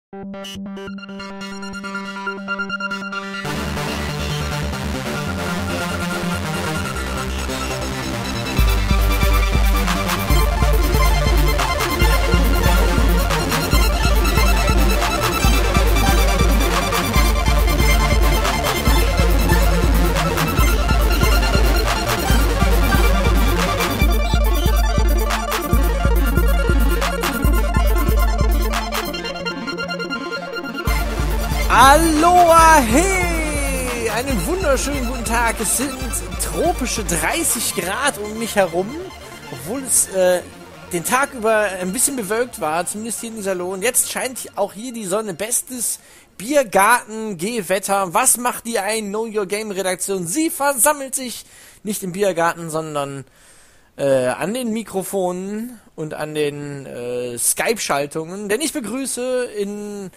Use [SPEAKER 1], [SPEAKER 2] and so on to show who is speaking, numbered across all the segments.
[SPEAKER 1] Aloha, hey! Einen wunderschönen guten Tag. Es sind tropische 30 Grad um mich herum, obwohl es den Tag über ein bisschen bewölkt war, zumindest hier in Salon. Jetzt scheint auch hier die Sonne. Bestes Biergarten-Gehwetter. Was macht die Know Your Game Redaktion? Sie versammelt sich nicht im Biergarten, sondern an den Mikrofonen und an den Skype-Schaltungen. Denn ich begrüße in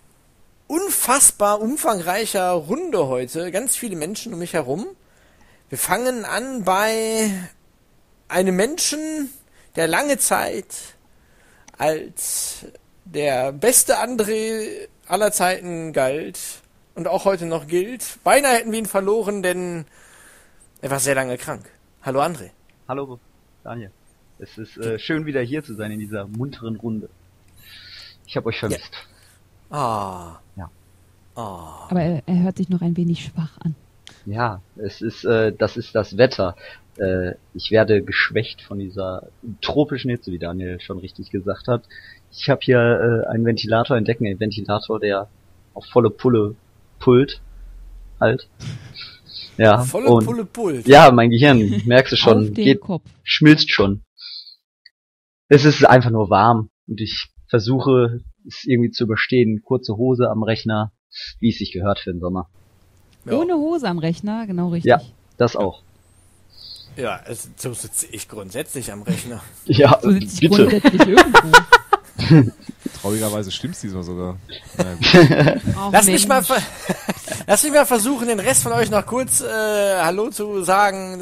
[SPEAKER 1] unfassbar umfangreicher Runde heute ganz viele Menschen um mich herum. Wir fangen an bei einem Menschen, der lange Zeit als der beste André aller Zeiten galt und auch heute noch gilt. Beinahe hätten wir ihn verloren, denn er war sehr lange krank. Hallo André.
[SPEAKER 2] Hallo Daniel. Es ist schön wieder hier zu sein in dieser munteren Runde. Ich habe euch vermisst.
[SPEAKER 1] Ja.
[SPEAKER 2] Ja.
[SPEAKER 3] Aber er hört sich noch ein wenig schwach an.
[SPEAKER 2] Ja, das ist das Wetter. Ich werde geschwächt von dieser tropischen Hitze, wie Daniel schon richtig gesagt hat. Ich habe hier einen Ventilator entdeckt, einen Ventilator, der auf volle Pulle pullt. Halt. Ja.
[SPEAKER 1] Volle Pulle pullt.
[SPEAKER 2] Ja, mein Gehirn, merkst du schon, schmilzt schon. Es ist einfach nur warm und ich versuche es irgendwie zu überstehen. Kurze Hose am Rechner, wie es sich gehört für den Sommer.
[SPEAKER 3] Ja. Ohne Hose am Rechner, genau richtig.
[SPEAKER 2] Ja, das auch.
[SPEAKER 1] Ja, so sitze ich grundsätzlich am Rechner.
[SPEAKER 2] Ja,
[SPEAKER 3] so sitze ich
[SPEAKER 2] bitte.
[SPEAKER 3] Grundsätzlich irgendwo.
[SPEAKER 4] Traurigerweise stimmt's diesmal sogar. Ja,
[SPEAKER 1] Lass mich mal versuchen, den Rest von euch noch kurz Hallo zu sagen.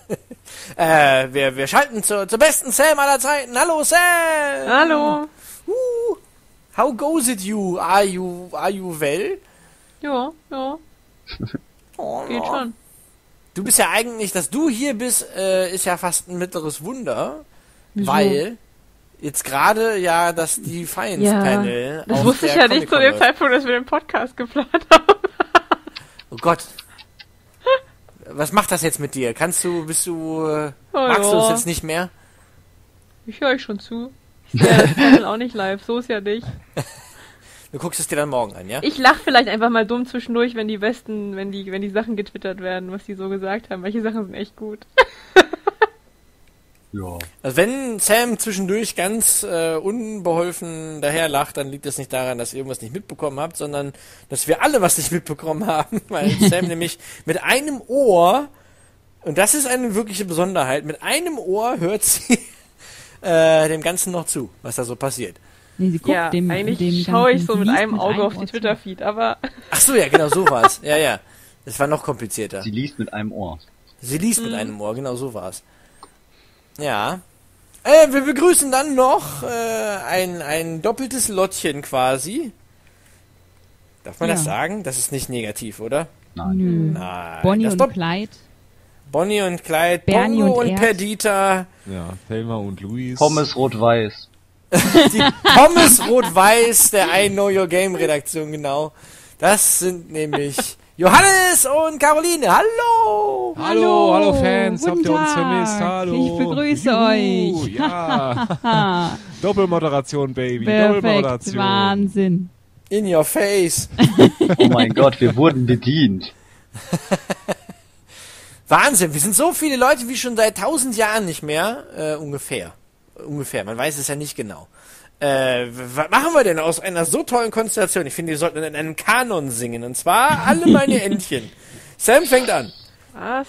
[SPEAKER 1] Wir schalten zur besten Sam aller Zeiten. Hallo Sam!
[SPEAKER 5] Hallo!
[SPEAKER 1] How goes it you? Are you well?
[SPEAKER 5] Ja.
[SPEAKER 1] Oh,
[SPEAKER 5] Geht schon.
[SPEAKER 1] Du bist ja eigentlich, dass du hier bist, ist ja fast ein mittleres Wunder.
[SPEAKER 5] Wieso?
[SPEAKER 1] Weil jetzt gerade ja das Defiance-Panel.
[SPEAKER 5] Das wusste ich ja nicht zu dem Zeitpunkt, dass wir den Podcast geplant haben.
[SPEAKER 1] Oh Gott. Was macht das jetzt mit dir? Magst du es jetzt nicht mehr?
[SPEAKER 5] Ich höre euch schon zu. Ja, das Panel auch nicht live, so ist ja nicht.
[SPEAKER 1] Du guckst es dir dann morgen an, ja?
[SPEAKER 5] Ich lache vielleicht einfach mal dumm zwischendurch, wenn die Sachen getwittert werden, was die so gesagt haben. Manche Sachen sind echt gut.
[SPEAKER 2] Ja.
[SPEAKER 1] Also wenn Sam zwischendurch ganz unbeholfen daherlacht, dann liegt das nicht daran, dass ihr irgendwas nicht mitbekommen habt, sondern dass wir alle was nicht mitbekommen haben, weil Sam nämlich mit einem Ohr, und das ist eine wirkliche Besonderheit, mit einem Ohr hört sie dem Ganzen noch zu, was da so passiert.
[SPEAKER 3] Nee, sie guckt
[SPEAKER 5] Ja, eigentlich schaue ich so mit einem Auge auf die Twitter-Feed, aber...
[SPEAKER 1] Ach so, ja, genau, so war's. Ja. Das war noch komplizierter.
[SPEAKER 2] Sie liest mit einem Ohr.
[SPEAKER 1] Sie liest mit einem Ohr, genau so war's. Ja. Wir begrüßen dann noch ein doppeltes Lottchen quasi. Darf man das sagen? Das ist nicht negativ, oder?
[SPEAKER 2] Nein.
[SPEAKER 3] Nö.
[SPEAKER 1] Nein.
[SPEAKER 3] Bonnie und Clyde.
[SPEAKER 1] Bonnie und Clyde,
[SPEAKER 3] Bernie
[SPEAKER 1] Bongo und
[SPEAKER 3] Erd.
[SPEAKER 1] Perdita.
[SPEAKER 4] ja, Thelma und Luis.
[SPEAKER 2] Pommes rot-weiß.
[SPEAKER 1] Die Pommes Rot-Weiß der I Know Your Game Redaktion, genau. Das sind nämlich Johannes und Caroline. Hallo!
[SPEAKER 4] Hallo Fans,
[SPEAKER 3] Guten
[SPEAKER 4] habt ihr uns
[SPEAKER 3] Tag.
[SPEAKER 4] vermisst? Hallo.
[SPEAKER 3] Ich begrüße euch.
[SPEAKER 4] Ja. Doppelmoderation, Baby.
[SPEAKER 3] Perfekt,
[SPEAKER 4] Doppelmoderation.
[SPEAKER 3] Wahnsinn.
[SPEAKER 1] In your face.
[SPEAKER 2] Oh mein Gott, wir wurden bedient.
[SPEAKER 1] Wahnsinn, wir sind so viele Leute wie schon seit 1000 Jahren nicht mehr, ungefähr, man weiß es ja nicht genau. Was machen wir denn aus einer so tollen Konstellation? Ich finde, wir sollten in einem Kanon singen, und zwar alle meine Entchen. Sam fängt an.
[SPEAKER 5] Was?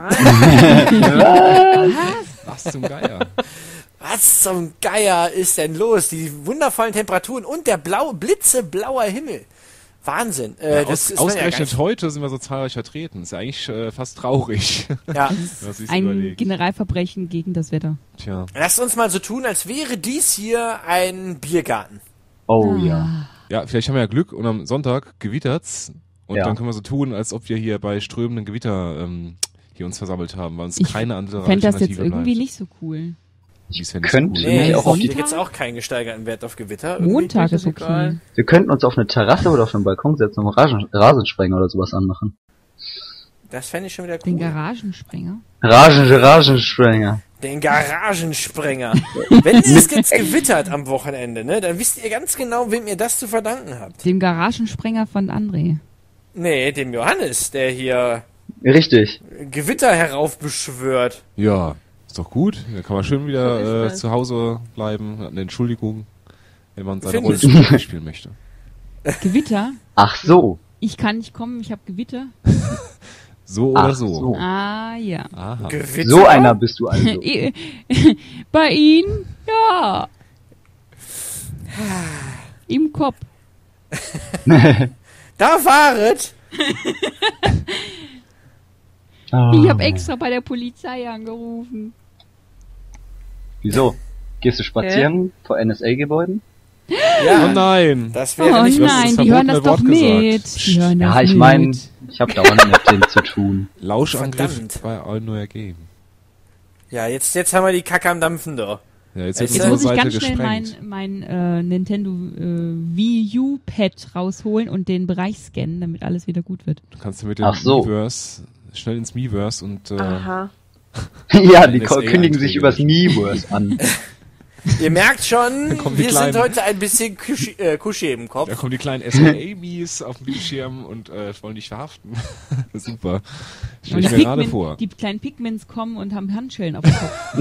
[SPEAKER 4] Was zum Geier?
[SPEAKER 1] Was zum Geier ist denn los? Die wundervollen Temperaturen und der blitzeblauer Himmel. Wahnsinn. Das ist
[SPEAKER 4] Ausgerechnet heute sind wir so zahlreich vertreten. Ist ja eigentlich fast traurig.
[SPEAKER 1] Ja.
[SPEAKER 3] Ein Generalverbrechen gegen das Wetter.
[SPEAKER 4] Tja.
[SPEAKER 1] Lasst uns mal so tun, als wäre dies hier ein Biergarten.
[SPEAKER 2] Oh ja.
[SPEAKER 4] Ja, vielleicht haben wir ja Glück und am Sonntag gewittert's und
[SPEAKER 2] Ja.
[SPEAKER 4] dann können wir so tun, als ob wir hier bei strömenden Gewitter hier uns versammelt haben, weil uns
[SPEAKER 3] Ich
[SPEAKER 4] keine andere
[SPEAKER 3] fände das jetzt
[SPEAKER 4] Alternative
[SPEAKER 3] irgendwie
[SPEAKER 4] bleibt.
[SPEAKER 3] nicht so cool.
[SPEAKER 4] Ich fänd
[SPEAKER 2] könnte
[SPEAKER 4] das
[SPEAKER 2] Nee,
[SPEAKER 1] Nee,
[SPEAKER 2] auch auf
[SPEAKER 1] hier
[SPEAKER 2] die-
[SPEAKER 1] gibt's auch keinen gesteigerten Wert auf Gewitter. Irgendwie.
[SPEAKER 3] Montag
[SPEAKER 5] ist
[SPEAKER 3] ist okay.
[SPEAKER 5] egal.
[SPEAKER 2] Wir könnten uns auf eine Terrasse oder auf einen Balkon setzen und Rasensprenger oder sowas anmachen.
[SPEAKER 1] Das fände ich schon wieder
[SPEAKER 3] Den
[SPEAKER 1] cool.
[SPEAKER 3] Garagensprenger.
[SPEAKER 2] Rasensprenger.
[SPEAKER 1] Den Garagensprenger. Wenn es jetzt gewittert am Wochenende, ne, dann wisst ihr ganz genau, wem ihr das zu verdanken habt.
[SPEAKER 3] Dem Garagensprenger von André.
[SPEAKER 1] Nee, dem Johannes, der hier
[SPEAKER 2] Richtig.
[SPEAKER 1] Gewitter heraufbeschwört.
[SPEAKER 4] Ja, ist doch gut. Da kann man schön
[SPEAKER 5] So
[SPEAKER 4] wieder
[SPEAKER 5] ist das.
[SPEAKER 4] zu Hause bleiben, hat eine Entschuldigung, wenn man seine
[SPEAKER 1] Findest
[SPEAKER 4] Rollenspiele spielen möchte.
[SPEAKER 3] Gewitter?
[SPEAKER 2] Ach so.
[SPEAKER 3] Ich kann nicht kommen, ich habe Gewitter.
[SPEAKER 4] So oder
[SPEAKER 2] Ach
[SPEAKER 4] so.
[SPEAKER 2] so.
[SPEAKER 3] Ah, ja.
[SPEAKER 4] Aha.
[SPEAKER 1] Gewitter?
[SPEAKER 2] So einer bist du also.
[SPEAKER 3] Bei Ihnen? Ja. Im Kopf.
[SPEAKER 1] Da waret!
[SPEAKER 3] Ich habe extra bei der Polizei angerufen.
[SPEAKER 2] Wieso? Gehst du spazieren vor NSA-Gebäuden?
[SPEAKER 4] Oh
[SPEAKER 1] Ja,
[SPEAKER 4] nein!
[SPEAKER 1] das
[SPEAKER 3] Oh
[SPEAKER 1] wäre nicht
[SPEAKER 4] das
[SPEAKER 3] nein,
[SPEAKER 4] ist
[SPEAKER 3] die hören das doch
[SPEAKER 4] verbotene Wort
[SPEAKER 3] mit.
[SPEAKER 4] gesagt.
[SPEAKER 3] Die hören das
[SPEAKER 2] Ja, ich
[SPEAKER 3] mit.
[SPEAKER 2] meine, ich habe dauernd mit denen zu tun.
[SPEAKER 4] Lauschangriff
[SPEAKER 1] Verdammt.
[SPEAKER 4] bei All Neuer Game.
[SPEAKER 1] Ja, jetzt haben wir die Kacke am Dampfen da.
[SPEAKER 4] Ja, jetzt
[SPEAKER 1] Jetzt
[SPEAKER 4] wird
[SPEAKER 3] Jetzt
[SPEAKER 4] unsere
[SPEAKER 3] muss ich
[SPEAKER 4] Seite
[SPEAKER 3] ganz schnell
[SPEAKER 4] gesprengt.
[SPEAKER 3] mein Nintendo Wii U Pad rausholen und den Bereich scannen, damit alles wieder gut wird.
[SPEAKER 4] Du kannst mit dem
[SPEAKER 2] Ach so.
[SPEAKER 4] Miiverse schnell ins Miiverse und
[SPEAKER 5] Aha.
[SPEAKER 2] Ja, die
[SPEAKER 4] NSA
[SPEAKER 2] kündigen sich
[SPEAKER 4] Einträge
[SPEAKER 2] übers
[SPEAKER 4] löschen.
[SPEAKER 2] Miiverse an.
[SPEAKER 1] Ihr merkt schon,
[SPEAKER 4] Dann kommen die
[SPEAKER 1] wir sind
[SPEAKER 4] Kleinen.
[SPEAKER 1] heute ein bisschen Kuschi im Kopf.
[SPEAKER 4] da kommen die kleinen SLA-Mies auf den Bildschirm und wollen dich verhaften. Super. Stell ich mir gerade vor.
[SPEAKER 3] Die kleinen Pigments kommen und haben Handschellen auf dem Kopf.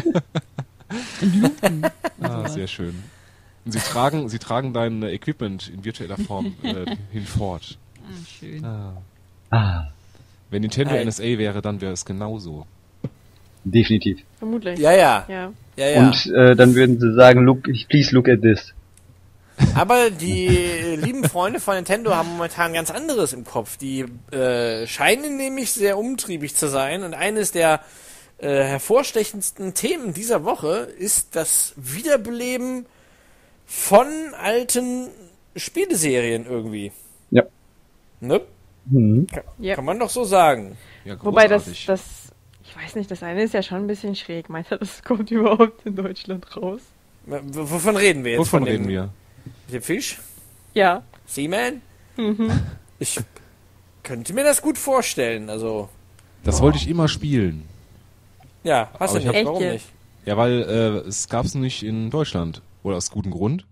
[SPEAKER 3] Und Lupen.
[SPEAKER 4] Ah, sehr schön. Und sie tragen dein Equipment in virtueller Form hinfort.
[SPEAKER 3] Ah, schön.
[SPEAKER 2] Ah,
[SPEAKER 4] Wenn Nintendo
[SPEAKER 1] Ei.
[SPEAKER 4] NSA wäre, dann wäre es genauso.
[SPEAKER 2] definitiv.
[SPEAKER 5] Vermutlich.
[SPEAKER 1] Ja, ja,
[SPEAKER 5] Ja.
[SPEAKER 1] ja, ja.
[SPEAKER 2] Und dann würden sie sagen, please look at this.
[SPEAKER 1] Aber die lieben Freunde von Nintendo haben momentan ganz anderes im Kopf. Die scheinen nämlich sehr umtriebig zu sein. Und eines der hervorstechendsten Themen dieser Woche ist das Wiederbeleben von alten Spieleserien irgendwie.
[SPEAKER 2] Ja.
[SPEAKER 1] Ne?
[SPEAKER 2] Hm.
[SPEAKER 5] Ja.
[SPEAKER 1] Kann man doch so sagen.
[SPEAKER 4] Ja,
[SPEAKER 5] Wobei
[SPEAKER 4] großartig.
[SPEAKER 5] ich weiß nicht, das eine ist ja schon ein bisschen schräg. Meinst du, das kommt überhaupt in Deutschland raus?
[SPEAKER 1] Wovon reden wir jetzt?
[SPEAKER 4] Wovon
[SPEAKER 1] Von dem,
[SPEAKER 4] reden wir?
[SPEAKER 1] Dem Fisch?
[SPEAKER 5] Ja.
[SPEAKER 1] Seaman?
[SPEAKER 5] Mhm.
[SPEAKER 1] Ich könnte mir das gut vorstellen. Also,
[SPEAKER 4] Das wollte ich immer spielen.
[SPEAKER 1] ja, hast
[SPEAKER 4] Aber
[SPEAKER 1] du
[SPEAKER 4] ich
[SPEAKER 1] nicht.
[SPEAKER 5] hab-
[SPEAKER 1] Warum
[SPEAKER 5] Echt
[SPEAKER 1] nicht?
[SPEAKER 4] Ja, weil es gab's nicht in Deutschland. Oder aus gutem Grund.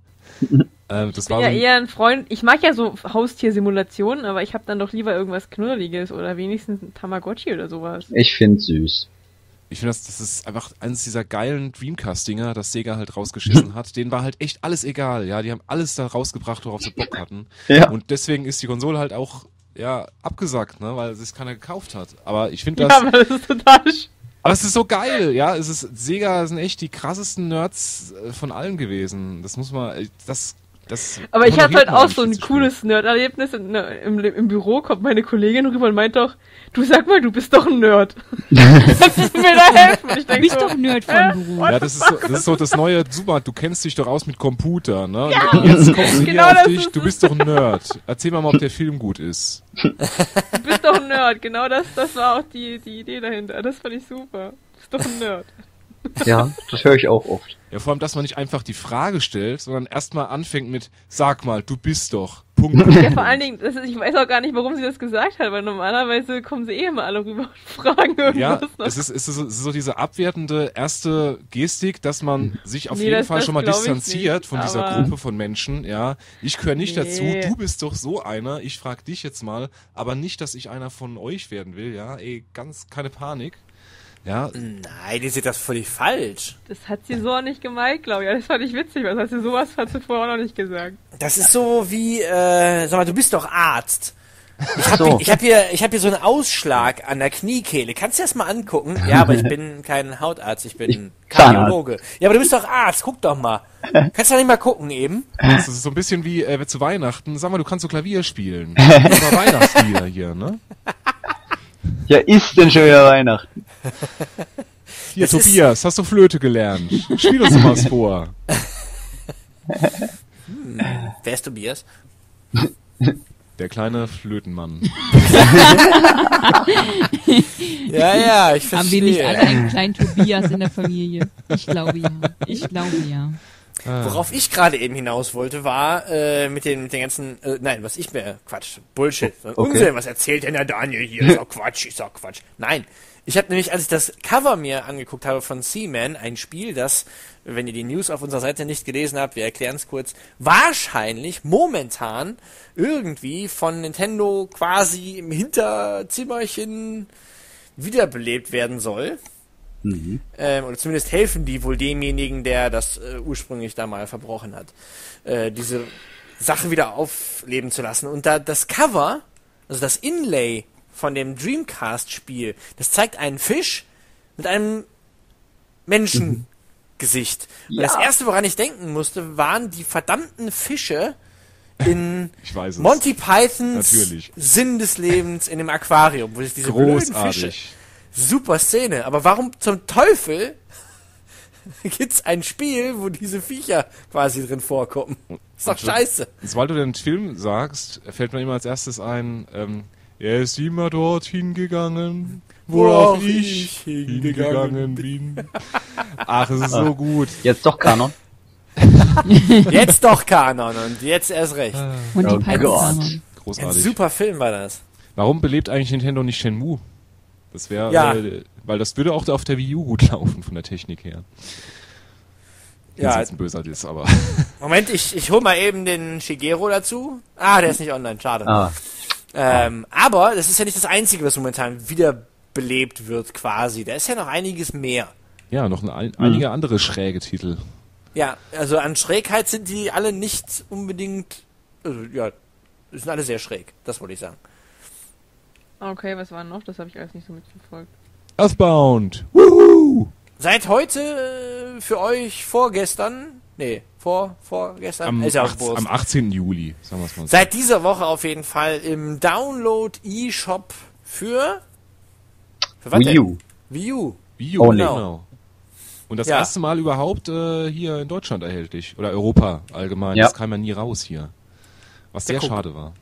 [SPEAKER 4] Das
[SPEAKER 5] Ich
[SPEAKER 4] war
[SPEAKER 5] bin ja
[SPEAKER 4] so ein,
[SPEAKER 5] eher ein Freund. Ich mag ja so Haustiersimulationen, aber ich habe dann doch lieber irgendwas Knuddeliges oder wenigstens ein Tamagotchi oder sowas.
[SPEAKER 2] Ich find's süß.
[SPEAKER 4] ich finde, das ist einfach eines dieser geilen Dreamcast-Dinger, das Sega halt rausgeschissen hat. Denen war halt echt alles egal, ja. Die haben alles da rausgebracht, worauf sie Bock hatten.
[SPEAKER 2] Ja.
[SPEAKER 4] Und deswegen ist die Konsole halt auch, ja, abgesagt, ne, weil es keiner gekauft hat. Aber ich finde das,
[SPEAKER 5] Ja, aber das ist total
[SPEAKER 4] aber es ist so geil, ja. Sega sind echt die krassesten Nerds von allen gewesen. Das muss man, das
[SPEAKER 5] Aber ich hatte
[SPEAKER 4] honoriert
[SPEAKER 5] halt
[SPEAKER 4] man
[SPEAKER 5] auch
[SPEAKER 4] nicht
[SPEAKER 5] so ein
[SPEAKER 4] viel zu
[SPEAKER 5] cooles Nerd-Erlebnis. Im Büro kommt meine Kollegin rüber und meint doch, du sag mal, du bist doch ein Nerd. Kannst du mir da helfen? Und ich
[SPEAKER 3] Du
[SPEAKER 5] denk
[SPEAKER 3] bist
[SPEAKER 5] so,
[SPEAKER 3] doch Nerd von Beruf.
[SPEAKER 4] Ja, das ist so das neue, super, du kennst dich doch aus mit Computer, ne? Und jetzt kommst du
[SPEAKER 5] Genau
[SPEAKER 4] hier auf
[SPEAKER 5] das
[SPEAKER 4] dich,
[SPEAKER 5] ist
[SPEAKER 4] du
[SPEAKER 5] es.
[SPEAKER 4] bist doch ein Nerd. Erzähl mal, ob der Film gut ist.
[SPEAKER 5] du bist doch ein Nerd. Genau das war auch die Idee dahinter. Das fand ich super. Du bist doch ein Nerd.
[SPEAKER 2] Ja, das höre ich auch oft.
[SPEAKER 4] Ja, vor allem, dass man nicht einfach die Frage stellt, sondern erstmal anfängt mit, sag mal, du bist doch. Punkt.
[SPEAKER 5] Ja, vor allen Dingen, ich weiß auch gar nicht, warum sie das gesagt hat, weil normalerweise kommen sie eh immer alle rüber und fragen
[SPEAKER 4] Ja,
[SPEAKER 5] irgendwas. noch.
[SPEAKER 4] es ist so diese abwertende erste Gestik, dass man sich auf
[SPEAKER 5] Nee,
[SPEAKER 4] jeden
[SPEAKER 5] das
[SPEAKER 4] Fall schon mal
[SPEAKER 5] glaub ich
[SPEAKER 4] distanziert
[SPEAKER 5] nicht,
[SPEAKER 4] von dieser
[SPEAKER 5] aber-
[SPEAKER 4] Gruppe von Menschen, ja. Ich gehöre nicht dazu,
[SPEAKER 5] Nee.
[SPEAKER 4] du bist doch so einer, ich frag dich jetzt mal, aber nicht, dass ich einer von euch werden will, ja. Ey, keine Panik. Ja,
[SPEAKER 1] Nein, die sieht das völlig falsch.
[SPEAKER 5] Das hat sie so auch nicht gemeint, glaube ich. Das fand ich witzig, was hat sie sowas hat sie vorher auch noch nicht gesagt.
[SPEAKER 1] Das ist so wie, sag mal, du bist doch Arzt. Ich hab,
[SPEAKER 2] So.
[SPEAKER 1] ich hab hier so einen Ausschlag an der Kniekehle. Kannst du dir das mal angucken? Ja, aber ich bin kein Hautarzt, ich bin Kardiologe. Ja, aber du bist doch Arzt, guck doch mal. Kannst du doch nicht mal gucken eben?
[SPEAKER 4] das ist so ein bisschen wie zu Weihnachten. Sag mal, du kannst so Klavier spielen. Das war Weihnachtslieder hier, ne?
[SPEAKER 2] Ja, ist denn schon wieder Weihnachten?
[SPEAKER 4] Hier,
[SPEAKER 1] Das ist-
[SPEAKER 4] Tobias, hast du Flöte gelernt? Spiel uns mal was vor.
[SPEAKER 1] Wer ist Tobias?
[SPEAKER 4] Der kleine Flötenmann.
[SPEAKER 1] Ja, ich
[SPEAKER 3] Haben wir nicht alle
[SPEAKER 1] verstehe.
[SPEAKER 3] einen kleinen Tobias in der Familie? Ich glaube ja.
[SPEAKER 1] Worauf ich gerade eben hinaus wollte, war mit den ganzen, nein, was ich mir, Quatsch, Bullshit, Unsinn, was erzählt denn der Daniel hier? Ist doch Quatsch. Nein, ich habe nämlich, als ich das Cover mir angeguckt habe von Seaman, ein Spiel, das, wenn ihr die News auf unserer Seite nicht gelesen habt, wir erklären es kurz, wahrscheinlich momentan irgendwie von Nintendo quasi im Hinterzimmerchen wiederbelebt werden soll. Oder zumindest helfen die wohl demjenigen, der das ursprünglich da mal verbrochen hat, diese Sache wieder aufleben zu lassen. Und da das Cover, also das Inlay von dem Dreamcast-Spiel, das zeigt einen Fisch mit einem Menschengesicht. Und das erste, woran ich denken musste, waren die verdammten Fische in
[SPEAKER 4] Ich weiß es.
[SPEAKER 1] Monty Pythons
[SPEAKER 4] Natürlich.
[SPEAKER 1] Sinn des Lebens in dem Aquarium, wo sich diese blöden Fische...
[SPEAKER 4] Großartig.
[SPEAKER 1] Super Szene, aber warum zum Teufel gibt's ein Spiel, wo diese Viecher quasi drin vorkommen? Ist doch scheiße.
[SPEAKER 4] Sobald du den Film sagst, fällt mir immer als erstes ein, er ist immer dorthin gegangen, wo auch ich hingegangen bin. Ach, es ist so gut.
[SPEAKER 2] Jetzt doch Kanon.
[SPEAKER 1] Jetzt doch Kanon und jetzt erst recht.
[SPEAKER 3] Und die
[SPEAKER 2] Oh
[SPEAKER 3] Python.
[SPEAKER 2] Gott.
[SPEAKER 1] Ein
[SPEAKER 4] Großartig.
[SPEAKER 1] super Film war das.
[SPEAKER 4] Warum belebt eigentlich Nintendo nicht Shenmue? Das wäre,
[SPEAKER 1] Ja.
[SPEAKER 4] weil das würde auch auf der Wii U gut laufen, von der Technik her. Wenn es
[SPEAKER 1] Ja,
[SPEAKER 4] jetzt ein böser ist, aber...
[SPEAKER 1] Moment, ich hol mal eben den Shigeru dazu. Ah, der ist nicht online, schade. Aber das ist ja nicht das Einzige, was momentan wiederbelebt wird quasi. Da ist ja noch einiges mehr.
[SPEAKER 4] Ja, noch einige andere schräge Titel.
[SPEAKER 1] Ja, also an Schrägheit sind die alle nicht unbedingt, also ja, sind alle sehr schräg, das wollte ich sagen.
[SPEAKER 5] Okay, was war noch? Das habe ich alles nicht so mitverfolgt.
[SPEAKER 4] Earthbound! Woohoo!
[SPEAKER 1] Seit heute für euch vorgestern, vorgestern, ist ja auch Wurst.
[SPEAKER 4] Am 18. Juli, sagen wir es mal so.
[SPEAKER 1] Seit dieser Woche auf jeden Fall im Download eShop für was
[SPEAKER 2] Wii
[SPEAKER 1] denn?
[SPEAKER 2] U.
[SPEAKER 1] Wii U.
[SPEAKER 4] Wii U,
[SPEAKER 2] Only.
[SPEAKER 4] genau. Und das
[SPEAKER 1] Ja.
[SPEAKER 4] erste Mal überhaupt hier in Deutschland erhältlich. Oder Europa allgemein.
[SPEAKER 2] Ja.
[SPEAKER 4] Das kam ja nie raus hier. Was sehr
[SPEAKER 1] guck.
[SPEAKER 4] schade war.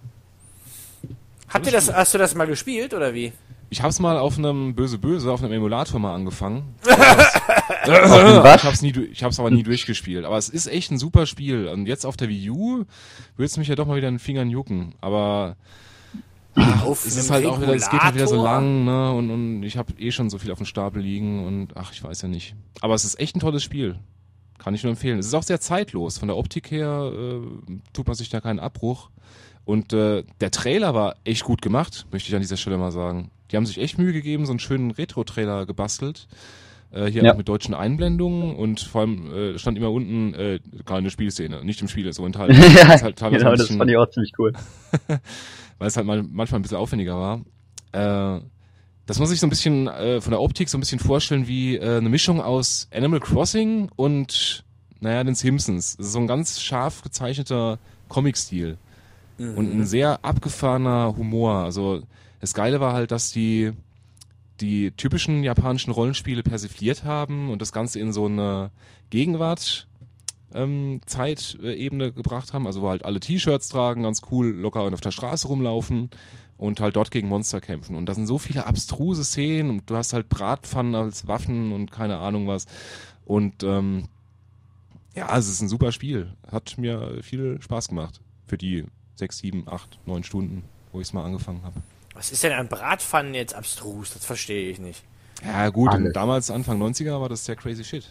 [SPEAKER 1] Hast du das mal gespielt oder wie?
[SPEAKER 4] Ich hab's mal auf einem auf einem Emulator mal angefangen.
[SPEAKER 2] Was?
[SPEAKER 4] Ich hab's aber nie durchgespielt. Aber es ist echt ein super Spiel. Und jetzt auf der Wii U wird's mich ja doch mal wieder in den Fingern jucken. Aber
[SPEAKER 1] Auf
[SPEAKER 4] es
[SPEAKER 1] einem
[SPEAKER 4] ist halt auch wieder, es geht halt wieder so
[SPEAKER 1] Regulator?
[SPEAKER 4] lang, ne? Und ich habe schon so viel auf dem Stapel liegen und ich weiß ja nicht. Aber es ist echt ein tolles Spiel. Kann ich nur empfehlen. Es ist auch sehr zeitlos. Von der Optik her tut man sich da keinen Abbruch. Und der Trailer war echt gut gemacht, möchte ich an dieser Stelle mal sagen. Die haben sich echt Mühe gegeben, so einen schönen Retro-Trailer gebastelt. Hier auch mit deutschen Einblendungen und vor allem stand immer unten keine Spielszene, nicht im Spiel so enthalten.
[SPEAKER 2] Ja,
[SPEAKER 4] Das ist halt teilweise
[SPEAKER 2] genau,
[SPEAKER 4] ein
[SPEAKER 2] das
[SPEAKER 4] bisschen-
[SPEAKER 2] fand ich auch ziemlich cool.
[SPEAKER 4] weil es halt manchmal ein bisschen aufwendiger war. Das muss ich so ein bisschen von der Optik so ein bisschen vorstellen wie eine Mischung aus Animal Crossing und den Simpsons. Das ist so ein ganz scharf gezeichneter Comic-Stil und ein sehr abgefahrener Humor. Also das Geile war halt, dass die typischen japanischen Rollenspiele persifliert haben und das Ganze in so eine Gegenwart Zeitebene gebracht haben, also wo halt alle T-Shirts tragen, ganz cool, locker und auf der Straße rumlaufen und halt dort gegen Monster kämpfen. Und da sind so viele abstruse Szenen und du hast halt Bratpfannen als Waffen und keine Ahnung was. Und es ist ein super Spiel. Hat mir viel Spaß gemacht für die 6, 7, 8, 9 Stunden, wo ich es mal angefangen habe.
[SPEAKER 1] Was ist denn an Bratpfannen jetzt abstrus? Das verstehe ich nicht.
[SPEAKER 4] Ja gut,
[SPEAKER 2] Alles.
[SPEAKER 4] damals Anfang 90er war das der crazy shit.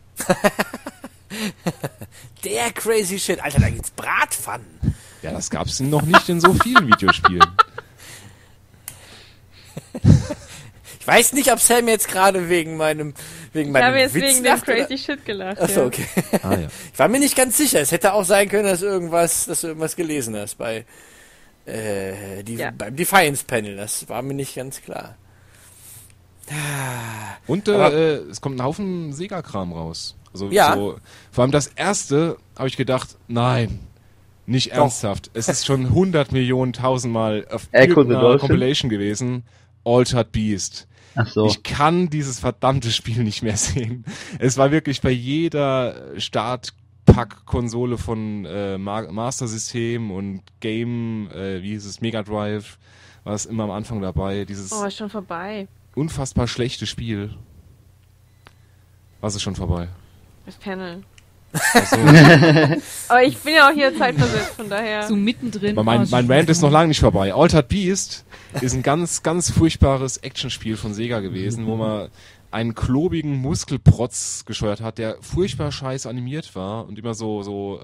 [SPEAKER 1] Der crazy shit. Alter, da gibt's Bratpfannen.
[SPEAKER 4] Ja, das gab's noch nicht in so vielen Videospielen.
[SPEAKER 1] Ich weiß nicht, ob Sam jetzt gerade wegen meinem
[SPEAKER 5] Ich habe jetzt
[SPEAKER 1] Witz
[SPEAKER 5] wegen dem
[SPEAKER 1] lacht oder-
[SPEAKER 5] Crazy Shit gelacht.
[SPEAKER 1] Achso,
[SPEAKER 5] ja.
[SPEAKER 1] okay.
[SPEAKER 4] Ah ja.
[SPEAKER 1] Ich war mir nicht ganz sicher. Es hätte auch sein können, dass du irgendwas gelesen hast bei
[SPEAKER 5] Ja.
[SPEAKER 1] beim Defiance Panel. Das war mir nicht ganz klar.
[SPEAKER 4] Und
[SPEAKER 1] Aber-
[SPEAKER 4] es kommt ein Haufen Sega-Kram raus. Also
[SPEAKER 1] Ja.
[SPEAKER 4] vor allem das erste habe ich gedacht, nein, nicht ernsthaft. Es ist schon 100 Millionen tausendmal auf
[SPEAKER 2] Echo the
[SPEAKER 4] irgendeiner
[SPEAKER 2] Dolphin?
[SPEAKER 4] Compilation gewesen. Altered Beast.
[SPEAKER 2] Ach so.
[SPEAKER 4] Ich kann dieses verdammte Spiel nicht mehr sehen. Es war wirklich bei jeder Pack-Konsole von Master System und Game, wie hieß es, Mega Drive, war es immer am Anfang dabei. Dieses
[SPEAKER 5] Oh, ist schon vorbei.
[SPEAKER 4] unfassbar schlechte Spiel. Was ist schon vorbei?
[SPEAKER 5] Das Panel.
[SPEAKER 4] Achso.
[SPEAKER 5] Aber ich bin ja auch hier zeitversetzt, von daher.
[SPEAKER 3] So mittendrin.
[SPEAKER 4] Aber mein
[SPEAKER 3] Oh,
[SPEAKER 4] Rant ist noch lange nicht vorbei. Altered Beast ist ein ganz, ganz furchtbares Actionspiel von Sega gewesen, wo man einen klobigen Muskelprotz gesteuert hat, der furchtbar scheiß animiert war und immer so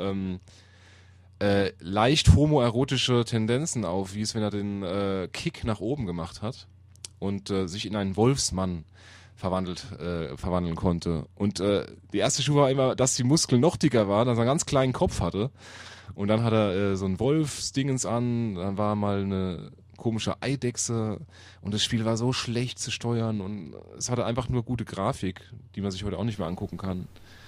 [SPEAKER 4] leicht homoerotische Tendenzen aufwies, wenn er den Kick nach oben gemacht hat und sich in einen Wolfsmann verwandeln konnte. Und die erste Stufe war immer, dass die Muskeln noch dicker waren, dass er einen ganz kleinen Kopf hatte. Und dann hat er so ein Wolfsdingens an, dann war mal eine komische Eidechse und das Spiel war so schlecht zu steuern und es hatte einfach nur gute Grafik, die man sich heute auch nicht mehr angucken kann.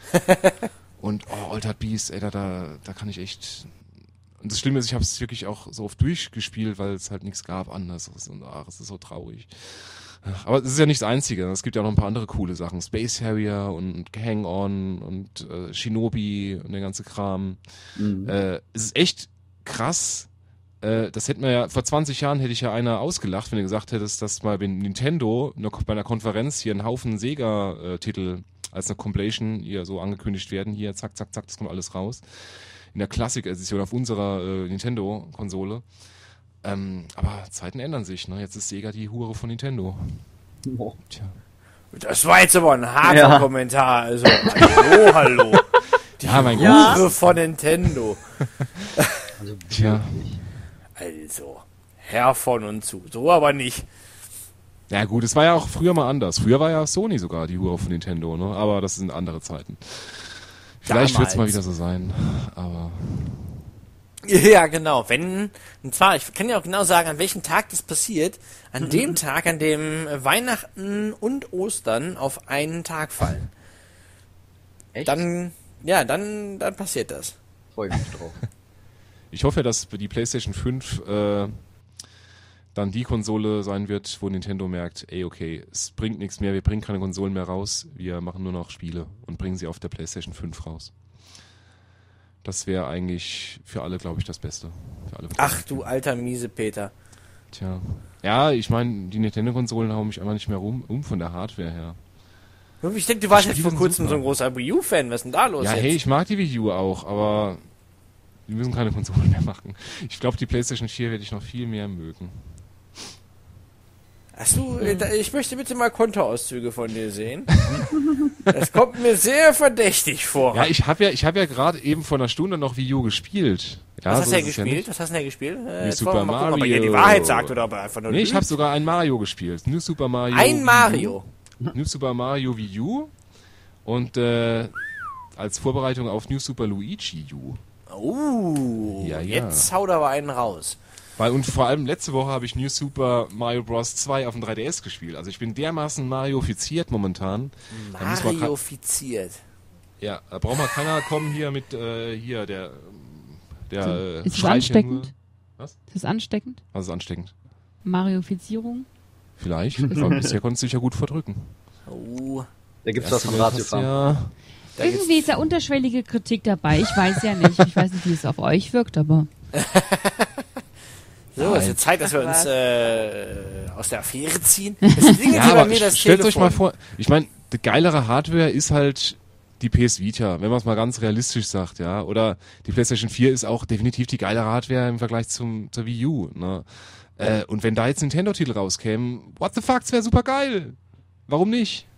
[SPEAKER 4] Und Altered Beast, ey, da kann ich echt... Und das Schlimme ist, ich habe es wirklich auch so oft durchgespielt, weil es halt nichts gab anderes und es ist so traurig. Aber es ist ja nicht das Einzige. Es gibt ja noch ein paar andere coole Sachen. Space Harrier und Hang-On und Shinobi und der ganze Kram. Es ist echt krass. Das hätte man ja, vor 20 Jahren hätte ich ja einer ausgelacht, wenn du gesagt hättest, dass mal bei Nintendo bei einer Konferenz hier ein Haufen Sega-Titel als eine Compilation hier so angekündigt werden. Hier, zack, zack, zack, das kommt alles raus. In der Classic-Edition auf unserer Nintendo-Konsole. Aber Zeiten ändern sich, ne? Jetzt ist Sega die Hure von Nintendo.
[SPEAKER 2] Oh.
[SPEAKER 1] Tja. Das war jetzt aber ein harter Kommentar. Also, hallo. Die
[SPEAKER 4] mein
[SPEAKER 1] Hure von Nintendo.
[SPEAKER 2] Also,
[SPEAKER 4] Tja.
[SPEAKER 1] Also, Herr von und zu. So aber nicht.
[SPEAKER 4] Ja gut, es war ja auch früher mal anders. Früher war ja Sony sogar die Hure von Nintendo, ne? Aber das sind andere Zeiten. Vielleicht wird es mal wieder so sein, aber...
[SPEAKER 1] Ja, genau. Und zwar, ich kann ja auch genau sagen, an welchem Tag das passiert. An dem Tag, an dem Weihnachten und Ostern auf einen Tag fallen.
[SPEAKER 2] Echt?
[SPEAKER 1] Dann passiert das.
[SPEAKER 2] Freue mich drauf.
[SPEAKER 4] Ich hoffe, dass die PlayStation 5 dann die Konsole sein wird, wo Nintendo merkt, ey, okay, es bringt nichts mehr, wir bringen keine Konsolen mehr raus, wir machen nur noch Spiele und bringen sie auf der PlayStation 5 raus. Das wäre eigentlich für alle, glaube ich, das Beste. Für alle
[SPEAKER 1] Ach du alter miese Peter.
[SPEAKER 4] Tja. Ja, ich meine, die Nintendo-Konsolen hauen mich einfach nicht mehr von der Hardware her.
[SPEAKER 1] Ich denke, du warst jetzt
[SPEAKER 4] Spiele
[SPEAKER 1] vor kurzem
[SPEAKER 4] super.
[SPEAKER 1] so ein großer Wii U-Fan. Was ist denn da los
[SPEAKER 4] Ja,
[SPEAKER 1] jetzt?
[SPEAKER 4] hey, ich mag die Wii U auch, aber die müssen keine Konsolen mehr machen. Ich glaube, die PlayStation 4 werde ich noch viel mehr mögen.
[SPEAKER 1] Achso, ich möchte bitte mal Kontoauszüge von dir sehen. Das kommt mir sehr verdächtig vor.
[SPEAKER 4] Ja, ich hab ja gerade eben vor einer Stunde noch Wii U gespielt. Ja,
[SPEAKER 1] Was hast du
[SPEAKER 4] ist
[SPEAKER 1] denn
[SPEAKER 4] es
[SPEAKER 1] gespielt?
[SPEAKER 4] nicht.
[SPEAKER 1] Was hast du denn gespielt? Jetzt
[SPEAKER 4] Super
[SPEAKER 1] wollen wir mal gucken, ob er
[SPEAKER 4] Mario.
[SPEAKER 1] hier die Wahrheit sagt oder ob er einfach nur
[SPEAKER 4] Nee, ich
[SPEAKER 1] lügt.
[SPEAKER 4] habe sogar ein Mario gespielt. New Super Mario.
[SPEAKER 1] Ein Mario.
[SPEAKER 4] New Super Mario Wii U und als Vorbereitung auf New Super Luigi U. Ja.
[SPEAKER 1] Jetzt haut aber einen raus.
[SPEAKER 4] Und vor allem letzte Woche habe ich New Super Mario Bros. 2 auf dem 3DS gespielt. Also ich bin dermaßen Mario-fiziert momentan. Da muss man
[SPEAKER 1] Mario-fiziert.
[SPEAKER 4] Ja, da braucht mal keiner kommen hier mit der
[SPEAKER 3] Ist es
[SPEAKER 4] schreit hier
[SPEAKER 3] ansteckend?
[SPEAKER 4] nur. Was?
[SPEAKER 3] Ist das ansteckend?
[SPEAKER 4] Was ist ansteckend?
[SPEAKER 3] Mariofizierung?
[SPEAKER 4] Vielleicht, aber bisher konntest du dich ja gut verdrücken.
[SPEAKER 1] Oh.
[SPEAKER 2] Da gibt's was von
[SPEAKER 4] Erste Mal
[SPEAKER 2] Ratiofarm.
[SPEAKER 4] hast du
[SPEAKER 3] Irgendwie ist da unterschwellige Kritik dabei. Ich weiß ja nicht. Ich weiß nicht, wie es auf euch wirkt, aber...
[SPEAKER 1] So, es wird Zeit, dass wir uns aus der Affäre ziehen. Es klingelt
[SPEAKER 4] Ja,
[SPEAKER 1] hier bei
[SPEAKER 4] aber
[SPEAKER 1] mir das
[SPEAKER 4] stellt
[SPEAKER 1] Telefon.
[SPEAKER 4] euch mal vor, ich meine, die geilere Hardware ist halt die PS Vita, wenn man es mal ganz realistisch sagt, ja. Oder die PlayStation 4 ist auch definitiv die geilere Hardware im Vergleich zur Wii U, ne? Und wenn da jetzt Nintendo-Titel rauskämen, what the fuck, das wäre super geil. Warum nicht?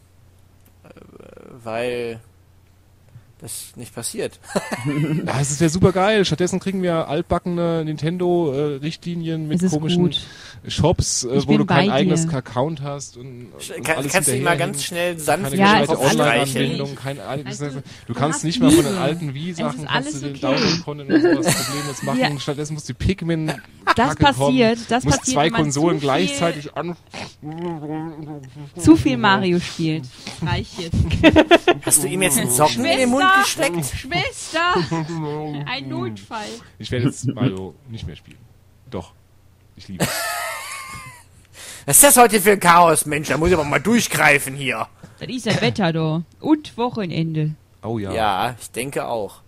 [SPEAKER 1] Weil das nicht passiert.
[SPEAKER 4] Ja, es wäre super geil. Stattdessen kriegen wir altbackene Nintendo-Richtlinien mit
[SPEAKER 3] Es ist
[SPEAKER 4] komischen
[SPEAKER 3] gut.
[SPEAKER 4] Shops,
[SPEAKER 3] Ich
[SPEAKER 4] wo
[SPEAKER 3] bin
[SPEAKER 4] du kein
[SPEAKER 3] bei
[SPEAKER 4] eigenes
[SPEAKER 3] dir.
[SPEAKER 4] Account hast und alles
[SPEAKER 1] Kannst du ihn mal
[SPEAKER 4] hinterherhängen.
[SPEAKER 1] ganz schnell sanft
[SPEAKER 4] Keine
[SPEAKER 3] Ja,
[SPEAKER 4] gescheite
[SPEAKER 3] es ist alles
[SPEAKER 4] Online-Anbindung,
[SPEAKER 3] okay.
[SPEAKER 4] kein
[SPEAKER 3] Weißt du,
[SPEAKER 4] du kannst
[SPEAKER 3] hast
[SPEAKER 4] nicht mal von den
[SPEAKER 3] Liebe.
[SPEAKER 4] alten
[SPEAKER 3] Es
[SPEAKER 4] Wii-Sachen
[SPEAKER 3] ist
[SPEAKER 4] kannst
[SPEAKER 3] alles
[SPEAKER 4] du den
[SPEAKER 3] okay.
[SPEAKER 4] Download-Content und sowas problemlos machen.
[SPEAKER 3] Ja.
[SPEAKER 4] Stattdessen muss die Pikmin
[SPEAKER 3] Das
[SPEAKER 4] Kacke kommen.
[SPEAKER 3] passiert. Das
[SPEAKER 4] Muss
[SPEAKER 3] passiert,
[SPEAKER 4] zwei
[SPEAKER 3] wenn man
[SPEAKER 4] Konsolen
[SPEAKER 3] zu
[SPEAKER 4] gleichzeitig an.
[SPEAKER 3] zu viel Mario spielt. Reicht jetzt.
[SPEAKER 1] Hast du ihm jetzt einen Socken in den Mund gesteckt?
[SPEAKER 3] Schwester! Ein Notfall.
[SPEAKER 4] Ich werde jetzt Mario nicht mehr spielen. Doch. Ich liebe es.
[SPEAKER 1] Was ist das heute für ein Chaos, Mensch? Da muss ich aber mal durchgreifen hier.
[SPEAKER 3] Das ist das Wetter da. Und Wochenende.
[SPEAKER 4] Oh ja.
[SPEAKER 1] Ja, ich denke auch.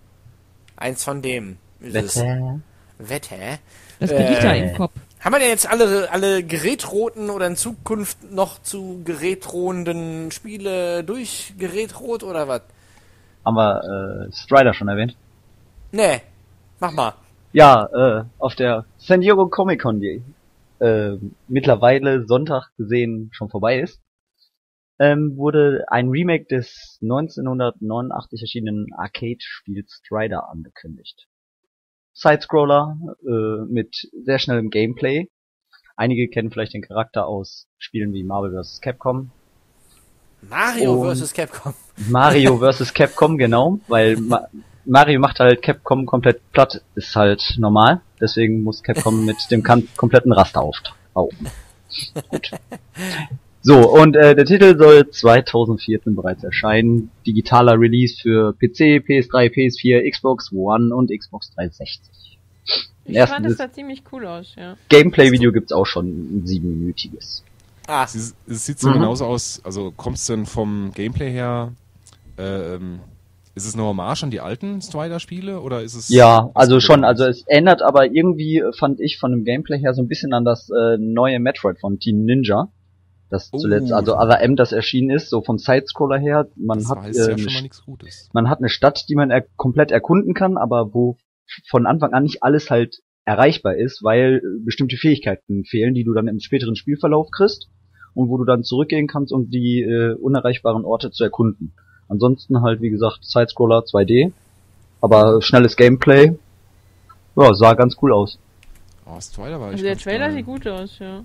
[SPEAKER 1] Eins von dem ist es. Wetter.
[SPEAKER 3] Das bin ich da im Kopf.
[SPEAKER 1] Haben wir denn jetzt alle gerätroten oder in Zukunft noch zu gerätrohenden Spiele durchgerätrot oder was?
[SPEAKER 2] Haben wir Strider schon erwähnt?
[SPEAKER 1] Nee, mach mal.
[SPEAKER 2] Ja, auf der San Diego Comic Con, die mittlerweile Sonntag gesehen schon vorbei ist, wurde ein Remake des 1989 erschienenen Arcade-Spiels Strider angekündigt. Sidescroller mit sehr schnellem Gameplay. Einige kennen vielleicht den Charakter aus Spielen wie Marvel vs. Capcom.
[SPEAKER 1] Mario vs. Capcom.
[SPEAKER 2] Mario vs. Capcom, genau, weil Mario macht halt Capcom komplett platt, ist halt normal. Deswegen muss Capcom mit dem kompletten Raster auftauchen. Gut. So, und der Titel soll 2014 bereits erscheinen. Digitaler Release für PC, PS3, PS4, Xbox One und Xbox 360.
[SPEAKER 5] Ich fand, das sah ziemlich cool aus, ja.
[SPEAKER 2] Gameplay-Video gibt's auch schon, ein 7-minütiges.
[SPEAKER 4] Es sieht so genauso aus, also kommt's denn vom Gameplay her, ist es eine Hommage an die alten Strider-Spiele oder ist es...
[SPEAKER 2] Ja, also schon, also es ändert aber irgendwie, fand ich, von dem Gameplay her so ein bisschen an das neue Metroid von Team Ninja. Das zuletzt, also Other M, das erschienen ist, so vom Sidescroller her. Man hat
[SPEAKER 4] ja schon mal nichts Gutes.
[SPEAKER 2] Man hat eine Stadt, die man komplett erkunden kann, aber wo von Anfang an nicht alles halt erreichbar ist, weil bestimmte Fähigkeiten fehlen, die du dann im späteren Spielverlauf kriegst und wo du dann zurückgehen kannst, um die unerreichbaren Orte zu erkunden. Ansonsten halt, wie gesagt, Sidescroller 2D, aber schnelles Gameplay, ja, sah ganz cool aus.
[SPEAKER 4] Oh, Strider war
[SPEAKER 5] Also der Trailer sieht gut aus, ja.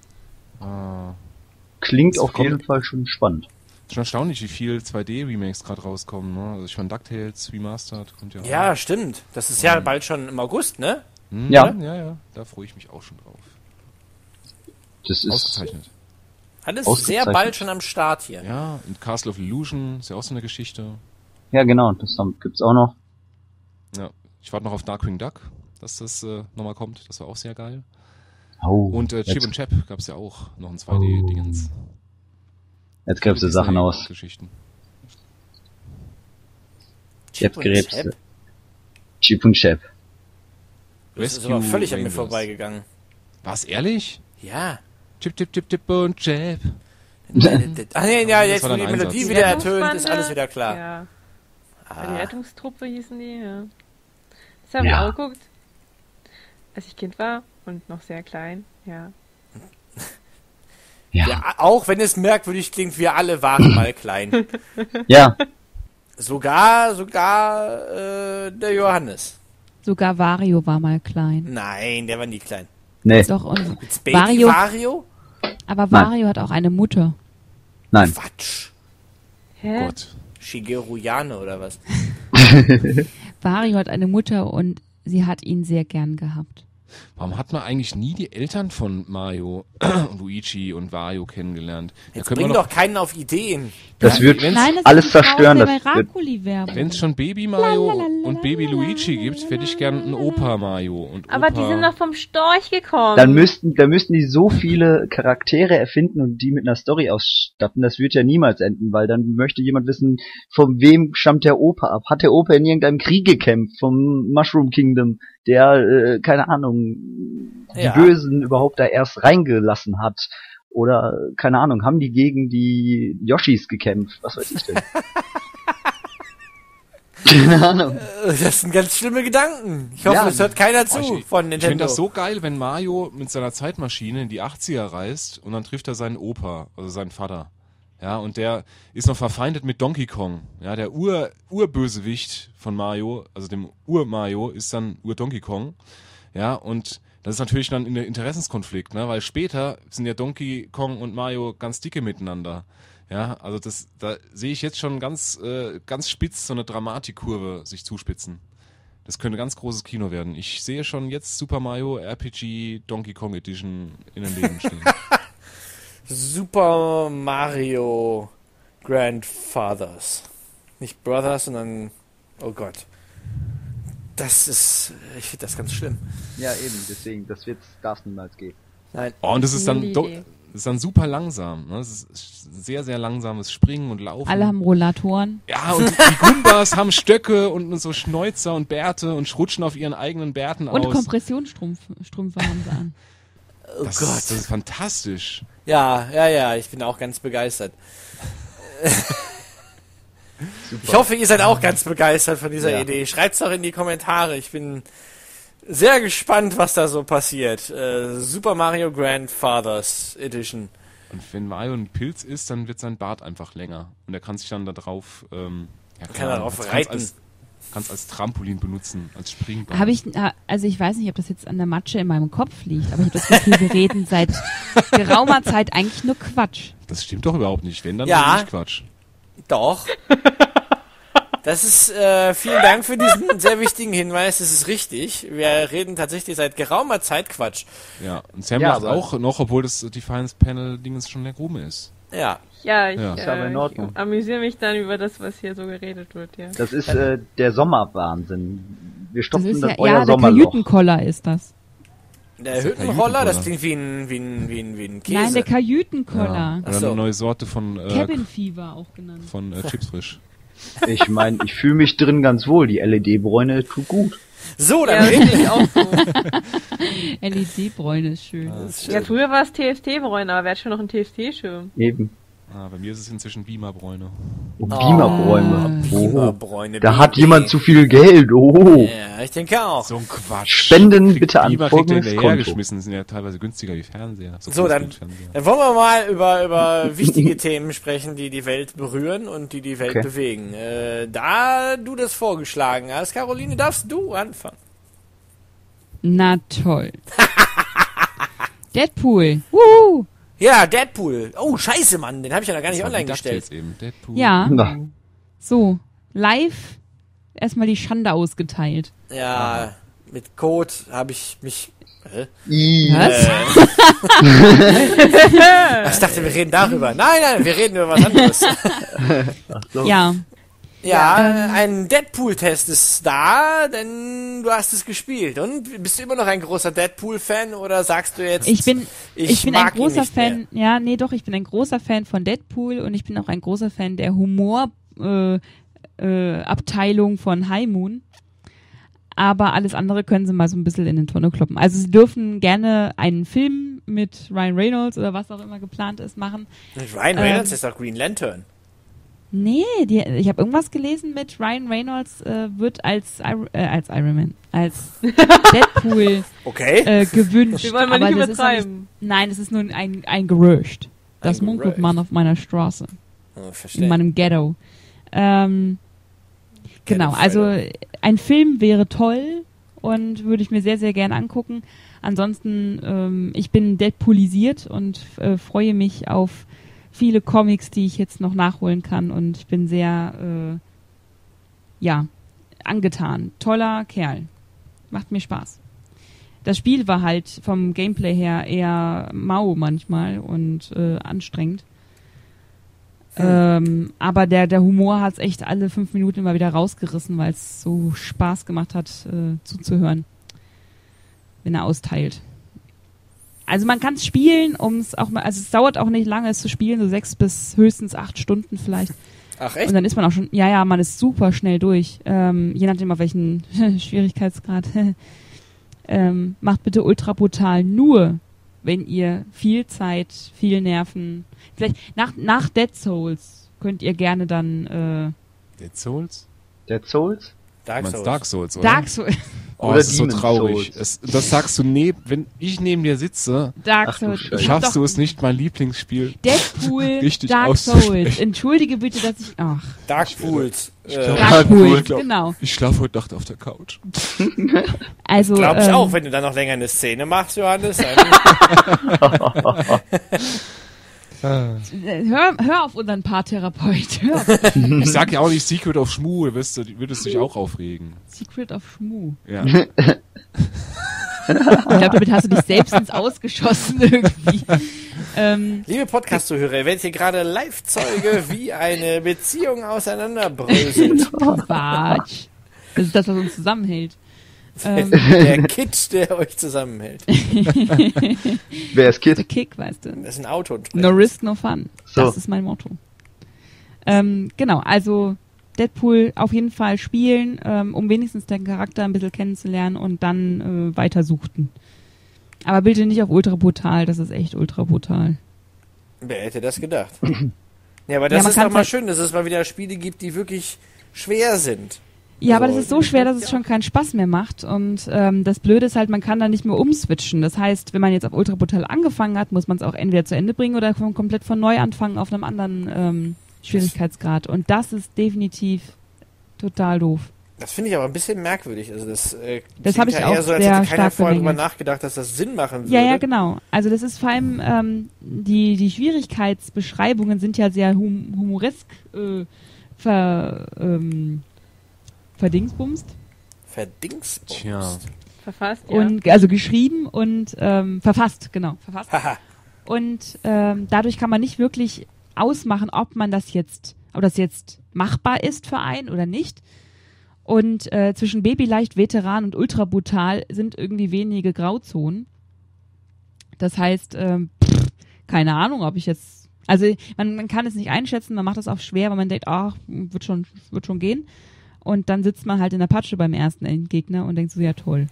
[SPEAKER 2] Klingt auf jeden Fall schon spannend.
[SPEAKER 4] Schon erstaunlich, wie viel 2D-Remakes gerade rauskommen, ne? Also ich fand DuckTales Remastered kommt ja auch.
[SPEAKER 1] Ja, stimmt. Das ist ja bald schon im August, ne?
[SPEAKER 2] Ja.
[SPEAKER 4] Ja. Da freue ich mich auch schon drauf.
[SPEAKER 2] Das ist
[SPEAKER 4] ausgezeichnet.
[SPEAKER 1] Alles sehr bald schon am Start hier.
[SPEAKER 4] Ja, und Castle of Illusion ist ja auch so eine Geschichte.
[SPEAKER 2] Ja, genau, das gibt's auch noch.
[SPEAKER 4] Ja, ich warte noch auf Darkwing Duck, dass das nochmal kommt. Das war auch sehr geil.
[SPEAKER 2] Oh,
[SPEAKER 4] und Chip und Chap gab's ja auch noch ein 2D-Dingens.
[SPEAKER 2] Jetzt gräbst du Sachen aus.
[SPEAKER 4] Geschichten.
[SPEAKER 2] Jetzt gräbst du. Chip und Chap.
[SPEAKER 1] Das ist aber völlig an mir vorbeigegangen.
[SPEAKER 4] War's ehrlich?
[SPEAKER 1] Ja.
[SPEAKER 4] Chip, Chip, Chip, Chip und Chap.
[SPEAKER 1] Ach nee, ja, jetzt wo die
[SPEAKER 4] Einsatz.
[SPEAKER 1] Melodie wieder ertönt, ist alles wieder klar.
[SPEAKER 5] Ja. Die Rettungstruppe hießen die, ja. Das haben wir auch geguckt, als ich Kind war und noch sehr klein, ja.
[SPEAKER 1] Ja, auch wenn es merkwürdig klingt, wir alle waren mal klein.
[SPEAKER 2] Ja.
[SPEAKER 1] Sogar der Johannes.
[SPEAKER 3] Sogar Wario war mal klein.
[SPEAKER 1] Nein, der war nie klein.
[SPEAKER 2] Nee.
[SPEAKER 3] Doch, und
[SPEAKER 1] Gibt's Baby Wario?
[SPEAKER 3] Aber Wario hat auch eine Mutter.
[SPEAKER 2] Nein.
[SPEAKER 1] Quatsch.
[SPEAKER 5] Hä?
[SPEAKER 4] Gott.
[SPEAKER 1] Shigeru Yano oder was?
[SPEAKER 3] Wario hat eine Mutter und sie hat ihn sehr gern gehabt.
[SPEAKER 4] Warum hat man eigentlich nie die Eltern von Mario, Luigi und Wario kennengelernt?
[SPEAKER 1] Jetzt bring doch keinen auf Ideen.
[SPEAKER 2] Das wird
[SPEAKER 3] Nein, das
[SPEAKER 2] alles
[SPEAKER 3] ist eine
[SPEAKER 2] zerstören.
[SPEAKER 3] Frau, der bei Rakuli-Werbung.
[SPEAKER 4] Wenn es schon Baby Mario und Baby Luigi gibt, hätte ich gern einen Opa Mario. Und
[SPEAKER 5] Aber
[SPEAKER 4] Opa...
[SPEAKER 5] die sind doch vom Storch gekommen.
[SPEAKER 2] Dann müssten die so viele Charaktere erfinden und die mit einer Story ausstatten. Das wird ja niemals enden, weil dann möchte jemand wissen, von wem stammt der Opa ab? Hat der Opa in irgendeinem Krieg gekämpft? Vom Mushroom Kingdom, der, keine Ahnung, die Bösen überhaupt da erst reingelassen hat? Oder, keine Ahnung, haben die gegen die Yoshis gekämpft? Was weiß ich denn? Keine Ahnung.
[SPEAKER 1] Das sind ganz schlimme Gedanken. Ich hoffe, es hört keiner zu von Nintendo.
[SPEAKER 4] Ich finde das so geil, wenn Mario mit seiner Zeitmaschine in die 80er reist und dann trifft er seinen Opa, also seinen Vater. Ja, und der ist noch verfeindet mit Donkey Kong. Ja, der Urbösewicht von Mario, also dem Ur-Mario, ist dann Ur-Donkey Kong. Ja, und das ist natürlich dann ein Interessenskonflikt, ne, weil später sind ja Donkey Kong und Mario ganz dicke miteinander. Ja, also da sehe ich jetzt schon ganz spitz so eine Dramatikkurve sich zuspitzen. Das könnte ganz großes Kino werden. Ich sehe schon jetzt Super Mario RPG Donkey Kong Edition in den Läden stehen.
[SPEAKER 1] Super Mario Grandfathers. Nicht Brothers, sondern, oh Gott. Ich finde das ganz schlimm.
[SPEAKER 2] Ja, eben, deswegen, darf es niemals gehen.
[SPEAKER 1] Nein.
[SPEAKER 4] Oh, und das ist dann, ist dann super langsam. Ne? Es ist sehr, sehr langsames Springen und Laufen.
[SPEAKER 3] Alle haben Rollatoren.
[SPEAKER 4] Ja, und die Gumbas haben Stöcke und so Schnäuzer und Bärte und schrutschen auf ihren eigenen Bärten
[SPEAKER 3] Und
[SPEAKER 4] aus.
[SPEAKER 3] Kompressionsstrümpfe haben sie an.
[SPEAKER 1] Oh
[SPEAKER 4] Das
[SPEAKER 1] Gott.
[SPEAKER 4] ist fantastisch.
[SPEAKER 1] Ja, ich bin auch ganz begeistert. Ich hoffe, ihr seid auch ganz begeistert von dieser Idee. Schreibt's doch in die Kommentare. Ich bin sehr gespannt, was da so passiert. Super Mario Grandfathers Edition.
[SPEAKER 4] Und wenn Mario ein Pilz ist, dann wird sein Bart einfach länger. Und er kann sich dann da drauf,
[SPEAKER 1] Kann er darauf reiten.
[SPEAKER 4] Kannst als Trampolin benutzen, als Springbein.
[SPEAKER 3] Also ich weiß nicht, ob das jetzt an der Matsche in meinem Kopf liegt, aber ich habe das Gefühl, wir reden seit geraumer Zeit eigentlich nur Quatsch.
[SPEAKER 4] Das stimmt doch überhaupt nicht. Wenn, dann
[SPEAKER 1] Ja.
[SPEAKER 4] nicht Quatsch.
[SPEAKER 1] Doch. Das ist, vielen Dank für diesen sehr wichtigen Hinweis. Das ist richtig. Wir reden tatsächlich seit geraumer Zeit Quatsch.
[SPEAKER 4] Ja, und Sam
[SPEAKER 2] Ja,
[SPEAKER 4] macht
[SPEAKER 2] aber-
[SPEAKER 4] auch noch, obwohl das Defiance Panel Dingens schon der Grume ist.
[SPEAKER 1] Ja.
[SPEAKER 5] Ja, ich,
[SPEAKER 4] Ja.
[SPEAKER 2] Ist aber in Ordnung.
[SPEAKER 5] ich amüsiere mich dann über das, was hier so geredet wird, ja.
[SPEAKER 2] Das ist der Sommerwahnsinn. Wir
[SPEAKER 3] Das
[SPEAKER 2] stopfen
[SPEAKER 3] ist
[SPEAKER 2] das
[SPEAKER 3] ja,
[SPEAKER 2] euer
[SPEAKER 3] der
[SPEAKER 2] Sommerloch.
[SPEAKER 3] Kajütenkoller ist das.
[SPEAKER 1] Der
[SPEAKER 4] ist der
[SPEAKER 1] Hüttenroller, das
[SPEAKER 4] Kajütenroller.
[SPEAKER 1] klingt wie ein Käse.
[SPEAKER 3] Nein, der Kajütenkoller.
[SPEAKER 4] Oder
[SPEAKER 1] Ach so.
[SPEAKER 4] eine neue Sorte von
[SPEAKER 3] Cabin Fever auch genannt.
[SPEAKER 4] Chips frisch.
[SPEAKER 2] Ich meine, ich fühle mich drin ganz wohl. Die LED-Bräune tut gut.
[SPEAKER 1] So,
[SPEAKER 5] Ja,
[SPEAKER 1] dann
[SPEAKER 5] das
[SPEAKER 1] reden
[SPEAKER 5] finde ich auch so.
[SPEAKER 3] LED-Bräune ist schön.
[SPEAKER 5] Ja, früher war es TFT-Bräune, aber wer hat schon noch einen TFT-Schirm?
[SPEAKER 2] Eben.
[SPEAKER 4] Ah, bei mir ist es inzwischen Beamerbräune.
[SPEAKER 2] Oh, Beamerbräume. Oh.
[SPEAKER 1] Beamerbräune.
[SPEAKER 2] Da hat jemand zu viel Geld. Oh.
[SPEAKER 1] Ja, ich denke auch.
[SPEAKER 4] So ein Quatsch.
[SPEAKER 2] Spenden bitte an
[SPEAKER 4] Beamer kriegt
[SPEAKER 2] folgendes
[SPEAKER 4] der
[SPEAKER 2] Konto.
[SPEAKER 4] hinterhergeschmissen, sind ja teilweise günstiger wie Fernseher.
[SPEAKER 1] So, dann wollen wir mal über wichtige Themen sprechen, die die Welt berühren und die Welt
[SPEAKER 2] Okay.
[SPEAKER 1] bewegen. Da du das vorgeschlagen hast, Caroline, darfst du anfangen.
[SPEAKER 3] Na toll. Deadpool. Wuhu.
[SPEAKER 1] Ja, Deadpool. Oh, scheiße, Mann, den habe ich ja noch gar nicht online gestellt.
[SPEAKER 4] Eben. Deadpool.
[SPEAKER 3] Ja,
[SPEAKER 2] Na,
[SPEAKER 3] so. Live erstmal die Schande ausgeteilt.
[SPEAKER 1] Ja, mit Code habe ich mich...
[SPEAKER 3] Was?
[SPEAKER 1] Ich dachte, wir reden darüber. Nein, wir reden über was anderes.
[SPEAKER 2] so.
[SPEAKER 3] Ja.
[SPEAKER 1] Ja, ein Deadpool-Test ist da, denn du hast es gespielt. Und bist du immer noch ein großer Deadpool-Fan oder sagst du jetzt,
[SPEAKER 3] Ich bin ein
[SPEAKER 1] mag ihn
[SPEAKER 3] großer
[SPEAKER 1] nicht mehr?
[SPEAKER 3] Fan, ja, nee, doch, ich bin ein großer Fan von Deadpool und ich bin auch ein großer Fan der Abteilung von High Moon. Aber alles andere können sie mal so ein bisschen in den Tonne kloppen. Also sie dürfen gerne einen Film mit Ryan Reynolds oder was auch immer geplant ist machen.
[SPEAKER 1] Ryan Reynolds ist doch Green Lantern.
[SPEAKER 3] Nee, ich habe irgendwas gelesen mit Ryan Reynolds wird als Iron Man, als Deadpool
[SPEAKER 1] Okay.
[SPEAKER 3] gewünscht.
[SPEAKER 5] Wir wollen mal
[SPEAKER 3] Aber
[SPEAKER 5] nicht
[SPEAKER 3] das ist noch
[SPEAKER 5] übertreiben.
[SPEAKER 3] nein, das ist nur ein Gerücht. Das
[SPEAKER 1] Ein
[SPEAKER 3] munkelt
[SPEAKER 1] Gerücht.
[SPEAKER 3] man auf meiner Straße,
[SPEAKER 1] Oh, verstehe.
[SPEAKER 3] in meinem Ghetto. Genau,
[SPEAKER 1] Ghetto
[SPEAKER 3] also ein Film wäre toll und würde ich mir sehr, sehr gern angucken. Ansonsten, ich bin Deadpoolisiert und freue mich auf viele Comics, die ich jetzt noch nachholen kann und ich bin sehr, angetan. Toller Kerl. Macht mir Spaß. Das Spiel war halt vom Gameplay her eher mau manchmal und anstrengend. Aber der Humor hat es echt alle 5 Minuten immer wieder rausgerissen, weil es so Spaß gemacht hat, zuzuhören, wenn er austeilt. Also man kann es spielen, also es dauert auch nicht lange, es zu spielen, so 6 bis höchstens 8 Stunden vielleicht.
[SPEAKER 1] Ach
[SPEAKER 3] Und
[SPEAKER 1] echt?
[SPEAKER 3] dann ist man auch schon, man ist super schnell durch. Je nachdem auf welchen Schwierigkeitsgrad. Macht bitte ultra brutal nur, wenn ihr viel Zeit, viel Nerven, vielleicht nach Dead Souls könnt ihr gerne dann
[SPEAKER 4] Dead Souls?
[SPEAKER 2] Dead Souls?
[SPEAKER 1] Dark
[SPEAKER 4] Du
[SPEAKER 1] Souls.
[SPEAKER 4] meinst Dark Souls, oder?
[SPEAKER 3] Dark Souls,
[SPEAKER 4] Oh,
[SPEAKER 2] Oder
[SPEAKER 4] das ist so
[SPEAKER 2] Demon's
[SPEAKER 4] traurig.
[SPEAKER 2] Souls.
[SPEAKER 4] Das sagst du wenn ich neben dir sitze,
[SPEAKER 3] Dark
[SPEAKER 2] Ach du
[SPEAKER 3] Souls.
[SPEAKER 2] Scheiße.
[SPEAKER 3] Ich hab
[SPEAKER 4] schaffst
[SPEAKER 3] doch
[SPEAKER 4] du es nicht, mein Lieblingsspiel.
[SPEAKER 3] Deadpool,
[SPEAKER 4] richtig
[SPEAKER 3] Dark
[SPEAKER 4] auszusprechen.
[SPEAKER 3] Souls. Entschuldige bitte, dass ich,
[SPEAKER 1] Dark Fools.
[SPEAKER 4] glaub-
[SPEAKER 3] Dark
[SPEAKER 4] cool,
[SPEAKER 3] Souls,
[SPEAKER 4] glaub-
[SPEAKER 3] genau.
[SPEAKER 4] Ich schlafe heute Nacht auf der Couch.
[SPEAKER 3] Also,
[SPEAKER 1] Glaub ich auch, wenn du dann noch länger eine Szene machst, Johannes. Dann
[SPEAKER 3] hör auf unseren Paartherapeut. Hör auf.
[SPEAKER 4] Ich sag ja auch nicht Secret of Schmu, würdest du dich auch aufregen.
[SPEAKER 3] Secret of Schmu.
[SPEAKER 4] Ja.
[SPEAKER 3] Ich glaube, damit hast du dich selbst ins Ausgeschossen irgendwie.
[SPEAKER 1] Liebe Podcast-Zuhörer, ihr werdet hier gerade Live-Zeuge, wie eine Beziehung auseinanderbröselt.
[SPEAKER 3] Quatsch. Das ist das, was uns zusammenhält.
[SPEAKER 1] Der Kid, der euch zusammenhält.
[SPEAKER 2] Wer ist
[SPEAKER 3] The
[SPEAKER 2] Kid?
[SPEAKER 3] Kick, weißt du.
[SPEAKER 1] Das ist ein Auto.
[SPEAKER 3] No risk, no fun.
[SPEAKER 2] So.
[SPEAKER 3] Das ist mein Motto. Genau, also Deadpool auf jeden Fall spielen, um wenigstens den Charakter ein bisschen kennenzulernen und dann weiter suchten. Aber bitte nicht auf ultra brutal, das ist echt ultra brutal.
[SPEAKER 1] Wer hätte das gedacht? Ja, aber das
[SPEAKER 3] man
[SPEAKER 1] ist doch
[SPEAKER 3] kann's
[SPEAKER 1] mal
[SPEAKER 3] halt-
[SPEAKER 1] schön, dass es mal wieder Spiele gibt, die wirklich schwer sind.
[SPEAKER 3] Ja, aber
[SPEAKER 1] Also,
[SPEAKER 3] das ist so schwer, dass es schon keinen Spaß mehr macht. Und das Blöde ist halt, man kann da nicht mehr umswitchen. Das heißt, wenn man jetzt auf ultra brutal angefangen hat, muss man es auch entweder zu Ende bringen oder komplett von neu anfangen auf einem anderen Schwierigkeitsgrad. Und das ist definitiv total doof.
[SPEAKER 1] Das finde ich aber ein bisschen merkwürdig. Also das
[SPEAKER 3] Das habe ich
[SPEAKER 1] klingt ja
[SPEAKER 3] auch
[SPEAKER 1] eher so, als
[SPEAKER 3] sehr
[SPEAKER 1] hätte keiner
[SPEAKER 3] stark
[SPEAKER 1] vorher drüber
[SPEAKER 3] bemängelt.
[SPEAKER 1] nachgedacht, dass das Sinn machen würde.
[SPEAKER 3] Ja, ja, genau. Also das ist vor allem, die Schwierigkeitsbeschreibungen sind ja sehr humoresk verdingsbumst.
[SPEAKER 1] Verdingsbumst.
[SPEAKER 4] Tja.
[SPEAKER 5] Verfasst, ja.
[SPEAKER 3] Und also geschrieben und verfasst, genau, verfasst.
[SPEAKER 1] Haha.
[SPEAKER 3] Und dadurch kann man nicht wirklich ausmachen, ob das jetzt machbar ist für einen oder nicht. Und zwischen Babyleicht, Veteran und ultra brutal sind irgendwie wenige Grauzonen. Das heißt, keine Ahnung, ob ich jetzt, also man kann es nicht einschätzen, man macht es auch schwer, weil man denkt, ach, wird schon gehen. Und dann sitzt man halt in der Patsche beim ersten Endgegner und denkt so, ja toll.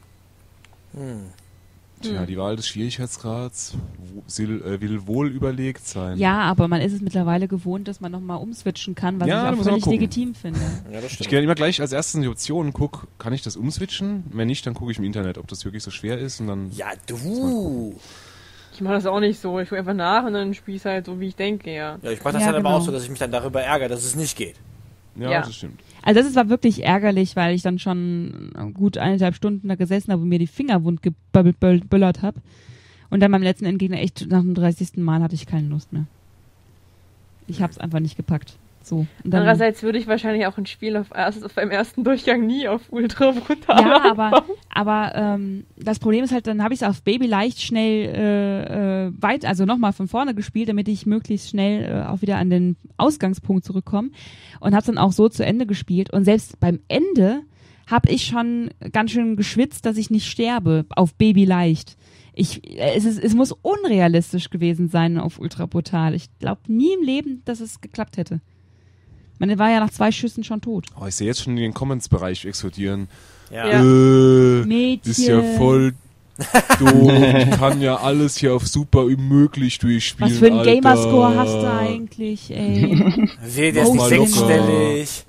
[SPEAKER 4] Tja, die Wahl des Schwierigkeitsgrads will wohl überlegt sein.
[SPEAKER 3] Ja, aber man ist es mittlerweile gewohnt, dass man nochmal umswitchen kann, was
[SPEAKER 4] Ja, da
[SPEAKER 3] ich auch
[SPEAKER 4] muss man
[SPEAKER 3] völlig
[SPEAKER 4] gucken.
[SPEAKER 3] legitim finde.
[SPEAKER 1] Ja, das
[SPEAKER 4] Ich
[SPEAKER 1] stimmt.
[SPEAKER 4] gehe dann immer gleich als erstes in die Optionen, guck, kann ich das umswitchen? Wenn nicht, dann gucke ich im Internet, ob das wirklich so schwer ist und dann...
[SPEAKER 1] Ja, du.
[SPEAKER 5] Ich mache das auch nicht so. Ich gucke einfach nach und dann spiele ich halt so, wie ich denke, ja.
[SPEAKER 1] Ja, ich mache das
[SPEAKER 3] Ja,
[SPEAKER 1] dann aber auch
[SPEAKER 3] genau.
[SPEAKER 1] so, dass ich mich dann darüber ärgere, dass es nicht geht.
[SPEAKER 4] Ja,
[SPEAKER 5] Ja.
[SPEAKER 4] das stimmt.
[SPEAKER 3] Also das war wirklich ärgerlich, weil ich dann schon gut 1,5 Stunden da gesessen habe und mir die Finger wund geböllert habe. Und dann beim letzten Endgegner echt nach dem 30. Mal hatte ich keine Lust mehr. Ich habe es einfach nicht gepackt. So. Und dann,
[SPEAKER 5] Andererseits würde ich wahrscheinlich auch ein Spiel auf beim ersten Durchgang nie auf ultra brutal
[SPEAKER 3] ja,
[SPEAKER 5] anfangen.
[SPEAKER 3] aber das Problem ist halt, dann habe ich es auf Baby leicht schnell also nochmal von vorne gespielt, damit ich möglichst schnell auch wieder an den Ausgangspunkt zurückkomme und habe es dann auch so zu Ende gespielt und selbst beim Ende habe ich schon ganz schön geschwitzt, dass ich nicht sterbe auf Baby leicht. Es muss unrealistisch gewesen sein auf ultra brutal. Ich glaube nie im Leben, dass es geklappt hätte. Man war ja nach 2 Schüssen schon tot.
[SPEAKER 4] Oh, ich sehe jetzt schon in den Comments-Bereich explodieren.
[SPEAKER 1] Ja.
[SPEAKER 5] Ja.
[SPEAKER 3] Mädchen.
[SPEAKER 4] Ist ja voll doof. Ich kann ja alles hier auf super unmöglich durchspielen.
[SPEAKER 3] Was für einen
[SPEAKER 4] Alter.
[SPEAKER 3] Gamerscore hast du eigentlich, ey?
[SPEAKER 1] Seht, der ist nicht
[SPEAKER 4] Mach mal locker.
[SPEAKER 1] sechsstellig.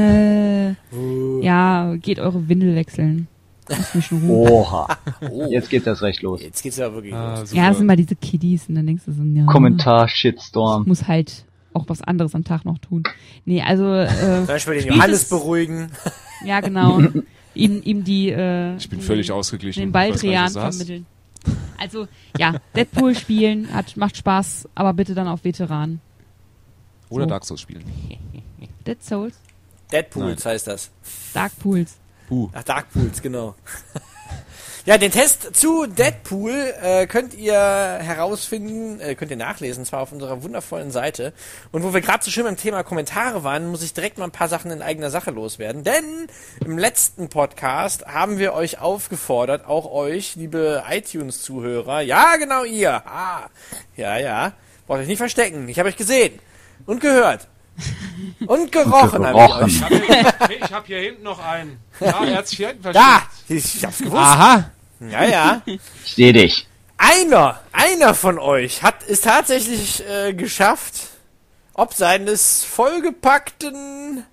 [SPEAKER 3] Ja, geht eure Windel wechseln. Lass mich in Ruhe.
[SPEAKER 2] Oha.
[SPEAKER 1] Oh,
[SPEAKER 2] Jetzt geht das recht los.
[SPEAKER 1] jetzt geht's ja wirklich
[SPEAKER 4] Ah,
[SPEAKER 1] los.
[SPEAKER 4] super.
[SPEAKER 3] Ja, das sind mal diese Kiddies und dann denkst du so, ja,
[SPEAKER 2] Kommentar,
[SPEAKER 3] ich
[SPEAKER 2] Shitstorm.
[SPEAKER 3] muss halt auch was anderes am Tag noch tun. Nee, also,
[SPEAKER 1] Zum Beispiel den
[SPEAKER 3] Spielt
[SPEAKER 1] Johannes
[SPEAKER 3] es-
[SPEAKER 1] beruhigen.
[SPEAKER 3] ja genau, ihm die,
[SPEAKER 4] Ich bin völlig ausgeglichen.
[SPEAKER 3] den
[SPEAKER 4] Ich weiß gar nicht,
[SPEAKER 3] Baldrian
[SPEAKER 4] was du hast.
[SPEAKER 3] vermitteln. Also, ja, Deadpool spielen macht Spaß, aber bitte dann auf Veteran.
[SPEAKER 4] Oder
[SPEAKER 3] So.
[SPEAKER 4] Dark Souls spielen.
[SPEAKER 3] Dead Souls,
[SPEAKER 1] Deadpools heißt das.
[SPEAKER 3] Dark Pools.
[SPEAKER 1] Ach, Darkpools, genau. Ja, den Test zu Deadpool könnt ihr herausfinden, könnt ihr nachlesen, zwar auf unserer wundervollen Seite. Und wo wir gerade so schön beim Thema Kommentare waren, muss ich direkt mal ein paar Sachen in eigener Sache loswerden. Denn im letzten Podcast haben wir euch aufgefordert, auch euch, liebe iTunes-Zuhörer, ja genau ihr, ja, braucht euch nicht verstecken, ich habe euch gesehen und gehört. Und gerochen habe ich euch.
[SPEAKER 4] Ich hab hier hinten noch einen. Ja, er hat sich hier hinten
[SPEAKER 1] Da! Ich hab's gewusst.
[SPEAKER 4] Aha!
[SPEAKER 1] Ja.
[SPEAKER 2] Ich sehe dich.
[SPEAKER 1] Einer von euch ist tatsächlich geschafft, ob seines vollgepackten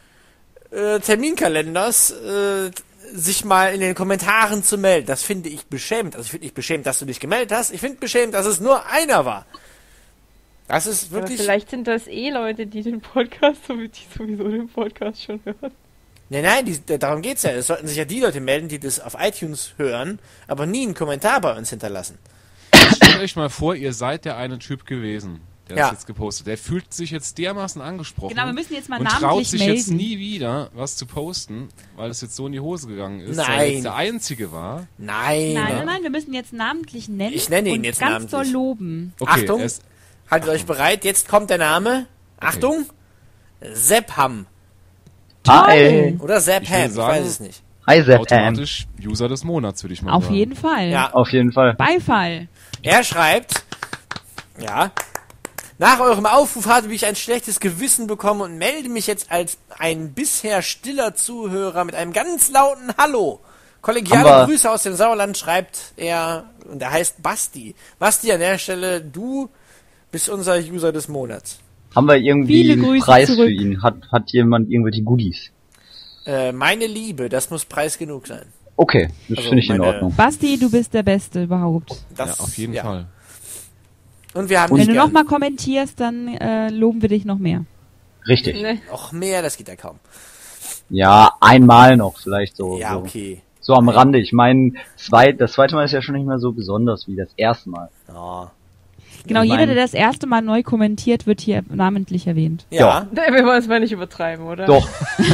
[SPEAKER 1] Terminkalenders sich mal in den Kommentaren zu melden. Das finde ich beschämend. Also ich finde nicht beschämend, dass du dich gemeldet hast. Ich finde beschämend, dass es nur einer war. Das ist
[SPEAKER 5] Aber
[SPEAKER 1] wirklich...
[SPEAKER 5] vielleicht sind das Leute, die den Podcast, die sowieso den Podcast schon hören.
[SPEAKER 1] Nein, darum geht's ja. Es sollten sich ja die Leute melden, die das auf iTunes hören, aber nie einen Kommentar bei uns hinterlassen.
[SPEAKER 4] Stellt euch mal vor, ihr seid der eine Typ gewesen, der
[SPEAKER 1] Ja.
[SPEAKER 4] das jetzt gepostet. Der fühlt sich jetzt dermaßen angesprochen.
[SPEAKER 3] Genau, wir müssen jetzt mal
[SPEAKER 4] und traut
[SPEAKER 3] namentlich
[SPEAKER 4] sich
[SPEAKER 3] melden.
[SPEAKER 4] jetzt nie wieder, was zu posten, weil es jetzt so in die Hose gegangen ist.
[SPEAKER 1] Nein.
[SPEAKER 4] Weil er jetzt der Einzige war.
[SPEAKER 1] Nein.
[SPEAKER 3] Nein, wir müssen jetzt namentlich nennen
[SPEAKER 1] Ich nenne ihn
[SPEAKER 3] und
[SPEAKER 1] jetzt
[SPEAKER 3] ganz
[SPEAKER 1] namentlich.
[SPEAKER 3] doll loben.
[SPEAKER 4] Okay,
[SPEAKER 1] Achtung.
[SPEAKER 4] er ist-
[SPEAKER 1] Haltet euch bereit, jetzt kommt der Name. Achtung! Seppham.
[SPEAKER 2] Ey.
[SPEAKER 1] Oder Sepham,
[SPEAKER 4] will
[SPEAKER 1] ich
[SPEAKER 4] sagen-
[SPEAKER 1] weiß es nicht.
[SPEAKER 2] Hi, Zap
[SPEAKER 4] automatisch User des Monats, würde ich mal
[SPEAKER 3] Auf
[SPEAKER 4] sagen.
[SPEAKER 3] jeden Fall.
[SPEAKER 1] Ja.
[SPEAKER 2] Auf jeden Fall.
[SPEAKER 3] Beifall.
[SPEAKER 1] Er schreibt, ja, nach eurem Aufruf habe ich ein schlechtes Gewissen bekommen und melde mich jetzt als ein bisher stiller Zuhörer mit einem ganz lauten Hallo. Kollegiale Grüße aus dem Sauerland, schreibt er, und er heißt Basti. Basti, an der Stelle, du bist unser User des Monats.
[SPEAKER 2] Haben wir irgendwie
[SPEAKER 3] Viele
[SPEAKER 2] einen
[SPEAKER 3] Grüße
[SPEAKER 2] Preis
[SPEAKER 3] zurück.
[SPEAKER 2] für ihn? Hat jemand irgendwelche Goodies?
[SPEAKER 1] Meine Liebe, das muss Preis genug sein.
[SPEAKER 2] Okay, das
[SPEAKER 1] Also
[SPEAKER 2] finde ich in
[SPEAKER 1] meine-
[SPEAKER 2] Ordnung.
[SPEAKER 3] Basti, du bist der Beste überhaupt.
[SPEAKER 1] Das,
[SPEAKER 4] Ja, auf jeden
[SPEAKER 1] ja.
[SPEAKER 4] Fall.
[SPEAKER 1] Und wir haben
[SPEAKER 3] Wenn
[SPEAKER 1] dich
[SPEAKER 3] du
[SPEAKER 1] gern.
[SPEAKER 3] nochmal kommentierst, dann loben wir dich noch mehr.
[SPEAKER 2] Richtig.
[SPEAKER 5] Ne?
[SPEAKER 1] Noch mehr, das geht ja kaum.
[SPEAKER 2] Ja, einmal noch vielleicht so.
[SPEAKER 1] Ja,
[SPEAKER 2] so.
[SPEAKER 1] okay.
[SPEAKER 2] So am Rande. Ich meine, das zweite Mal ist ja schon nicht mehr so besonders wie das erste Mal.
[SPEAKER 1] Ja.
[SPEAKER 3] Genau,
[SPEAKER 2] Ich
[SPEAKER 3] jeder,
[SPEAKER 2] mein-
[SPEAKER 3] der das erste Mal neu kommentiert, wird hier namentlich erwähnt.
[SPEAKER 1] Ja,
[SPEAKER 5] Wir wollen es mal nicht übertreiben, oder?
[SPEAKER 2] Doch.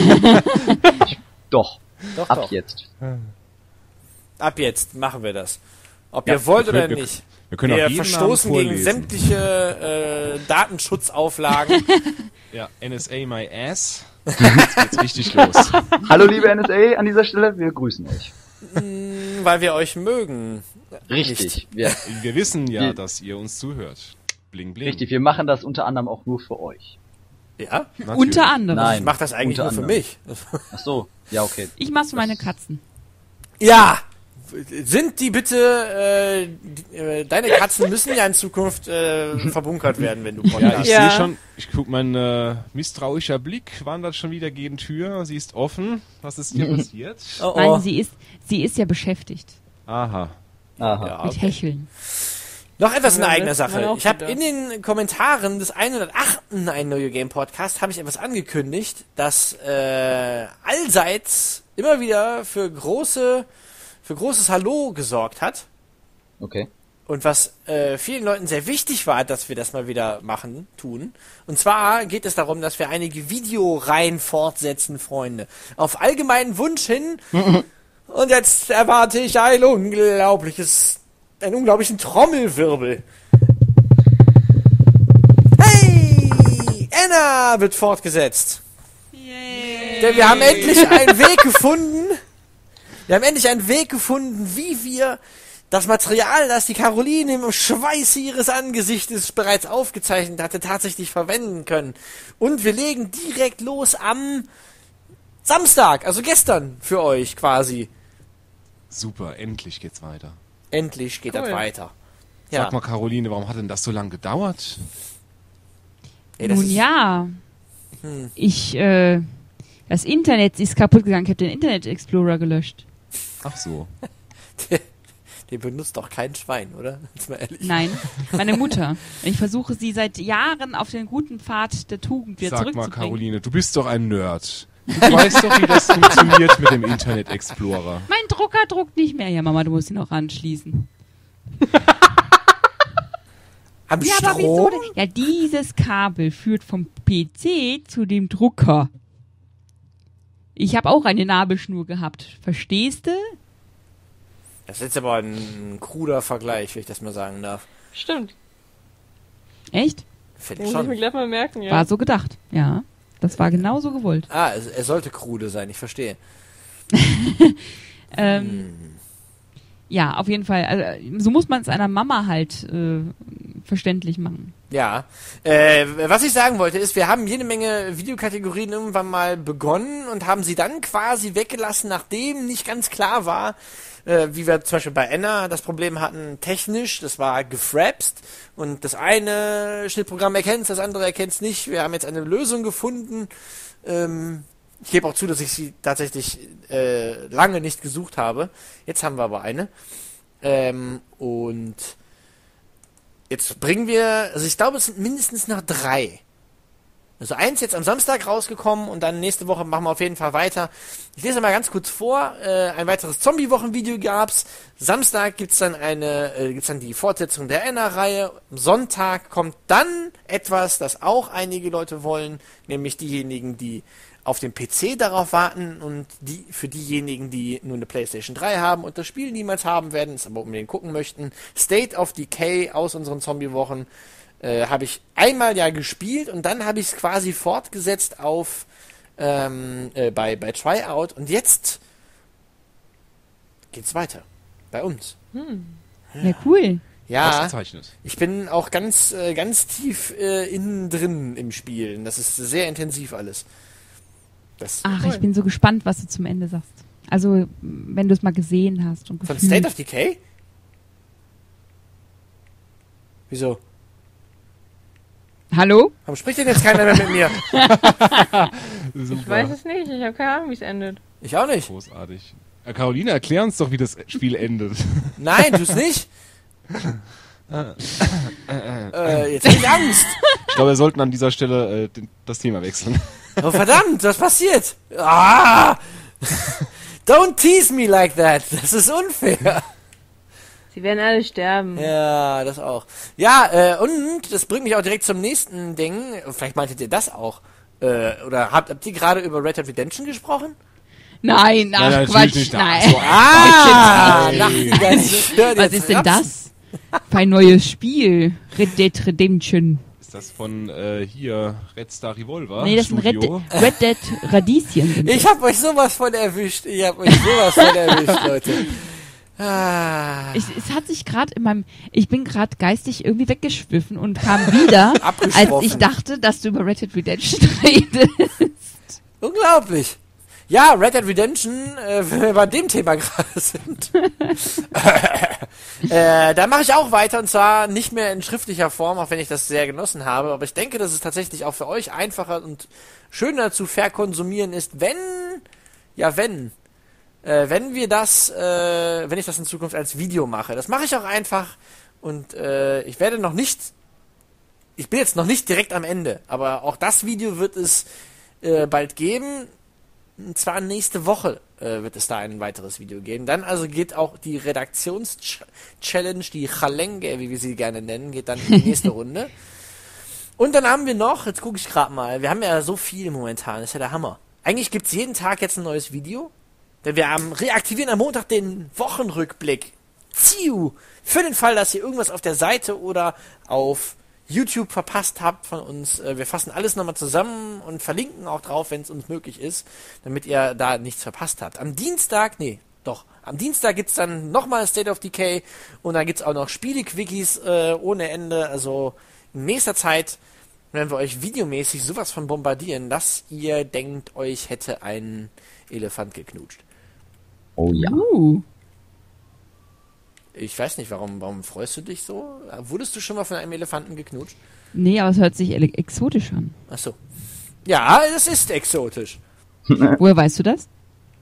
[SPEAKER 2] Doch.
[SPEAKER 1] doch,
[SPEAKER 2] Ab
[SPEAKER 1] doch.
[SPEAKER 2] jetzt.
[SPEAKER 1] Ab jetzt machen wir das. Ob
[SPEAKER 2] Ja,
[SPEAKER 1] ihr wollt
[SPEAKER 4] wir
[SPEAKER 1] oder
[SPEAKER 4] können-
[SPEAKER 1] nicht.
[SPEAKER 4] Wir können auch
[SPEAKER 1] Wir
[SPEAKER 4] jeden
[SPEAKER 1] verstoßen
[SPEAKER 4] Namen
[SPEAKER 1] gegen
[SPEAKER 4] vorlesen.
[SPEAKER 1] sämtliche Datenschutzauflagen.
[SPEAKER 4] Ja, NSA my ass. Jetzt geht's richtig los.
[SPEAKER 2] Hallo liebe NSA an dieser Stelle, wir grüßen euch.
[SPEAKER 1] Weil wir euch mögen.
[SPEAKER 2] Richtig. Wir,
[SPEAKER 4] Wir wissen ja,
[SPEAKER 2] Wir-
[SPEAKER 4] dass ihr uns zuhört. Bling, bling.
[SPEAKER 2] richtig, wir machen das unter anderem auch nur für euch.
[SPEAKER 1] Ja?
[SPEAKER 4] Natürlich.
[SPEAKER 3] Unter anderem.
[SPEAKER 2] Nein.
[SPEAKER 1] Ich mach das eigentlich
[SPEAKER 2] Unter
[SPEAKER 1] nur für
[SPEAKER 2] anderem.
[SPEAKER 1] mich.
[SPEAKER 2] Ach so, ja okay.
[SPEAKER 3] Ich mach's für meine Katzen.
[SPEAKER 1] Ja! Sind die bitte, deine Katzen müssen ja in Zukunft verbunkert werden, wenn du
[SPEAKER 4] Ja, ich
[SPEAKER 1] podcastst.
[SPEAKER 5] Ja.
[SPEAKER 4] sehe schon, ich guck, mein misstrauischer Blick wandert schon wieder gegen Tür. Sie ist offen. Was ist hier passiert?
[SPEAKER 1] Oh,
[SPEAKER 3] Nein,
[SPEAKER 1] oh.
[SPEAKER 3] sie ist ja beschäftigt.
[SPEAKER 4] Aha.
[SPEAKER 2] Aha.
[SPEAKER 1] Ja,
[SPEAKER 3] Mit
[SPEAKER 1] okay.
[SPEAKER 3] Hecheln.
[SPEAKER 1] Noch etwas in
[SPEAKER 5] Ja,
[SPEAKER 1] eigener
[SPEAKER 5] letztes Mal
[SPEAKER 1] Sache.
[SPEAKER 5] auch
[SPEAKER 1] Ich habe
[SPEAKER 5] gedacht.
[SPEAKER 1] in den Kommentaren des 108. Ein Neue Game Podcast habe ich etwas angekündigt, das allseits immer wieder für großes Hallo gesorgt hat.
[SPEAKER 2] Okay.
[SPEAKER 1] Und was vielen Leuten sehr wichtig war, dass wir das mal wieder tun. Und zwar geht es darum, dass wir einige Videoreihen fortsetzen, Freunde. Auf allgemeinen Wunsch hin. Und jetzt erwarte ich einen unglaublichen Trommelwirbel. Hey! Anna wird fortgesetzt. Denn wir haben endlich einen Weg gefunden. Wir haben endlich einen Weg gefunden, wie wir das Material, das die Caroline im Schweiß ihres Angesichtes bereits aufgezeichnet hatte, tatsächlich verwenden können. Und wir legen direkt los am Samstag, also gestern für euch quasi.
[SPEAKER 4] Super, endlich geht's weiter.
[SPEAKER 1] Endlich geht
[SPEAKER 5] Cool.
[SPEAKER 1] das weiter. Ja,
[SPEAKER 4] Sag mal, Caroline, warum hat denn das so lange gedauert?
[SPEAKER 1] ey, das
[SPEAKER 3] Nun
[SPEAKER 1] ist-
[SPEAKER 3] ja.
[SPEAKER 1] Hm.
[SPEAKER 3] Das Internet ist kaputt gegangen. Ich habe den Internet Explorer gelöscht.
[SPEAKER 4] Ach so.
[SPEAKER 1] Den benutzt doch kein Schwein, oder? Jetzt mal ehrlich.
[SPEAKER 3] Nein, meine Mutter. Ich versuche sie seit Jahren auf den guten Pfad der Tugend wieder
[SPEAKER 4] Sag mal,
[SPEAKER 3] zurückzubringen.
[SPEAKER 4] Caroline, du bist doch ein Nerd. Du weißt doch, wie das funktioniert mit dem Internet Explorer.
[SPEAKER 3] Mein Drucker druckt nicht mehr. Ja, Mama, du musst ihn auch anschließen.
[SPEAKER 1] Am
[SPEAKER 3] Ja, aber wieso
[SPEAKER 1] Strom?
[SPEAKER 3] denn? Ja, dieses Kabel führt vom PC zu dem Drucker. Ich habe auch eine Nabelschnur gehabt. Verstehst du?
[SPEAKER 1] Das ist jetzt aber ein kruder Vergleich, wenn ich das mal sagen darf.
[SPEAKER 5] Stimmt.
[SPEAKER 3] Echt?
[SPEAKER 1] Finde
[SPEAKER 5] Den
[SPEAKER 1] ich
[SPEAKER 5] muss ich mir
[SPEAKER 1] schon.
[SPEAKER 5] gleich mal merken, ja.
[SPEAKER 3] War so gedacht. Ja, das war genau so gewollt.
[SPEAKER 1] Ah, er sollte krude sein, ich verstehe.
[SPEAKER 3] Ja, auf jeden Fall. Also, so muss man es einer Mama halt verständlich machen.
[SPEAKER 1] Ja, was ich sagen wollte ist, wir haben jede Menge Videokategorien irgendwann mal begonnen und haben sie dann quasi weggelassen, nachdem nicht ganz klar war, wie wir zum Beispiel bei Anna das Problem hatten, technisch, das war gefrapst und das eine Schnittprogramm erkennt das andere erkennt es nicht. Wir haben jetzt eine Lösung gefunden. Ich gebe auch zu, dass ich sie tatsächlich lange nicht gesucht habe. Jetzt haben wir aber eine. Und jetzt bringen wir, also ich glaube, es sind mindestens noch 3. Also eins jetzt am Samstag rausgekommen und dann nächste Woche machen wir auf jeden Fall weiter. Ich lese mal ganz kurz vor. Ein weiteres Zombie-Wochen-Video gab's. Samstag gibt's dann die Fortsetzung der Anna-Reihe. Am Sonntag kommt dann etwas, das auch einige Leute wollen, nämlich diejenigen, die auf dem PC darauf warten und für diejenigen, die nur eine PlayStation 3 haben und das Spiel niemals haben werden, es aber unbedingt gucken möchten. State of Decay aus unseren Zombie-Wochen habe ich einmal ja gespielt und dann habe ich es quasi fortgesetzt auf bei Tryout und jetzt geht's weiter. Bei uns.
[SPEAKER 3] Ja, cool.
[SPEAKER 1] Ja,
[SPEAKER 4] Ausgezeichnet.
[SPEAKER 1] ich bin auch ganz tief innen drin im Spiel. Das ist sehr intensiv alles.
[SPEAKER 3] Ach, ich bin so gespannt, was du zum Ende sagst. Also, wenn du es mal gesehen hast und
[SPEAKER 1] Von
[SPEAKER 3] gefühlt.
[SPEAKER 1] State of Decay? Wieso?
[SPEAKER 3] Hallo?
[SPEAKER 1] Warum spricht denn jetzt keiner mehr mit mir?
[SPEAKER 5] Ich weiß es nicht, ich habe keine Ahnung, wie es endet.
[SPEAKER 1] Ich auch nicht.
[SPEAKER 4] Großartig. Caroline, erklär uns doch, wie das Spiel endet.
[SPEAKER 1] Nein, tu's nicht. Jetzt hab ich Angst.
[SPEAKER 4] Ich glaube, wir sollten an dieser Stelle das Thema wechseln.
[SPEAKER 1] Oh verdammt, was passiert? Ah! Don't tease me like that. Das ist unfair.
[SPEAKER 5] Sie werden alle sterben.
[SPEAKER 1] Ja, das auch. Ja, und das bringt mich auch direkt zum nächsten Ding. Vielleicht meintet ihr das auch. Oder habt ihr gerade über Red Dead Redemption gesprochen?
[SPEAKER 3] Nein, ach
[SPEAKER 4] Nein, natürlich
[SPEAKER 3] Quatsch,
[SPEAKER 4] nicht.
[SPEAKER 3] nein.
[SPEAKER 4] So,
[SPEAKER 1] Nachtigall, ich hör
[SPEAKER 3] Was
[SPEAKER 1] jetzt
[SPEAKER 3] ist denn
[SPEAKER 1] Rapsen.
[SPEAKER 3] das? Für ein neues Spiel. Red Dead Redemption.
[SPEAKER 4] Ist das von hier Red Star Revolver?
[SPEAKER 3] Nee, das sind
[SPEAKER 4] Studio?
[SPEAKER 3] Red Dead Radieschen. Sind
[SPEAKER 1] Ich hab euch sowas von erwischt. Leute. Ah.
[SPEAKER 3] Es hat sich gerade ich bin gerade geistig irgendwie weggeschwiffen und kam wieder, als
[SPEAKER 1] Abgesprochen.
[SPEAKER 3] ich dachte, dass du über Red Dead Redemption redest.
[SPEAKER 1] Unglaublich. Ja, Red Dead Redemption, wenn wir bei dem Thema gerade sind. Da mache ich auch weiter und zwar nicht mehr in schriftlicher Form, auch wenn ich das sehr genossen habe. Aber ich denke, dass es tatsächlich auch für euch einfacher und schöner zu verkonsumieren ist, wenn ich das in Zukunft als Video mache. Das mache ich auch einfach und ich bin jetzt noch nicht direkt am Ende, aber auch das Video wird es bald geben. Und zwar nächste Woche wird es da ein weiteres Video geben. Dann also geht auch die Redaktions-Challenge, die Chalenge, wie wir sie gerne nennen, geht dann in die nächste Runde. Und dann haben wir noch, jetzt gucke ich gerade mal, wir haben ja so viel momentan, das ist ja der Hammer. Eigentlich gibt es jeden Tag jetzt ein neues Video, denn wir reaktivieren am Montag den Wochenrückblick. Ziu! Für den Fall, dass ihr irgendwas auf der Seite oder auf YouTube verpasst habt von uns. Wir fassen alles nochmal zusammen und verlinken auch drauf, wenn es uns möglich ist, damit ihr da nichts verpasst habt. Am Dienstag gibt's dann nochmal State of Decay und dann gibt's auch noch Spiele-Quickies ohne Ende. Also in nächster Zeit werden wir euch videomäßig sowas von bombardieren, dass ihr denkt, euch hätte ein Elefant geknutscht.
[SPEAKER 2] Oh ja.
[SPEAKER 1] Ich weiß nicht, warum freust du dich so? Wurdest du schon mal von einem Elefanten geknutscht?
[SPEAKER 3] Nee, aber es hört sich exotisch an.
[SPEAKER 1] Ach so. Ja, es ist exotisch.
[SPEAKER 3] Woher weißt du das?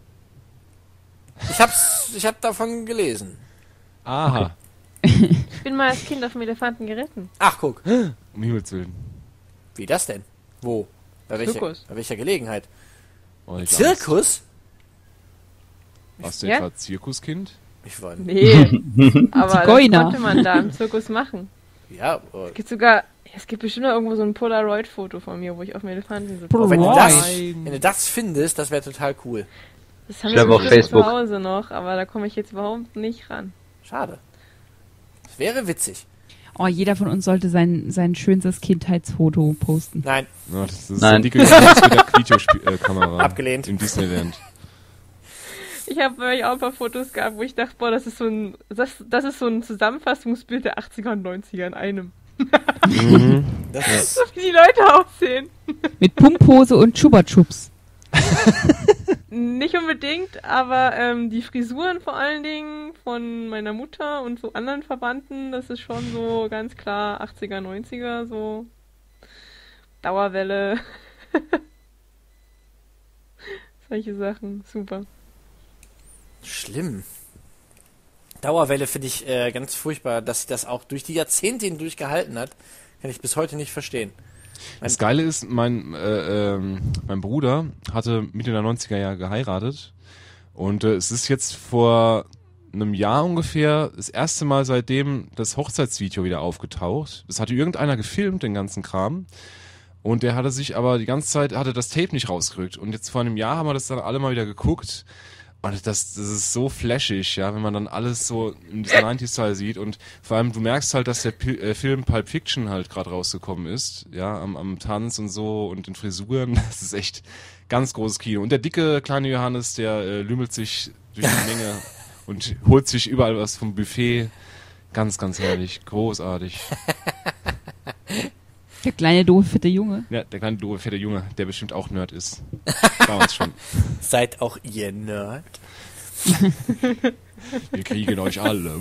[SPEAKER 1] Ich hab davon gelesen.
[SPEAKER 4] Aha,
[SPEAKER 5] Ich bin mal als Kind auf dem Elefanten geritten.
[SPEAKER 1] Ach, guck.
[SPEAKER 4] um Himmels Willen.
[SPEAKER 1] Wie das denn? Wo? Bei
[SPEAKER 5] Zirkus.
[SPEAKER 1] welcher Gelegenheit?
[SPEAKER 4] Oh, ich
[SPEAKER 1] Zirkus?
[SPEAKER 4] Warst du
[SPEAKER 5] Ja?
[SPEAKER 4] etwa Zirkuskind?
[SPEAKER 1] Ich war
[SPEAKER 5] Nee, aber das
[SPEAKER 3] Zigeuner.
[SPEAKER 5] konnte man da im Zirkus machen.
[SPEAKER 1] Ja,
[SPEAKER 5] Es gibt bestimmt noch irgendwo so ein Polaroid-Foto von mir, wo ich auf dem Elefanten sitze.
[SPEAKER 1] wenn
[SPEAKER 3] Nein.
[SPEAKER 1] du das findest, das wäre total cool.
[SPEAKER 5] Das haben
[SPEAKER 2] Ich
[SPEAKER 5] wir
[SPEAKER 2] glaube auf
[SPEAKER 5] bestimmt
[SPEAKER 2] Facebook.
[SPEAKER 5] zu Hause noch, aber da komme ich jetzt überhaupt nicht ran.
[SPEAKER 1] Schade. Das wäre witzig.
[SPEAKER 3] Oh, jeder von uns sollte sein schönstes Kindheitsfoto posten.
[SPEAKER 1] Nein,
[SPEAKER 4] Ja, das ist
[SPEAKER 2] Nein.
[SPEAKER 4] eine dicke Videokamera
[SPEAKER 1] Abgelehnt.
[SPEAKER 4] im Disneyland.
[SPEAKER 5] Ich habe euch auch ein paar Fotos gehabt, wo ich dachte, boah, das ist so ein Zusammenfassungsbild der 80er und 90er in einem.
[SPEAKER 1] das ist,
[SPEAKER 5] So wie die Leute aussehen.
[SPEAKER 3] Mit Pumphose und Chupa Chups.
[SPEAKER 5] Nicht unbedingt, aber die Frisuren vor allen Dingen von meiner Mutter und so anderen Verwandten, das ist schon so ganz klar 80er, 90er, so Dauerwelle. Solche Sachen, super.
[SPEAKER 1] schlimm. Dauerwelle finde ich ganz furchtbar, dass sie das auch durch die Jahrzehnte hindurch gehalten hat. Kann ich bis heute nicht verstehen.
[SPEAKER 4] Das Geile ist, mein Bruder hatte Mitte der 90er Jahre geheiratet und es ist jetzt vor einem Jahr ungefähr das erste Mal seitdem das Hochzeitsvideo wieder aufgetaucht. Das hatte irgendeiner gefilmt, den ganzen Kram. Und der hatte sich aber die ganze Zeit, hatte das Tape nicht rausgerückt. Und jetzt vor einem Jahr haben wir das dann alle mal wieder geguckt. Und das ist so flashig, ja, wenn man dann alles so in diesem 90s-Style sieht. Und vor allem, du merkst halt, dass der Film Pulp Fiction halt gerade rausgekommen ist. Ja, am Tanz und so und den Frisuren. Das ist echt ganz großes Kino. Und der dicke kleine Johannes, der lümmelt sich durch die Menge und holt sich überall was vom Buffet. Ganz, ganz herrlich. Großartig.
[SPEAKER 3] Der kleine, doofe, fette Junge.
[SPEAKER 4] Ja, der kleine, doofe, fette Junge, der bestimmt auch Nerd ist. Damals schon.
[SPEAKER 1] Seid auch ihr Nerd?
[SPEAKER 4] Wir kriegen euch alle.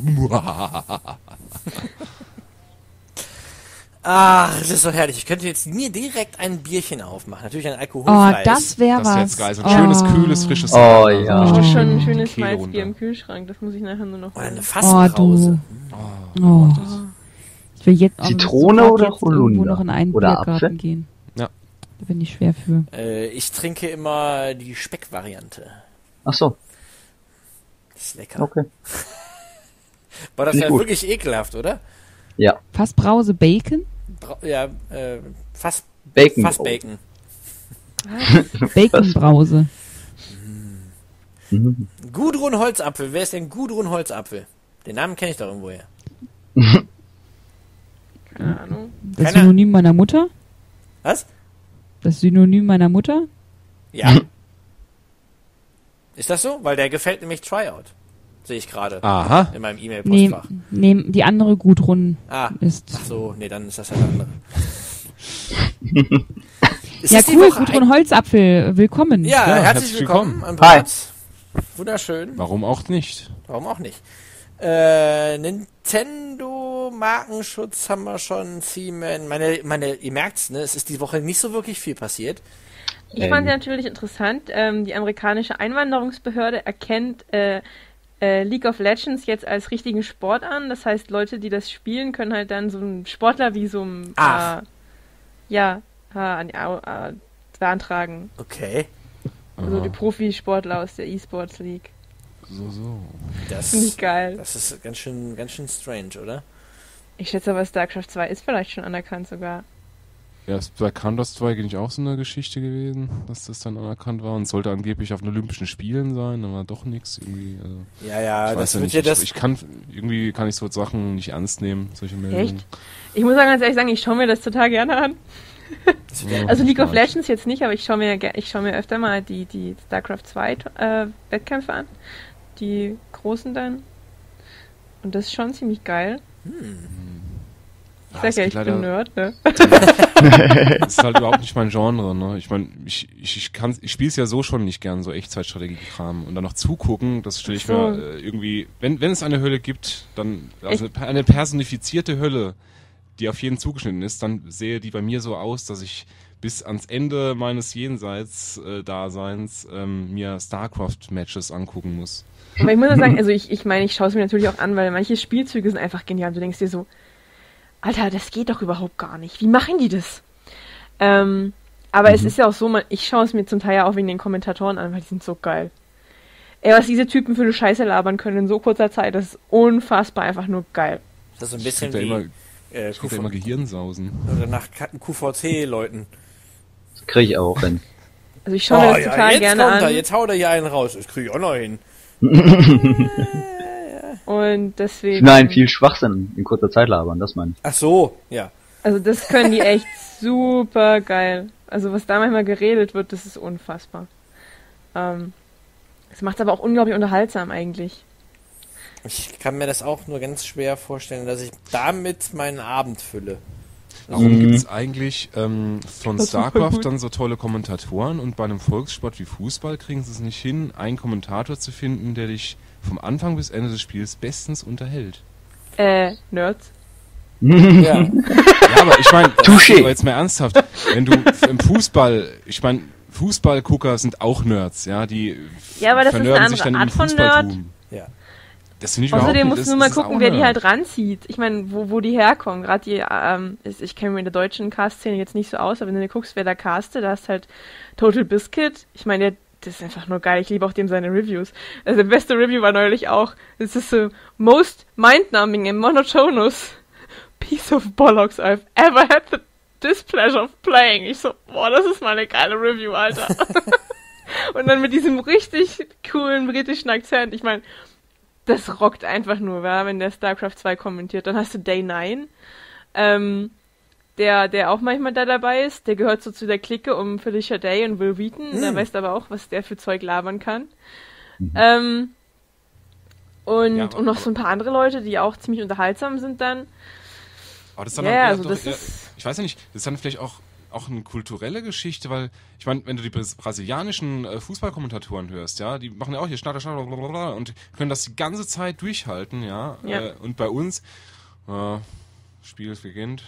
[SPEAKER 1] Ach, das ist so herrlich. Ich könnte jetzt mir direkt ein Bierchen aufmachen. Natürlich ein
[SPEAKER 3] Oh,
[SPEAKER 1] alkoholfreies.
[SPEAKER 3] das wäre
[SPEAKER 4] Das ist
[SPEAKER 3] was.
[SPEAKER 4] jetzt geil. So ein schönes, kühles, frisches
[SPEAKER 2] Oh,
[SPEAKER 4] Radler.
[SPEAKER 2] ja.
[SPEAKER 5] Ich
[SPEAKER 2] Oh.
[SPEAKER 5] habe schon ein schönes
[SPEAKER 4] Kehle
[SPEAKER 5] Malzbier
[SPEAKER 4] runter.
[SPEAKER 5] im Kühlschrank. Das muss ich nachher nur noch
[SPEAKER 1] Oder eine
[SPEAKER 5] holen.
[SPEAKER 1] Fassbrause.
[SPEAKER 3] Oh. Ich will jetzt
[SPEAKER 2] Zitrone
[SPEAKER 3] sofort
[SPEAKER 2] oder
[SPEAKER 3] jetzt irgendwo
[SPEAKER 2] Holunder?
[SPEAKER 3] noch in einen
[SPEAKER 2] Oder
[SPEAKER 3] Biergarten
[SPEAKER 2] Apfel?
[SPEAKER 3] gehen.
[SPEAKER 4] Ja.
[SPEAKER 3] Da bin ich schwer für.
[SPEAKER 1] Ich trinke immer die Speckvariante.
[SPEAKER 2] Ach so,
[SPEAKER 1] Das ist lecker.
[SPEAKER 2] okay.
[SPEAKER 1] Boah, das
[SPEAKER 2] Nicht
[SPEAKER 1] wäre
[SPEAKER 2] gut.
[SPEAKER 1] wirklich ekelhaft, oder?
[SPEAKER 2] Ja,
[SPEAKER 3] Fassbrause Bacon?
[SPEAKER 2] Bacon.
[SPEAKER 1] Fassbacon.
[SPEAKER 3] Baconbrause.
[SPEAKER 2] Mhm.
[SPEAKER 1] Gudrun Holzapfel. Wer ist denn Gudrun Holzapfel? Den Namen kenne ich doch irgendwoher.
[SPEAKER 5] Keine Ahnung.
[SPEAKER 3] Das
[SPEAKER 1] Keine-
[SPEAKER 3] Synonym meiner Mutter?
[SPEAKER 1] Was?
[SPEAKER 3] Das Synonym meiner Mutter?
[SPEAKER 1] Ja. Ist das so? Weil der gefällt nämlich Tryout. Sehe ich gerade
[SPEAKER 4] Aha.
[SPEAKER 1] in meinem
[SPEAKER 3] Nee,
[SPEAKER 1] E-Mail-Postfach.
[SPEAKER 3] nee, die andere Gudrun
[SPEAKER 1] Ah,
[SPEAKER 3] ist.
[SPEAKER 1] ach so, nee, dann ist das ja der andere. Ist
[SPEAKER 3] Ja,
[SPEAKER 1] das die
[SPEAKER 3] cool,
[SPEAKER 1] Woche
[SPEAKER 3] Gudrun Holzapfel, willkommen.
[SPEAKER 1] Ja,
[SPEAKER 4] Ja,
[SPEAKER 1] herzlich
[SPEAKER 4] herzlich
[SPEAKER 1] willkommen
[SPEAKER 4] willkommen.
[SPEAKER 1] an Bord. Wunderschön.
[SPEAKER 4] Warum auch nicht?
[SPEAKER 1] Warum auch nicht? Nintendo Markenschutz haben wir schon. Seaman. Ihr merkt's, ne? Es ist die Woche nicht so wirklich viel passiert.
[SPEAKER 5] Ich fand ja natürlich interessant, die amerikanische Einwanderungsbehörde erkennt League of Legends jetzt als richtigen Sport an. Das heißt, Leute, die das spielen, können halt dann so ein Sportlervisum beantragen.
[SPEAKER 1] Okay.
[SPEAKER 5] Also die Profisportler aus der E-Sports League.
[SPEAKER 4] So.
[SPEAKER 1] Das,
[SPEAKER 5] Finde ich geil.
[SPEAKER 1] das ist ganz schön strange, oder?
[SPEAKER 5] Ich schätze aber, StarCraft 2 ist vielleicht schon anerkannt sogar.
[SPEAKER 4] Ja, ist bei Counter-Strike nicht auch so eine Geschichte gewesen, dass das dann anerkannt war und sollte angeblich auf den Olympischen Spielen sein, dann war doch nichts irgendwie. Also,
[SPEAKER 1] Ja,
[SPEAKER 4] ich weiß
[SPEAKER 1] das
[SPEAKER 4] ja
[SPEAKER 1] wird
[SPEAKER 4] nicht,
[SPEAKER 1] ja das.
[SPEAKER 4] ich kann ich so Sachen nicht ernst nehmen, solche Meldungen.
[SPEAKER 5] Echt? Ich muss ganz ehrlich sagen, ich schaue mir das total gerne an.
[SPEAKER 4] Ja,
[SPEAKER 5] Also League of
[SPEAKER 4] vielleicht.
[SPEAKER 5] Legends jetzt nicht, aber ich schaue mir öfter mal die StarCraft 2 Wettkämpfe an. Die großen dann. Und das ist schon ziemlich geil. Ich
[SPEAKER 4] Ja,
[SPEAKER 5] sag
[SPEAKER 4] es
[SPEAKER 5] ja,
[SPEAKER 4] geht
[SPEAKER 5] ich bin Nerd, ne?
[SPEAKER 4] Das ist halt überhaupt nicht mein Genre, ne? Ich meine, ich spiele es ja so schon nicht gern, so Echtzeitstrategie-Kram. Und dann noch zugucken, das stelle ich
[SPEAKER 5] So.
[SPEAKER 4] mir irgendwie, wenn es eine Hölle gibt, dann, also eine personifizierte Hölle, die auf jeden zugeschnitten ist, dann sehe die bei mir so aus, dass ich bis ans Ende meines Jenseits-Daseins mir StarCraft-Matches angucken muss.
[SPEAKER 5] Aber ich muss ja sagen, also ich meine, ich schaue es mir natürlich auch an, weil manche Spielzüge sind einfach genial. Du denkst dir so, Alter, das geht doch überhaupt gar nicht. Wie machen die das? Aber es ist ja auch so, ich schaue es mir zum Teil ja auch wegen den Kommentatoren an, weil die sind so geil. Ey, was diese Typen für eine Scheiße labern können in so kurzer Zeit, das ist unfassbar einfach nur geil.
[SPEAKER 1] Das ist so ein
[SPEAKER 4] Ich
[SPEAKER 1] bisschen
[SPEAKER 4] krieg da immer,
[SPEAKER 1] wie
[SPEAKER 4] ich krieg da immer Gehirnsausen.
[SPEAKER 1] oder nach QVC-Leuten.
[SPEAKER 2] Das kriege ich auch hin.
[SPEAKER 5] Also ich schaue mir das total
[SPEAKER 1] jetzt
[SPEAKER 5] gerne
[SPEAKER 1] kommt er,
[SPEAKER 5] an.
[SPEAKER 1] jetzt haut er hier einen raus. Das kriege ich auch noch hin.
[SPEAKER 5] Und deswegen.
[SPEAKER 2] Nein, viel Schwachsinn in kurzer Zeit labern, das meine ich.
[SPEAKER 1] Ach so, ja.
[SPEAKER 5] Also das können die echt super geil. Also was da manchmal geredet wird, das ist unfassbar. Das macht es aber auch unglaublich unterhaltsam eigentlich.
[SPEAKER 1] Ich kann mir das auch nur ganz schwer vorstellen, dass ich damit meinen Abend fülle.
[SPEAKER 4] Warum gibt's eigentlich von
[SPEAKER 5] Das ist voll
[SPEAKER 4] StarCraft
[SPEAKER 5] gut.
[SPEAKER 4] dann so tolle Kommentatoren und bei einem Volkssport wie Fußball kriegen sie es nicht hin, einen Kommentator zu finden, der dich vom Anfang bis Ende des Spiels bestens unterhält?
[SPEAKER 5] Nerds.
[SPEAKER 1] Ja.
[SPEAKER 4] Ja, aber ich meine,
[SPEAKER 2] Touché.
[SPEAKER 4] jetzt mal ernsthaft, wenn du im Fußball, ich meine, Fußballgucker sind auch Nerds, ja, die
[SPEAKER 5] Ja, aber das ist eine
[SPEAKER 4] vernörden
[SPEAKER 5] andere
[SPEAKER 4] sich dann
[SPEAKER 5] Art
[SPEAKER 4] im
[SPEAKER 5] von
[SPEAKER 4] Fußballtum.
[SPEAKER 1] Ja.
[SPEAKER 4] Das finde ich überhaupt
[SPEAKER 5] Außerdem
[SPEAKER 4] nicht.
[SPEAKER 5] musst du nur mal
[SPEAKER 4] das ist
[SPEAKER 5] gucken,
[SPEAKER 4] auch
[SPEAKER 5] wer die
[SPEAKER 4] Nerd.
[SPEAKER 5] halt ranzieht. Ich meine, wo die herkommen. Gerade ich kenne mich in der deutschen Cast-Szene jetzt nicht so aus, aber wenn du guckst, wer da castet, da ist halt Total Biscuit. Ich meine, das ist einfach nur geil. Ich liebe auch dem seine Reviews. Also der beste Review war neulich auch, es ist so most mind-numbing and monotonous piece of bollocks I've ever had the displeasure of playing. Ich so, boah, das ist mal eine geile Review, Alter. Und dann mit diesem richtig coolen britischen Akzent. Ich meine, das rockt einfach nur, wenn der StarCraft 2 kommentiert. Dann hast du Day 9, der auch manchmal da dabei ist. Der gehört so zu der Clique um Felicia Day und Will Wheaton. Da weißt du aber auch, was der für Zeug labern kann. Und,
[SPEAKER 4] Ja,
[SPEAKER 5] und noch so ein paar andere Leute, die auch ziemlich unterhaltsam sind dann.
[SPEAKER 4] Aber das ist dann
[SPEAKER 5] Ja,
[SPEAKER 4] eher
[SPEAKER 5] also
[SPEAKER 4] doch
[SPEAKER 5] das
[SPEAKER 4] eher,
[SPEAKER 5] ist-
[SPEAKER 4] ich weiß ja nicht, das ist dann vielleicht auch eine kulturelle Geschichte, weil, ich meine, wenn du die brasilianischen Fußballkommentatoren hörst, ja, die machen ja auch hier Schnatter, Schnatter, blablabla und können das die ganze Zeit durchhalten, ja.
[SPEAKER 5] Ja.
[SPEAKER 4] Und bei uns, Spiel beginnt.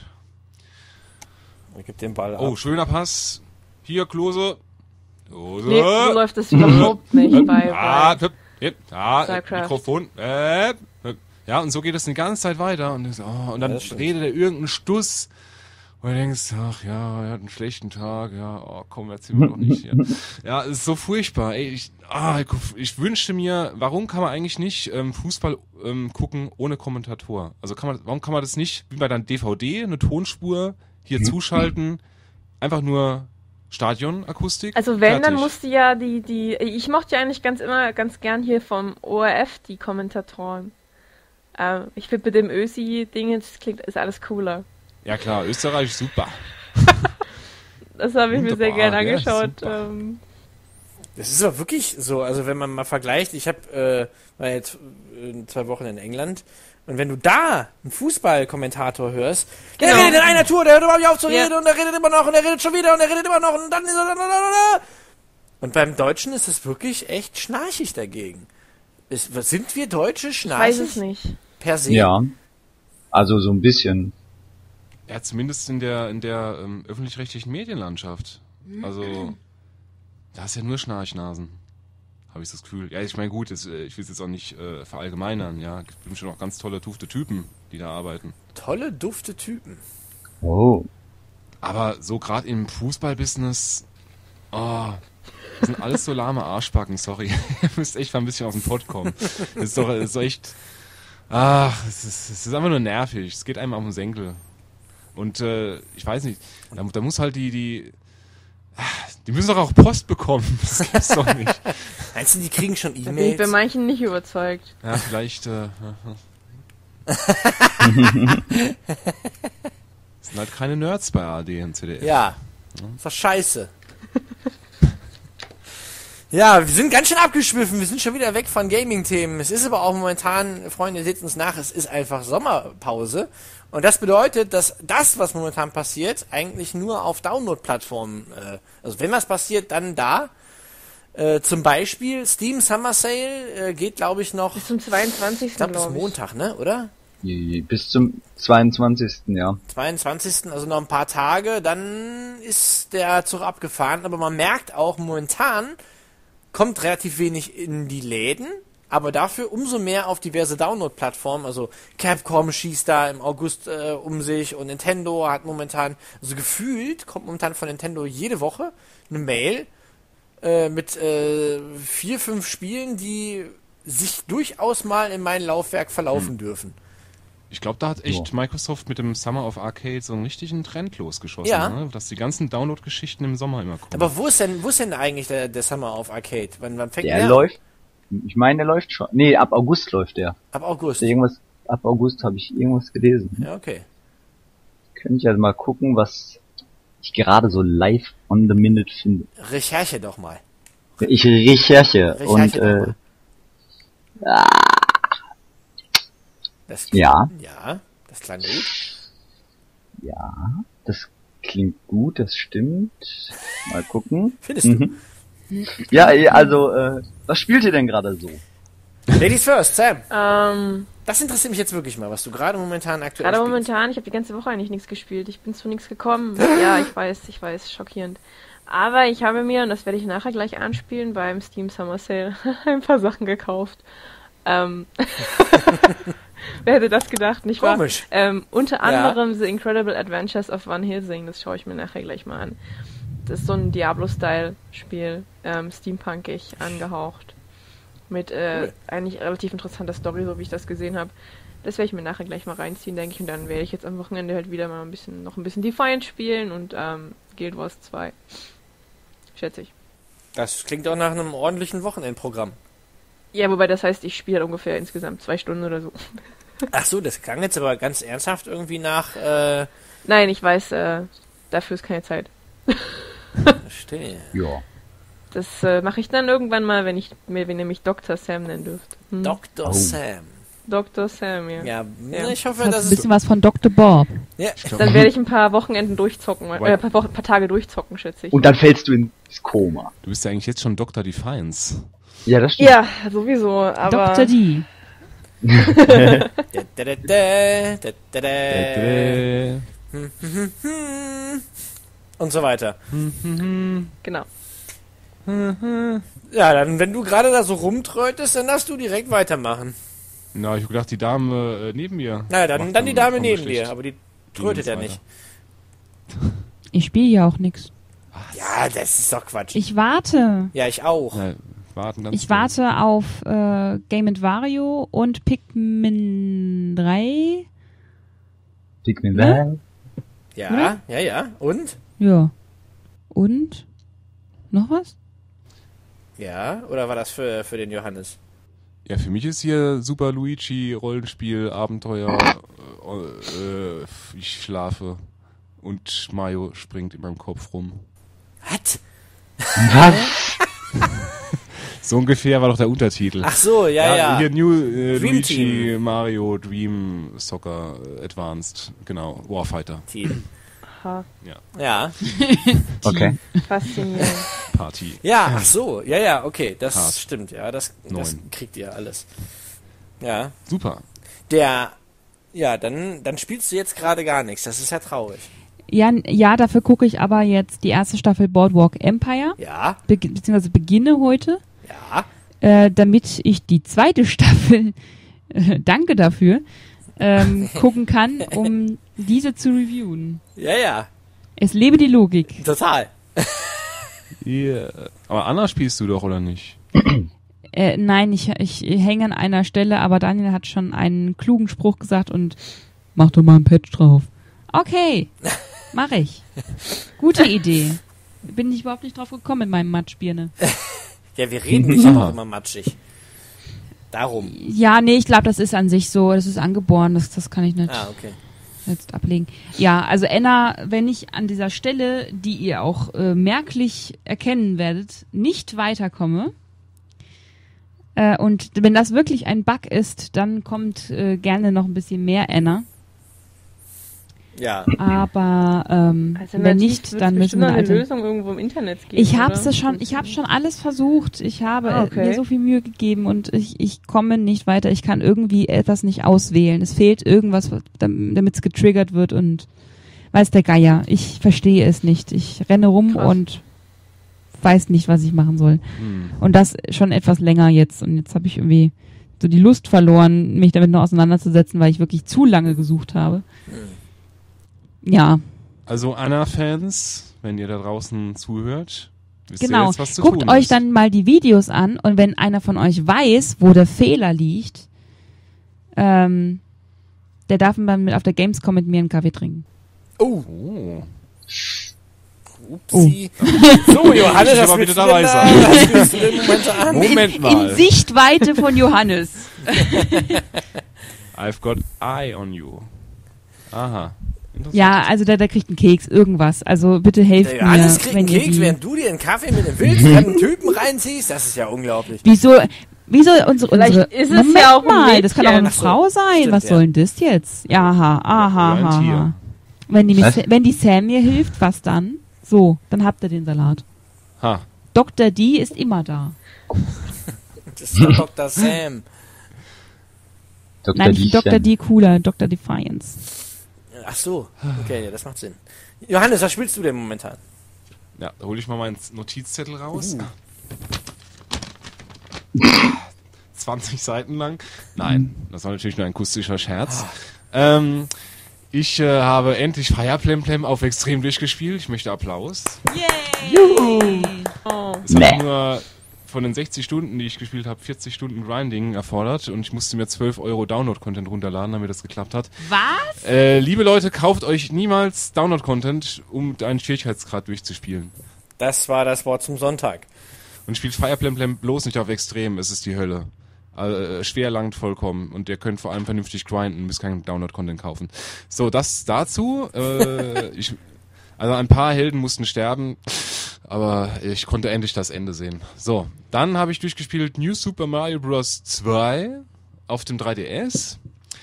[SPEAKER 1] Er gibt den Ball ab.
[SPEAKER 4] Oh, schöner Pass. Hier, Klose. Klose.
[SPEAKER 5] Nee, so läuft das überhaupt nicht bei.
[SPEAKER 4] Starcraft. Mikrofon. Ja, und so geht es die ganze Zeit weiter. Und, und dann
[SPEAKER 1] Ja, das stimmt.
[SPEAKER 4] redet er irgendeinen Stuss. Und du denkst, ach ja, er hat einen schlechten Tag. Ja, oh komm, erzähl mir doch nicht hier. Ja, es ist so furchtbar. Ey, ich wünschte mir, warum kann man eigentlich nicht Fußball gucken ohne Kommentator? Also warum kann man das nicht, wie bei deinem DVD, eine Tonspur hier zuschalten, einfach nur Stadionakustik?
[SPEAKER 5] Also wenn,
[SPEAKER 4] fertig.
[SPEAKER 5] dann musste ja ich mochte ja eigentlich ganz gern hier vom ORF die Kommentatoren. Ich finde mit dem Ösi-Ding, ist alles cooler.
[SPEAKER 4] Ja klar, Österreich, super.
[SPEAKER 5] Das habe ich mir sehr
[SPEAKER 4] Wunderbar,
[SPEAKER 5] gern
[SPEAKER 4] ja,
[SPEAKER 5] angeschaut.
[SPEAKER 4] super.
[SPEAKER 1] Das ist doch wirklich so, also wenn man mal vergleicht, ich war jetzt 2 Wochen in England und wenn du da einen Fußballkommentator hörst, der
[SPEAKER 5] Genau.
[SPEAKER 1] redet in einer Tour, der hört überhaupt nicht auf zu reden
[SPEAKER 5] Ja.
[SPEAKER 1] und der redet immer noch und der redet schon wieder und der redet immer noch und dann ist er... Und beim Deutschen ist es wirklich echt schnarchig dagegen. Sind wir Deutsche
[SPEAKER 5] Ich
[SPEAKER 1] schnarchig?
[SPEAKER 5] weiß es nicht.
[SPEAKER 1] Per se?
[SPEAKER 2] Ja. Also so ein bisschen.
[SPEAKER 4] Ja, zumindest in der öffentlich-rechtlichen Medienlandschaft. Also, da ist ja nur Schnarchnasen. Habe ich das Gefühl. Ja, ich meine, gut, ich will es jetzt auch nicht verallgemeinern, ja. Es gibt schon auch ganz tolle, dufte Typen, die da arbeiten.
[SPEAKER 1] Tolle, dufte Typen.
[SPEAKER 2] Oh.
[SPEAKER 4] Aber so gerade im Fußballbusiness, das sind alles so lahme Arschbacken, sorry. Ihr müsst echt mal ein bisschen aus dem Pott kommen. Das ist doch echt, es ist einfach nur nervig. Es geht einem auf den Senkel. Und ich weiß nicht, da muss halt die müssen doch auch Post bekommen. Das gibt's doch nicht.
[SPEAKER 1] Meinst du, die kriegen schon
[SPEAKER 5] Da bin ich bei
[SPEAKER 1] E-Mails?
[SPEAKER 5] manchen nicht überzeugt.
[SPEAKER 4] Ja, vielleicht sind halt keine Nerds bei ARD und ZDF.
[SPEAKER 1] Ja. Das war scheiße. Ja, wir sind ganz schön abgeschwiffen. Wir sind schon wieder weg von Gaming-Themen. Es ist aber auch momentan, Freunde, seht uns nach, es ist einfach Sommerpause. Und das bedeutet, dass das, was momentan passiert, eigentlich nur auf Download-Plattformen, also wenn was passiert, dann da. Zum Beispiel Steam Summer Sale geht, glaube ich, noch,
[SPEAKER 5] Bis zum 22.
[SPEAKER 1] ich glaube, bis
[SPEAKER 5] glaube ich.
[SPEAKER 1] Montag, ne, oder?
[SPEAKER 2] Bis zum 22. ja.
[SPEAKER 1] 22. Also noch ein paar Tage, dann ist der Zug abgefahren. Aber man merkt auch, momentan kommt relativ wenig in die Läden, aber dafür umso mehr auf diverse Download-Plattformen. Also Capcom schießt da im August um sich und Nintendo hat momentan, also gefühlt kommt momentan von Nintendo jede Woche eine Mail mit 4, 5 Spielen, die sich durchaus mal in mein Laufwerk verlaufen dürfen.
[SPEAKER 4] Ich glaube, da hat echt
[SPEAKER 2] Ja.
[SPEAKER 4] Microsoft mit dem Summer of Arcade so einen richtigen Trend losgeschossen,
[SPEAKER 1] Ja.
[SPEAKER 4] ne? Dass die ganzen Download-Geschichten im Sommer immer kommen.
[SPEAKER 1] Aber wo ist denn eigentlich der Summer of Arcade? Wann fängt
[SPEAKER 2] Der
[SPEAKER 1] der?
[SPEAKER 2] läuft. Ich meine, der läuft schon. Nee, ab August läuft der.
[SPEAKER 1] Ab August.
[SPEAKER 2] Ab August habe ich irgendwas gelesen.
[SPEAKER 1] Ja, okay.
[SPEAKER 2] Könnte ich also mal gucken, was ich gerade so live on the minute finde.
[SPEAKER 1] Recherche doch mal.
[SPEAKER 2] Ich recherche und
[SPEAKER 1] Recherche doch mal. Das
[SPEAKER 2] ja.
[SPEAKER 1] Ja, das klang gut.
[SPEAKER 2] Ja, das klingt gut, das stimmt. Mal gucken.
[SPEAKER 1] Findest du?
[SPEAKER 2] Ja, also, was spielt ihr denn gerade so?
[SPEAKER 1] Ladies first, Sam.
[SPEAKER 5] Das
[SPEAKER 1] Das interessiert mich jetzt wirklich mal, was du gerade momentan aktuell
[SPEAKER 5] Gerade
[SPEAKER 1] spielst.
[SPEAKER 5] momentan, ich habe die ganze Woche eigentlich nichts gespielt. Ich bin zu nichts gekommen. Ja, ich weiß, schockierend. Aber ich habe mir, und das werde ich nachher gleich anspielen, beim Steam Summer Sale ein paar Sachen gekauft. Wer hätte das gedacht, nicht wahr?
[SPEAKER 1] Komisch.
[SPEAKER 5] Unter anderem The Incredible Adventures of Van Helsing, das schaue ich mir nachher gleich mal an. Das ist so ein Diablo-Style-Spiel, steampunkig angehaucht. Mit eigentlich relativ interessanter Story, so wie ich das gesehen habe. Das werde ich mir nachher gleich mal reinziehen, denke ich. Und dann werde ich jetzt am Wochenende halt wieder mal noch ein bisschen Defiant spielen und Guild Wars 2. Schätze ich.
[SPEAKER 1] Das klingt auch nach einem ordentlichen Wochenendprogramm.
[SPEAKER 5] Ja, wobei das heißt, ich spiele halt ungefähr insgesamt 2 Stunden oder so.
[SPEAKER 1] Ach so, das klang jetzt aber ganz ernsthaft irgendwie nach,
[SPEAKER 5] Nein, ich weiß, dafür ist keine Zeit.
[SPEAKER 1] verstehe.
[SPEAKER 2] Ja.
[SPEAKER 5] Das mache ich dann irgendwann mal, wenn ihr mich Dr. Sam nennen dürft.
[SPEAKER 1] Dr. Sam.
[SPEAKER 5] Dr. Sam, ja.
[SPEAKER 1] Ja,
[SPEAKER 5] Ja.
[SPEAKER 1] ich hoffe,
[SPEAKER 3] Das
[SPEAKER 1] dass
[SPEAKER 3] ist ein
[SPEAKER 1] es...
[SPEAKER 3] bisschen was von Dr. Bob.
[SPEAKER 1] Ja.
[SPEAKER 5] Dann werde ich ein paar Wochenenden durchzocken,
[SPEAKER 4] Wobei-
[SPEAKER 5] paar Tage durchzocken, schätze ich.
[SPEAKER 2] Und dann fällst du ins Koma.
[SPEAKER 4] Du bist ja eigentlich jetzt schon Dr. Defiance.
[SPEAKER 2] Ja, das stimmt.
[SPEAKER 5] Ja, sowieso, aber...
[SPEAKER 3] Dr. D.
[SPEAKER 1] Und so weiter.
[SPEAKER 5] Genau.
[SPEAKER 1] Ja, dann, wenn du gerade da so rumtrötest, dann darfst du direkt weitermachen.
[SPEAKER 4] Na, ich hab gedacht, die Dame neben mir.
[SPEAKER 1] Naja,
[SPEAKER 4] macht
[SPEAKER 1] dann die Dame
[SPEAKER 4] vom
[SPEAKER 1] neben
[SPEAKER 4] Geschlecht.
[SPEAKER 1] dir, aber die trötet ja
[SPEAKER 4] weiter.
[SPEAKER 1] nicht.
[SPEAKER 3] Ich spiele ja auch nix.
[SPEAKER 1] Ja, das ist doch Quatsch.
[SPEAKER 3] Ich warte.
[SPEAKER 1] Ja, ich auch.
[SPEAKER 4] Na, warten ganz
[SPEAKER 3] Ich warte auf Game & Wario und Pikmin 3.
[SPEAKER 2] Pikmin
[SPEAKER 3] Ne?
[SPEAKER 1] Ja, ja. Und?
[SPEAKER 3] Ja. Und? Noch was?
[SPEAKER 1] Ja, oder war das für den Johannes?
[SPEAKER 4] Ja, für mich ist hier Super Luigi, Rollenspiel, Abenteuer, ich schlafe und Mario springt in meinem Kopf rum.
[SPEAKER 1] Was?
[SPEAKER 2] Was?
[SPEAKER 4] So ungefähr war doch der Untertitel.
[SPEAKER 1] Ach so, ja.
[SPEAKER 4] Hier New
[SPEAKER 1] Dream
[SPEAKER 4] Luigi,
[SPEAKER 1] Team.
[SPEAKER 4] Mario, Dream, Soccer, Advanced, genau, Warfighter,
[SPEAKER 1] Team.
[SPEAKER 5] Ha,
[SPEAKER 1] Ja.
[SPEAKER 2] Okay.
[SPEAKER 5] faszinierend.
[SPEAKER 4] Party.
[SPEAKER 1] Ja, ach so, ja, okay, das
[SPEAKER 4] Hart.
[SPEAKER 1] stimmt, ja, das
[SPEAKER 4] 9.
[SPEAKER 1] kriegt ihr alles. Ja.
[SPEAKER 4] Super.
[SPEAKER 1] Dann spielst du jetzt gerade gar nichts, das ist ja traurig.
[SPEAKER 3] Ja, dafür gucke ich aber jetzt die erste Staffel Boardwalk Empire,
[SPEAKER 1] Ja,
[SPEAKER 3] beziehungsweise beginne heute,
[SPEAKER 1] ja.
[SPEAKER 3] damit ich die zweite Staffel, danke dafür, gucken kann, um diese zu reviewen.
[SPEAKER 1] Ja,
[SPEAKER 3] Es lebe die Logik.
[SPEAKER 1] total.
[SPEAKER 4] Yeah. Aber Anna spielst du doch, oder nicht?
[SPEAKER 3] Nein, ich hänge an einer Stelle, aber Daniel hat schon einen klugen Spruch gesagt und mach doch mal ein Patch drauf. Okay, mach ich. Gute Idee. Bin ich überhaupt nicht drauf gekommen mit meinem Matschbirne.
[SPEAKER 1] Ja, wir reden nicht auch immer matschig. Darum.
[SPEAKER 3] Ja, nee, ich glaube, das ist an sich so. Das ist angeboren. Das kann ich nicht
[SPEAKER 1] Okay.
[SPEAKER 3] jetzt ablegen. Ja, also Enna, wenn ich an dieser Stelle, die ihr auch merklich erkennen werdet, nicht weiterkomme, und wenn das wirklich ein Bug ist, dann kommt gerne noch ein bisschen mehr Enna.
[SPEAKER 1] Ja.
[SPEAKER 3] Aber wenn
[SPEAKER 5] Alternativ
[SPEAKER 3] nicht,
[SPEAKER 5] wird's
[SPEAKER 3] dann müssen
[SPEAKER 5] bestimmt
[SPEAKER 3] wir
[SPEAKER 5] noch eine
[SPEAKER 3] eine
[SPEAKER 5] Lösung irgendwo im Internet geben.
[SPEAKER 3] Ich habe
[SPEAKER 5] oder?
[SPEAKER 3] schon alles versucht. Ich habe
[SPEAKER 5] Okay.
[SPEAKER 3] mir so viel Mühe gegeben und ich komme nicht weiter. Ich kann irgendwie etwas nicht auswählen. Es fehlt irgendwas, damit es getriggert wird und weiß der Geier. Ich verstehe es nicht. Ich renne rum
[SPEAKER 5] Krass.
[SPEAKER 3] und weiß nicht, was ich machen soll. Und das schon etwas länger jetzt. Und jetzt habe ich irgendwie so die Lust verloren, mich damit noch auseinanderzusetzen, weil ich wirklich zu lange gesucht habe. Ja,
[SPEAKER 4] Also Anna-Fans, wenn ihr da draußen zuhört, wisst ihr
[SPEAKER 3] genau.
[SPEAKER 4] jetzt, was zu
[SPEAKER 3] Guckt
[SPEAKER 4] tun
[SPEAKER 3] euch
[SPEAKER 4] ist.
[SPEAKER 3] dann mal die Videos an und wenn einer von euch weiß, wo der Fehler liegt, der darf dann mit auf der Gamescom mit mir einen Kaffee trinken.
[SPEAKER 1] Oh,
[SPEAKER 4] Oh.
[SPEAKER 1] upsi. So, Johannes,
[SPEAKER 4] Ich
[SPEAKER 1] was
[SPEAKER 4] aber
[SPEAKER 1] willst
[SPEAKER 4] wieder
[SPEAKER 1] du denn
[SPEAKER 4] dabei
[SPEAKER 1] da?
[SPEAKER 4] sein.
[SPEAKER 1] Was willst du denn im Moment an?
[SPEAKER 4] Moment
[SPEAKER 3] in
[SPEAKER 4] mal.
[SPEAKER 3] Sichtweite von Johannes.
[SPEAKER 4] I've got eye on you. Aha. Interessant.
[SPEAKER 3] Ja, also der kriegt einen Keks, irgendwas. Also bitte helft
[SPEAKER 1] Der Johannes
[SPEAKER 3] mir,
[SPEAKER 1] kriegt
[SPEAKER 3] wenn
[SPEAKER 1] einen
[SPEAKER 3] ihr
[SPEAKER 1] Keks,
[SPEAKER 3] die...
[SPEAKER 1] während du dir einen Kaffee mit einem wildfremden Typen reinziehst. Das ist ja unglaublich.
[SPEAKER 3] Wieso unsere...
[SPEAKER 5] Vielleicht ist es
[SPEAKER 3] Moment
[SPEAKER 5] ja auch ein
[SPEAKER 3] mal, das kann auch eine
[SPEAKER 5] Mädchen.
[SPEAKER 1] Ach so,
[SPEAKER 3] Frau sein.
[SPEAKER 1] stimmt,
[SPEAKER 3] Was
[SPEAKER 1] ja.
[SPEAKER 3] soll denn das jetzt? Ja, aha,
[SPEAKER 4] Oder ein Tier.
[SPEAKER 3] Wenn
[SPEAKER 2] Was?
[SPEAKER 3] wenn die Sam mir hilft, was dann? So, dann habt ihr den Salat.
[SPEAKER 4] Ha.
[SPEAKER 3] Dr. D ist immer da.
[SPEAKER 1] Das ist doch Dr. Sam.
[SPEAKER 2] Dr.
[SPEAKER 3] Nein, ich finde
[SPEAKER 2] Lieschen.
[SPEAKER 3] Dr. D cooler, Dr. Defiance.
[SPEAKER 1] Ach so, okay, ja, das macht Sinn. Johannes, was spielst du denn momentan?
[SPEAKER 4] Ja, da hole ich mal meinen Notizzettel raus. 20 Seiten lang. Nein, das war natürlich nur ein akustischer Scherz. Ich habe endlich Fire Emblem auf extrem durchgespielt. Ich möchte Applaus.
[SPEAKER 3] Yay!
[SPEAKER 5] Oh.
[SPEAKER 4] Es hat nur von den 60 Stunden, die ich gespielt habe, 40 Stunden Grinding erfordert und ich musste mir 12 € Download-Content runterladen, damit das geklappt hat.
[SPEAKER 3] Was?
[SPEAKER 4] Liebe Leute, kauft euch niemals Download-Content, um einen Schwierigkeitsgrad durchzuspielen.
[SPEAKER 1] Das war das Wort zum Sonntag.
[SPEAKER 4] Und spielt Fire Emblem bloß nicht auf extrem, es ist die Hölle. Schwer langt vollkommen und ihr könnt vor allem vernünftig grinden, müsst keinen Download-Content kaufen. So, das dazu. Also ein paar Helden mussten sterben. Aber ich konnte endlich das Ende sehen. So, dann habe ich durchgespielt New Super Mario Bros. 2 auf dem 3DS.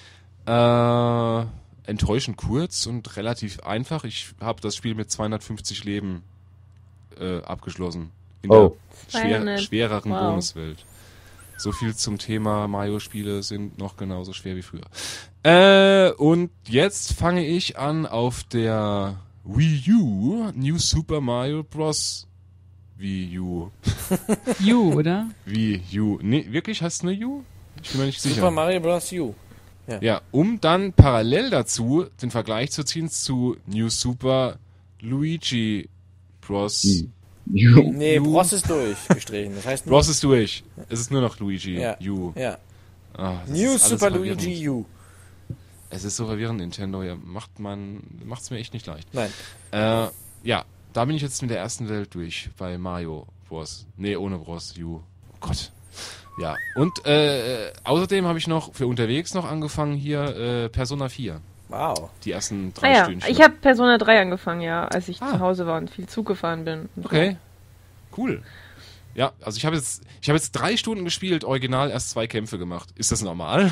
[SPEAKER 4] Enttäuschend kurz und relativ einfach. Ich habe das Spiel mit 250 Leben abgeschlossen. In der schwereren Bonuswelt. So viel zum Thema Mario-Spiele sind noch genauso schwer wie früher. Und jetzt fange ich an auf der Wii U, New Super Mario Bros. Wii U.
[SPEAKER 3] U, oder?
[SPEAKER 4] Wii U. Nee, wirklich heißt es eine U? Ich bin mir nicht sicher.
[SPEAKER 1] Super Mario Bros. U.
[SPEAKER 4] Ja, um dann parallel dazu den Vergleich zu ziehen zu New Super Luigi Bros.
[SPEAKER 1] Nee, Bros ist durchgestrichen. Das heißt
[SPEAKER 4] Bros ist durch. Es ist nur noch Luigi U.
[SPEAKER 1] Ja.
[SPEAKER 4] Das
[SPEAKER 1] New
[SPEAKER 4] ist alles
[SPEAKER 1] Super
[SPEAKER 4] verwirrend.
[SPEAKER 1] Luigi U.
[SPEAKER 4] Es ist so verwirrend, Nintendo. Ja, macht's mir echt nicht leicht.
[SPEAKER 1] Nein.
[SPEAKER 4] Ja, da bin ich jetzt mit der ersten Welt durch bei Mario Bros. Nee, ohne Bros. U. Oh Gott. Ja, und außerdem habe ich noch für unterwegs noch angefangen hier Persona 4.
[SPEAKER 1] Wow.
[SPEAKER 4] Die ersten 3 Stündchen.
[SPEAKER 5] Ich habe Persona 3 angefangen, ja, als ich zu Hause war und viel Zug gefahren bin.
[SPEAKER 4] Okay, cool. Ja, also ich habe jetzt 3 Stunden gespielt, original erst 2 Kämpfe gemacht. Ist das normal?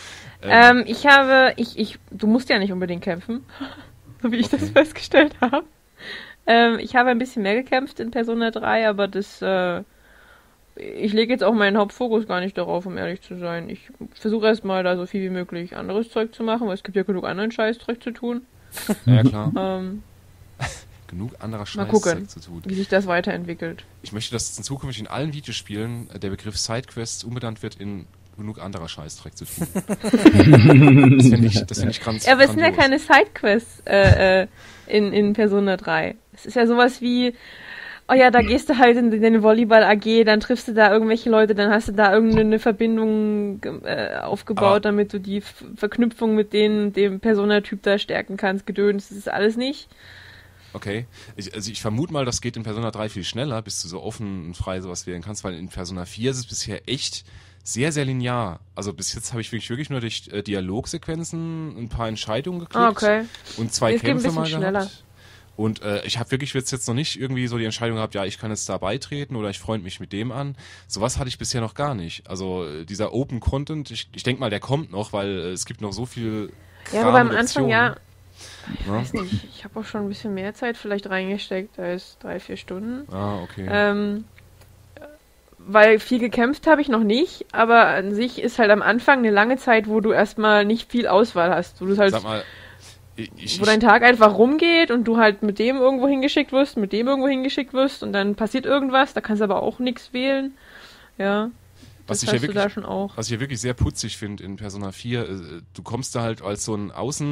[SPEAKER 5] Du musst ja nicht unbedingt kämpfen, so wie ich das festgestellt habe. Ich habe ein bisschen mehr gekämpft in Persona 3, aber ich lege jetzt auch meinen Hauptfokus gar nicht darauf, um ehrlich zu sein. Ich versuche erstmal da so viel wie möglich anderes Zeug zu machen, weil es gibt ja genug anderen Scheißzeug zu tun.
[SPEAKER 4] Ja, klar. Genug anderer Scheißzeug zu tun.
[SPEAKER 5] Wie sich das weiterentwickelt.
[SPEAKER 4] Ich möchte, dass in Zukunft in allen Videospielen der Begriff Sidequests umbenannt wird in genug anderer Scheißdreck zu tun. Das finde ich ganz.
[SPEAKER 5] Ja, aber es sind ja keine Sidequests in Persona 3. Es ist ja sowas wie, oh ja, da gehst du halt in deine Volleyball-AG, dann triffst du da irgendwelche Leute, dann hast du da irgendeine Verbindung aufgebaut, damit du die Verknüpfung mit dem Persona-Typ da stärken kannst, Gedöns. Das ist alles nicht.
[SPEAKER 4] Okay. Ich vermute mal, das geht in Persona 3 viel schneller, bis du so offen und frei sowas wählen kannst, weil in Persona 4 ist es bisher echt sehr, sehr linear. Also bis jetzt habe ich wirklich nur durch Dialogsequenzen ein paar Entscheidungen geklickt und 2 Kämpfe mal gehabt. Und ich habe wirklich jetzt noch nicht irgendwie so die Entscheidung gehabt, ja, ich kann jetzt da beitreten oder ich freunde mich mit dem an. Sowas hatte ich bisher noch gar nicht. Also dieser Open Content, ich denke mal, der kommt noch, weil es gibt noch so viel
[SPEAKER 5] aber am Anfang, ich weiß nicht, ich habe auch schon ein bisschen mehr Zeit vielleicht reingesteckt als 3-4 Stunden.
[SPEAKER 4] Okay.
[SPEAKER 5] Weil viel gekämpft habe ich noch nicht, aber an sich ist halt am Anfang eine lange Zeit, wo du erstmal nicht viel Auswahl hast. Wo du halt,
[SPEAKER 4] sag mal,
[SPEAKER 5] wo dein Tag einfach rumgeht und du halt mit dem irgendwo hingeschickt wirst, mit dem irgendwo hingeschickt wirst und dann passiert irgendwas, da kannst du aber auch nichts wählen. Ja.
[SPEAKER 4] Was ich ja wirklich sehr putzig finde in Persona 4, du kommst da halt als so ein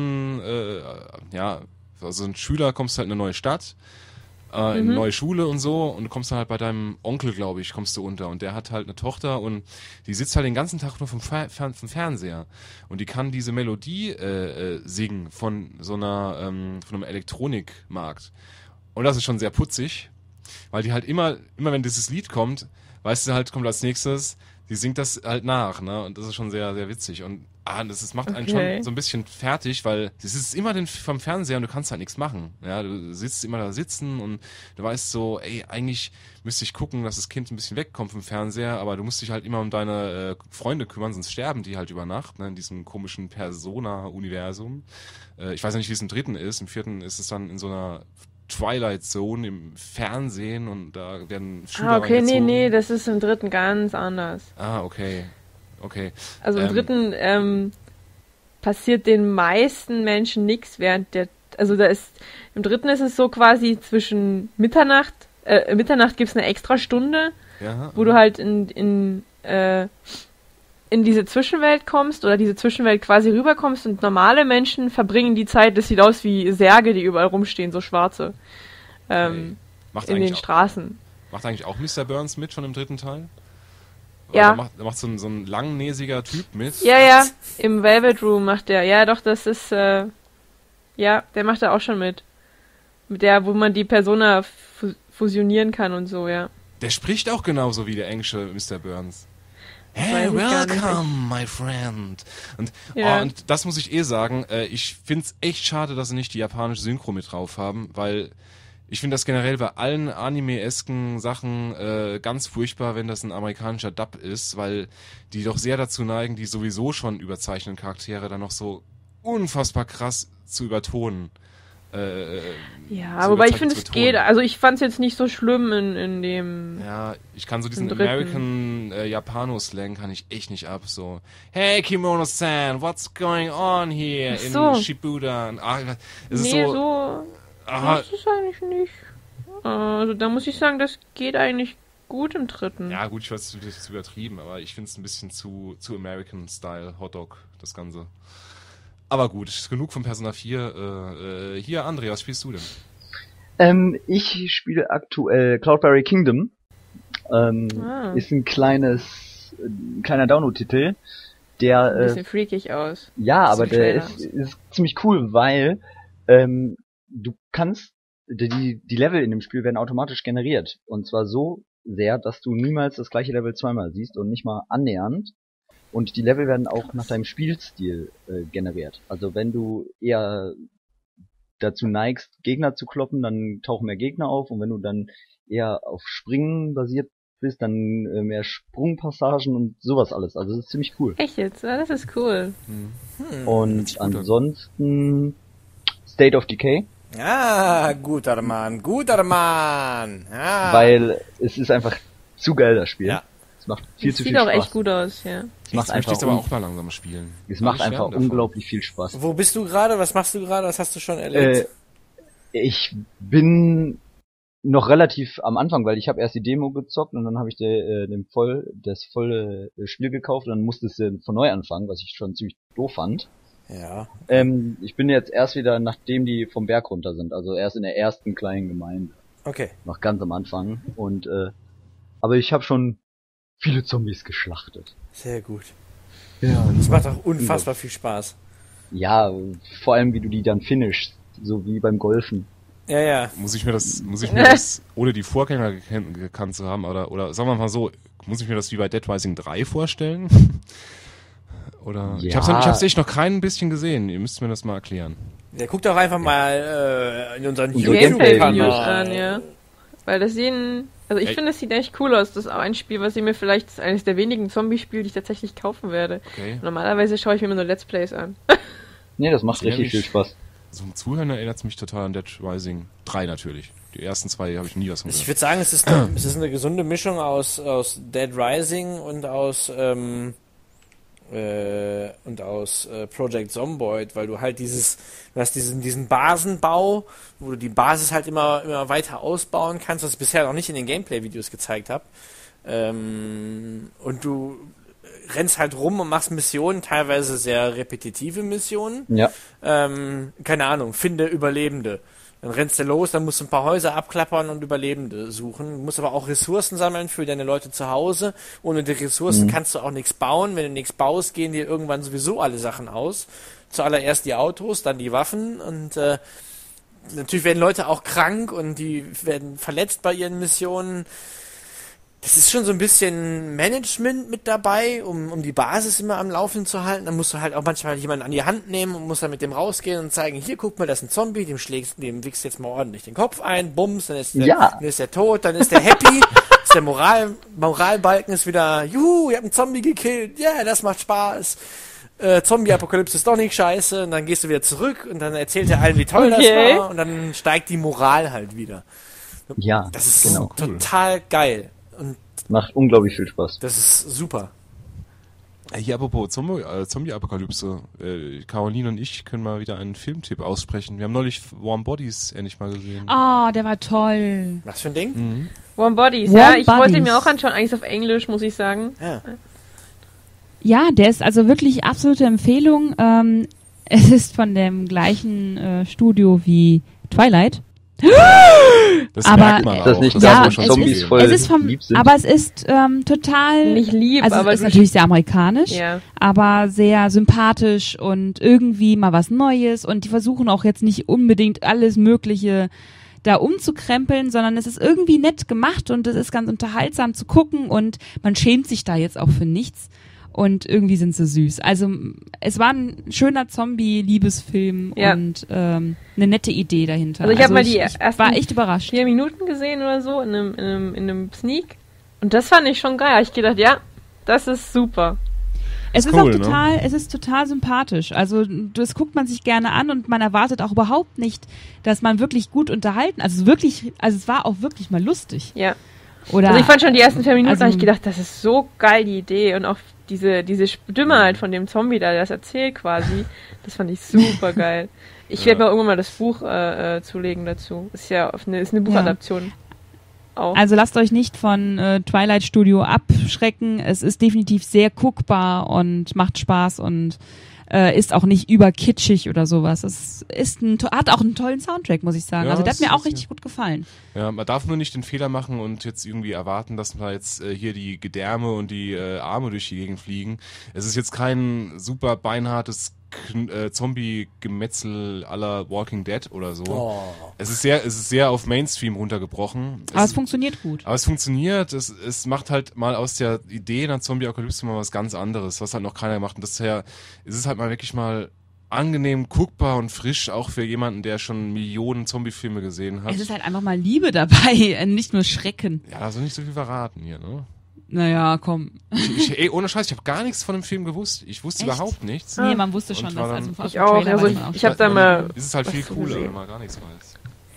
[SPEAKER 4] also ein Schüler, kommst halt in eine neue Stadt, in eine neue Schule und so, und du kommst dann halt bei deinem Onkel, glaube ich, kommst du unter, und der hat halt eine Tochter und die sitzt halt den ganzen Tag nur vom Fernseher und die kann diese Melodie singen von so einer von einem Elektronikmarkt, und das ist schon sehr putzig, weil die halt immer wenn dieses Lied kommt, weißt du halt, kommt als nächstes, die singt das halt nach, ne? Und das ist schon sehr, sehr witzig. Und das macht einen schon so ein bisschen fertig, weil sie sitzt immer vom Fernseher und du kannst halt nichts machen. Ja, du sitzt immer da sitzen und du weißt so, ey, eigentlich müsste ich gucken, dass das Kind ein bisschen wegkommt vom Fernseher, aber du musst dich halt immer um deine Freunde kümmern, sonst sterben die halt über Nacht, ne? In diesem komischen Persona-Universum. Ich weiß ja nicht, wie es im 3. ist. Im 4. ist es dann in so einer Twilight Zone im Fernsehen und da werden Schüler
[SPEAKER 5] nee, das ist im 3. ganz anders.
[SPEAKER 4] Okay.
[SPEAKER 5] Also im 3. passiert den meisten Menschen nichts während im 3. ist es so quasi zwischen Mitternacht gibt's eine extra Stunde, wo du halt in diese Zwischenwelt kommst oder diese Zwischenwelt quasi rüberkommst, und normale Menschen verbringen die Zeit, das sieht aus wie Särge, die überall rumstehen, so schwarze, in den Straßen.
[SPEAKER 4] Macht eigentlich auch Mr. Burns mit, schon im 3. Teil?
[SPEAKER 5] Ja.
[SPEAKER 4] Da macht so ein langnäsiger Typ mit?
[SPEAKER 5] Ja, im Velvet Room macht der, ja doch, das ist, der macht da auch schon mit. Mit der, wo man die Persona fusionieren kann und so, ja.
[SPEAKER 4] Der spricht auch genauso wie der englische Mr. Burns. Hey, welcome, my friend. Und das muss ich sagen, ich find's echt schade, dass sie nicht die japanische Synchro mit drauf haben, weil Ich finde das generell bei allen anime-esken Sachen ganz furchtbar, wenn das ein amerikanischer Dub ist, weil die doch sehr dazu neigen, die sowieso schon überzeichneten Charaktere dann noch so unfassbar krass zu übertonen.
[SPEAKER 5] Ja, wobei ich finde, es geht. Also ich fand es jetzt nicht so schlimm in dem...
[SPEAKER 4] Ja, ich kann so diesen
[SPEAKER 5] dritten.
[SPEAKER 4] American Japano-Slang kann ich echt nicht ab. So, hey Kimono-san, what's going on here
[SPEAKER 5] so.
[SPEAKER 4] in Shibuya? Es ist
[SPEAKER 5] Nee,
[SPEAKER 4] so...
[SPEAKER 5] das ist eigentlich nicht. Also da muss ich sagen, das geht eigentlich gut im dritten.
[SPEAKER 4] Ja gut, ich weiß, das ist übertrieben, aber ich finde es ein bisschen zu American-Style, Hotdog, das Ganze. Aber gut, ist genug von Persona 4. Hier, André, was spielst du denn?
[SPEAKER 2] Ich spiele aktuell Cloudberry Kingdom. Ist ein kleiner Download-Titel, der
[SPEAKER 5] Ein bisschen freakig aus.
[SPEAKER 2] ja, aber der
[SPEAKER 5] Trailer
[SPEAKER 2] ist ziemlich cool, weil du kannst die Level in dem Spiel werden automatisch generiert, und zwar so sehr, dass du niemals das gleiche Level zweimal siehst und nicht mal annähernd. Und die Level werden auch nach deinem Spielstil generiert. Also wenn du eher dazu neigst, Gegner zu kloppen, dann tauchen mehr Gegner auf. Und wenn du dann eher auf Springen basiert bist, dann mehr Sprungpassagen und sowas alles. Also das ist ziemlich cool.
[SPEAKER 5] Echt jetzt? Ja, das ist cool.
[SPEAKER 2] Und ansonsten State of Decay.
[SPEAKER 1] Ah, guter Mann. Ah.
[SPEAKER 2] Weil es ist einfach zu geil, das Spiel.
[SPEAKER 1] Ja.
[SPEAKER 2] Es macht viel
[SPEAKER 5] Das
[SPEAKER 2] zu
[SPEAKER 5] sieht
[SPEAKER 2] viel
[SPEAKER 5] auch
[SPEAKER 2] Spaß.
[SPEAKER 5] echt gut aus, ja.
[SPEAKER 2] Es macht
[SPEAKER 4] Ich möchte
[SPEAKER 2] einfach,
[SPEAKER 4] aber auch mal langsam spielen.
[SPEAKER 2] es macht
[SPEAKER 4] Aber ich
[SPEAKER 2] einfach
[SPEAKER 4] schwärme davon.
[SPEAKER 2] unglaublich viel Spaß.
[SPEAKER 1] Wo bist du gerade? Was machst du gerade? Was hast du schon erlebt?
[SPEAKER 2] Ich bin noch relativ am Anfang, weil ich habe erst die Demo gezockt und dann habe ich das volle Spiel gekauft und dann musste es von neu anfangen, was ich schon ziemlich doof fand.
[SPEAKER 1] Ja.
[SPEAKER 2] Ich bin jetzt erst wieder, nachdem die vom Berg runter sind, also erst in der ersten kleinen Gemeinde,
[SPEAKER 1] Okay.
[SPEAKER 2] noch ganz am Anfang. Und aber ich habe schon viele Zombies geschlachtet.
[SPEAKER 1] Sehr gut.
[SPEAKER 2] Ja,
[SPEAKER 1] Das macht auch unfassbar viel Spaß.
[SPEAKER 2] ja, vor allem wie du die dann finishst, so wie beim Golfen.
[SPEAKER 1] Ja, ja.
[SPEAKER 4] Muss ich mir das ohne die Vorgänger gekannt zu haben, oder sagen wir mal so, muss ich mir das wie bei Dead Rising 3 vorstellen? Oder
[SPEAKER 2] Ja.
[SPEAKER 4] ich hab's echt noch kein bisschen gesehen. Ihr müsst mir das mal erklären.
[SPEAKER 1] Ja, guck doch einfach mal in unseren
[SPEAKER 2] Die
[SPEAKER 5] Gameplay-Videos
[SPEAKER 1] YouTube-Kanal.
[SPEAKER 5] an, ja. Weil das sehen... Also ich
[SPEAKER 4] Ey.
[SPEAKER 5] finde, das sieht echt cool aus. Das ist auch ein Spiel, was ich mir vielleicht... Das ist eines der wenigen Zombie-Spiele, die ich tatsächlich kaufen werde.
[SPEAKER 4] Okay.
[SPEAKER 5] Normalerweise schaue ich mir immer nur Let's Plays an.
[SPEAKER 2] Nee, das macht
[SPEAKER 4] Sehr
[SPEAKER 2] richtig viel
[SPEAKER 4] nicht.
[SPEAKER 2] Spaß.
[SPEAKER 4] So ein Zuhören erinnert mich total an Dead Rising 3 natürlich. Die ersten zwei habe ich nie was von
[SPEAKER 1] Ich
[SPEAKER 4] gehört.
[SPEAKER 1] würde sagen, es ist eine gesunde Mischung aus Dead Rising und aus Project Zomboid, weil du halt du hast diesen Basenbau, wo du die Basis halt immer weiter ausbauen kannst, was ich bisher noch nicht in den Gameplay-Videos gezeigt habe. Und du rennst halt rum und machst Missionen, teilweise sehr repetitive Missionen.
[SPEAKER 2] Ja.
[SPEAKER 1] Keine Ahnung, finde Überlebende. Dann rennst du los, dann musst du ein paar Häuser abklappern und Überlebende suchen. Du musst aber auch Ressourcen sammeln für deine Leute zu Hause. Ohne die Ressourcen kannst du auch nichts bauen. Wenn du nichts baust, gehen dir irgendwann sowieso alle Sachen aus. Zuallererst die Autos, dann die Waffen und natürlich werden Leute auch krank und die werden verletzt bei ihren Missionen. Das ist schon so ein bisschen Management mit dabei, um die Basis immer am Laufen zu halten. Dann musst du halt auch manchmal jemanden an die Hand nehmen und musst dann mit dem rausgehen und zeigen, hier, guck mal, das ist ein Zombie, dem wichst jetzt mal ordentlich den Kopf ein, bums, dann ist der tot, dann ist der happy, ist der Moralbalken ist wieder, juhu, ihr habt einen Zombie gekillt, ja, das macht Spaß. Zombie-Apokalypse ist doch nicht scheiße, und dann gehst du wieder zurück und dann erzählt er allen, wie toll das war, und dann steigt die Moral halt wieder.
[SPEAKER 2] Ja,
[SPEAKER 1] Das ist
[SPEAKER 2] genau.
[SPEAKER 1] total geil. Und
[SPEAKER 2] Macht unglaublich viel Spaß.
[SPEAKER 1] das ist super.
[SPEAKER 4] Hier apropos Zombie-Apokalypse. Caroline und ich können mal wieder einen Filmtipp aussprechen. Wir haben neulich Warm Bodies endlich mal gesehen.
[SPEAKER 3] Oh, der war toll.
[SPEAKER 1] Was für ein Ding?
[SPEAKER 5] Warm Bodies,
[SPEAKER 3] Warm
[SPEAKER 5] ja. Ich wollte
[SPEAKER 3] Bodies.
[SPEAKER 5] mir auch anschauen, eigentlich auf Englisch, muss ich sagen.
[SPEAKER 1] Ja.
[SPEAKER 3] Ja, der ist also wirklich absolute Empfehlung. Es ist von dem gleichen Studio wie Twilight.
[SPEAKER 4] Das
[SPEAKER 3] Aber
[SPEAKER 4] merkt man
[SPEAKER 2] ist das
[SPEAKER 4] auch.
[SPEAKER 2] nicht
[SPEAKER 4] das
[SPEAKER 2] das,
[SPEAKER 3] ja,
[SPEAKER 4] muss man
[SPEAKER 2] wo
[SPEAKER 4] schon
[SPEAKER 2] Zombies
[SPEAKER 4] zugeben.
[SPEAKER 2] voll
[SPEAKER 3] Es ist
[SPEAKER 2] lieb sind?
[SPEAKER 3] aber es ist total
[SPEAKER 5] Nicht lieb,
[SPEAKER 3] also
[SPEAKER 5] aber
[SPEAKER 3] es ist
[SPEAKER 5] du-
[SPEAKER 3] natürlich sehr amerikanisch,
[SPEAKER 5] Ja.
[SPEAKER 3] aber sehr sympathisch und irgendwie mal was Neues, und die versuchen auch jetzt nicht unbedingt alles Mögliche da umzukrempeln, sondern es ist irgendwie nett gemacht und es ist ganz unterhaltsam zu gucken und man schämt sich da jetzt auch für nichts. Und irgendwie sind sie süß. Also es war ein schöner Zombie-Liebesfilm
[SPEAKER 5] Ja.
[SPEAKER 3] und eine nette Idee dahinter.
[SPEAKER 5] Also ich habe mal die
[SPEAKER 3] ich
[SPEAKER 5] ersten
[SPEAKER 3] war echt überrascht.
[SPEAKER 5] 4 Minuten gesehen oder so in einem Sneak. Und das fand ich schon geil. Hab ich gedacht, ja, das ist super.
[SPEAKER 3] Es ist
[SPEAKER 4] cool,
[SPEAKER 3] auch
[SPEAKER 4] ne?
[SPEAKER 3] total, es ist total sympathisch. Also das guckt man sich gerne an und man erwartet auch überhaupt nicht, dass man wirklich gut unterhalten. Also es war auch wirklich mal lustig.
[SPEAKER 5] Ja.
[SPEAKER 3] Oder
[SPEAKER 5] Also ich fand schon die ersten 4 Minuten,
[SPEAKER 3] also-
[SPEAKER 5] habe ich gedacht, das ist so geil, die Idee. Und auch diese Stimme halt von dem Zombie, der das erzählt quasi, das fand ich super geil. Ich werde mir irgendwann mal das Buch zulegen dazu. Ist ja ist eine Buchadaption. Auch.
[SPEAKER 3] Also lasst euch nicht von Twilight Studio abschrecken. Es ist definitiv sehr guckbar und macht Spaß und ist auch nicht überkitschig oder sowas. Es ist hat auch einen tollen Soundtrack, muss ich sagen.
[SPEAKER 4] Ja,
[SPEAKER 3] Also der hat
[SPEAKER 4] es
[SPEAKER 3] mir auch
[SPEAKER 4] ist-
[SPEAKER 3] richtig gut gefallen.
[SPEAKER 4] Ja, man darf nur nicht den Fehler machen und jetzt irgendwie erwarten, dass man jetzt hier die Gedärme und die Arme durch die Gegend fliegen. Es ist jetzt kein super beinhartes Zombie-Gemetzel à la Walking Dead oder so.
[SPEAKER 1] Oh.
[SPEAKER 4] Es ist sehr auf Mainstream runtergebrochen.
[SPEAKER 3] Aber es
[SPEAKER 4] ist-
[SPEAKER 3] funktioniert gut.
[SPEAKER 4] Aber es funktioniert, es macht halt mal aus der Idee einer Zombie-Apokalypse mal was ganz anderes, was halt noch keiner macht. Und deshalb ist es halt mal wirklich mal angenehm guckbar und frisch, auch für jemanden, der schon Millionen Zombie-Filme gesehen hat.
[SPEAKER 3] Es ist halt einfach mal Liebe dabei, nicht nur Schrecken.
[SPEAKER 4] Ja, also nicht so viel verraten hier, ne?
[SPEAKER 3] Naja, komm.
[SPEAKER 4] Ey, ohne Scheiß, ich habe gar nichts von dem Film gewusst. Ich wusste
[SPEAKER 3] Echt?
[SPEAKER 4] überhaupt nichts.
[SPEAKER 3] Nee, man wusste
[SPEAKER 4] Und
[SPEAKER 3] schon,
[SPEAKER 4] war
[SPEAKER 3] dass
[SPEAKER 4] dann-
[SPEAKER 3] also aus
[SPEAKER 5] Ich
[SPEAKER 3] dem
[SPEAKER 5] auch,
[SPEAKER 3] Trailer
[SPEAKER 5] also
[SPEAKER 3] weiß man auch
[SPEAKER 5] ich
[SPEAKER 3] schon.
[SPEAKER 5] hab da mal
[SPEAKER 4] Ist es halt viel
[SPEAKER 5] was
[SPEAKER 4] cooler,
[SPEAKER 5] gesehen.
[SPEAKER 4] wenn man gar nichts weiß.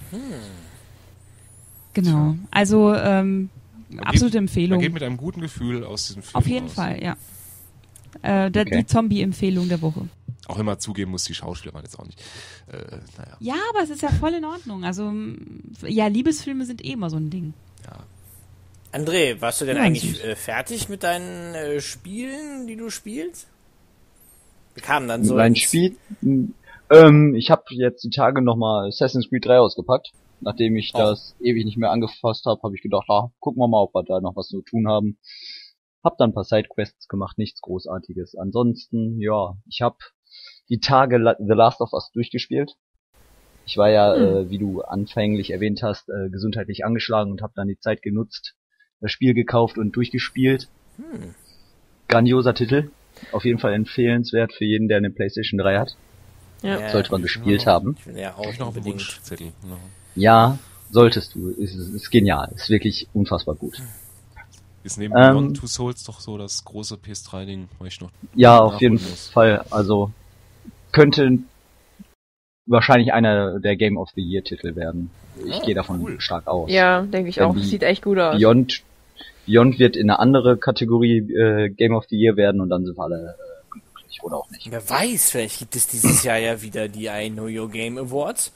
[SPEAKER 3] Genau. Also absolute
[SPEAKER 4] Man
[SPEAKER 3] Empfehlung.
[SPEAKER 4] geht mit einem guten Gefühl aus diesem Film
[SPEAKER 3] Auf jeden
[SPEAKER 4] raus.
[SPEAKER 3] Fall, ja.
[SPEAKER 2] Okay.
[SPEAKER 3] Die Zombie-Empfehlung der Woche.
[SPEAKER 4] Auch immer zugeben muss, die Schauspieler waren jetzt auch nicht. Naja,
[SPEAKER 3] Ja, aber es ist ja voll in Ordnung. Also, ja, Liebesfilme sind eh immer so ein Ding.
[SPEAKER 4] ja.
[SPEAKER 1] André, warst du denn
[SPEAKER 3] Ja,
[SPEAKER 1] eigentlich
[SPEAKER 3] süß.
[SPEAKER 1] fertig mit deinen Spielen, die du spielst? Wir kamen dann so
[SPEAKER 2] Mein
[SPEAKER 1] ins-
[SPEAKER 2] Spiel? Ich habe jetzt die Tage nochmal Assassin's Creed 3 ausgepackt. Nachdem ich
[SPEAKER 1] Oh.
[SPEAKER 2] das ewig nicht mehr angefasst habe, habe ich gedacht, gucken wir mal, ob wir da noch was zu tun haben. Hab dann ein paar Sidequests gemacht, nichts Großartiges. Ansonsten, ja, ich habe die Tage The Last of Us durchgespielt. Ich war ja, wie du anfänglich erwähnt hast, gesundheitlich angeschlagen und habe dann die Zeit genutzt, das Spiel gekauft und durchgespielt. Grandioser Titel. Auf jeden Fall empfehlenswert für jeden, der eine PlayStation 3 hat.
[SPEAKER 5] Ja.
[SPEAKER 2] Sollte man gespielt haben.
[SPEAKER 1] Ich will ja
[SPEAKER 4] Hab
[SPEAKER 1] auch
[SPEAKER 4] ich noch einen
[SPEAKER 1] unbedingt.
[SPEAKER 4] Wunschzettel. Ja.
[SPEAKER 2] Ja, solltest du. Ist genial. Ist wirklich unfassbar gut.
[SPEAKER 4] Ist neben
[SPEAKER 2] Ähm,
[SPEAKER 4] Beyond Two Souls doch so das große PS3-Ding, wo ich noch
[SPEAKER 2] Ja, auf jeden
[SPEAKER 4] nachholen muss.
[SPEAKER 2] Fall. Also könnte wahrscheinlich einer der Game of the Year Titel werden. Ich gehe davon
[SPEAKER 4] cool.
[SPEAKER 2] stark aus.
[SPEAKER 5] Ja, denke ich
[SPEAKER 2] Wenn
[SPEAKER 5] auch.
[SPEAKER 2] die
[SPEAKER 5] Sieht echt gut aus.
[SPEAKER 2] Beyond wird in eine andere Kategorie Game of the Year werden und dann sind wir alle glücklich oder auch nicht.
[SPEAKER 1] Wer weiß, vielleicht gibt es dieses Jahr ja wieder die I Know Your Game Awards.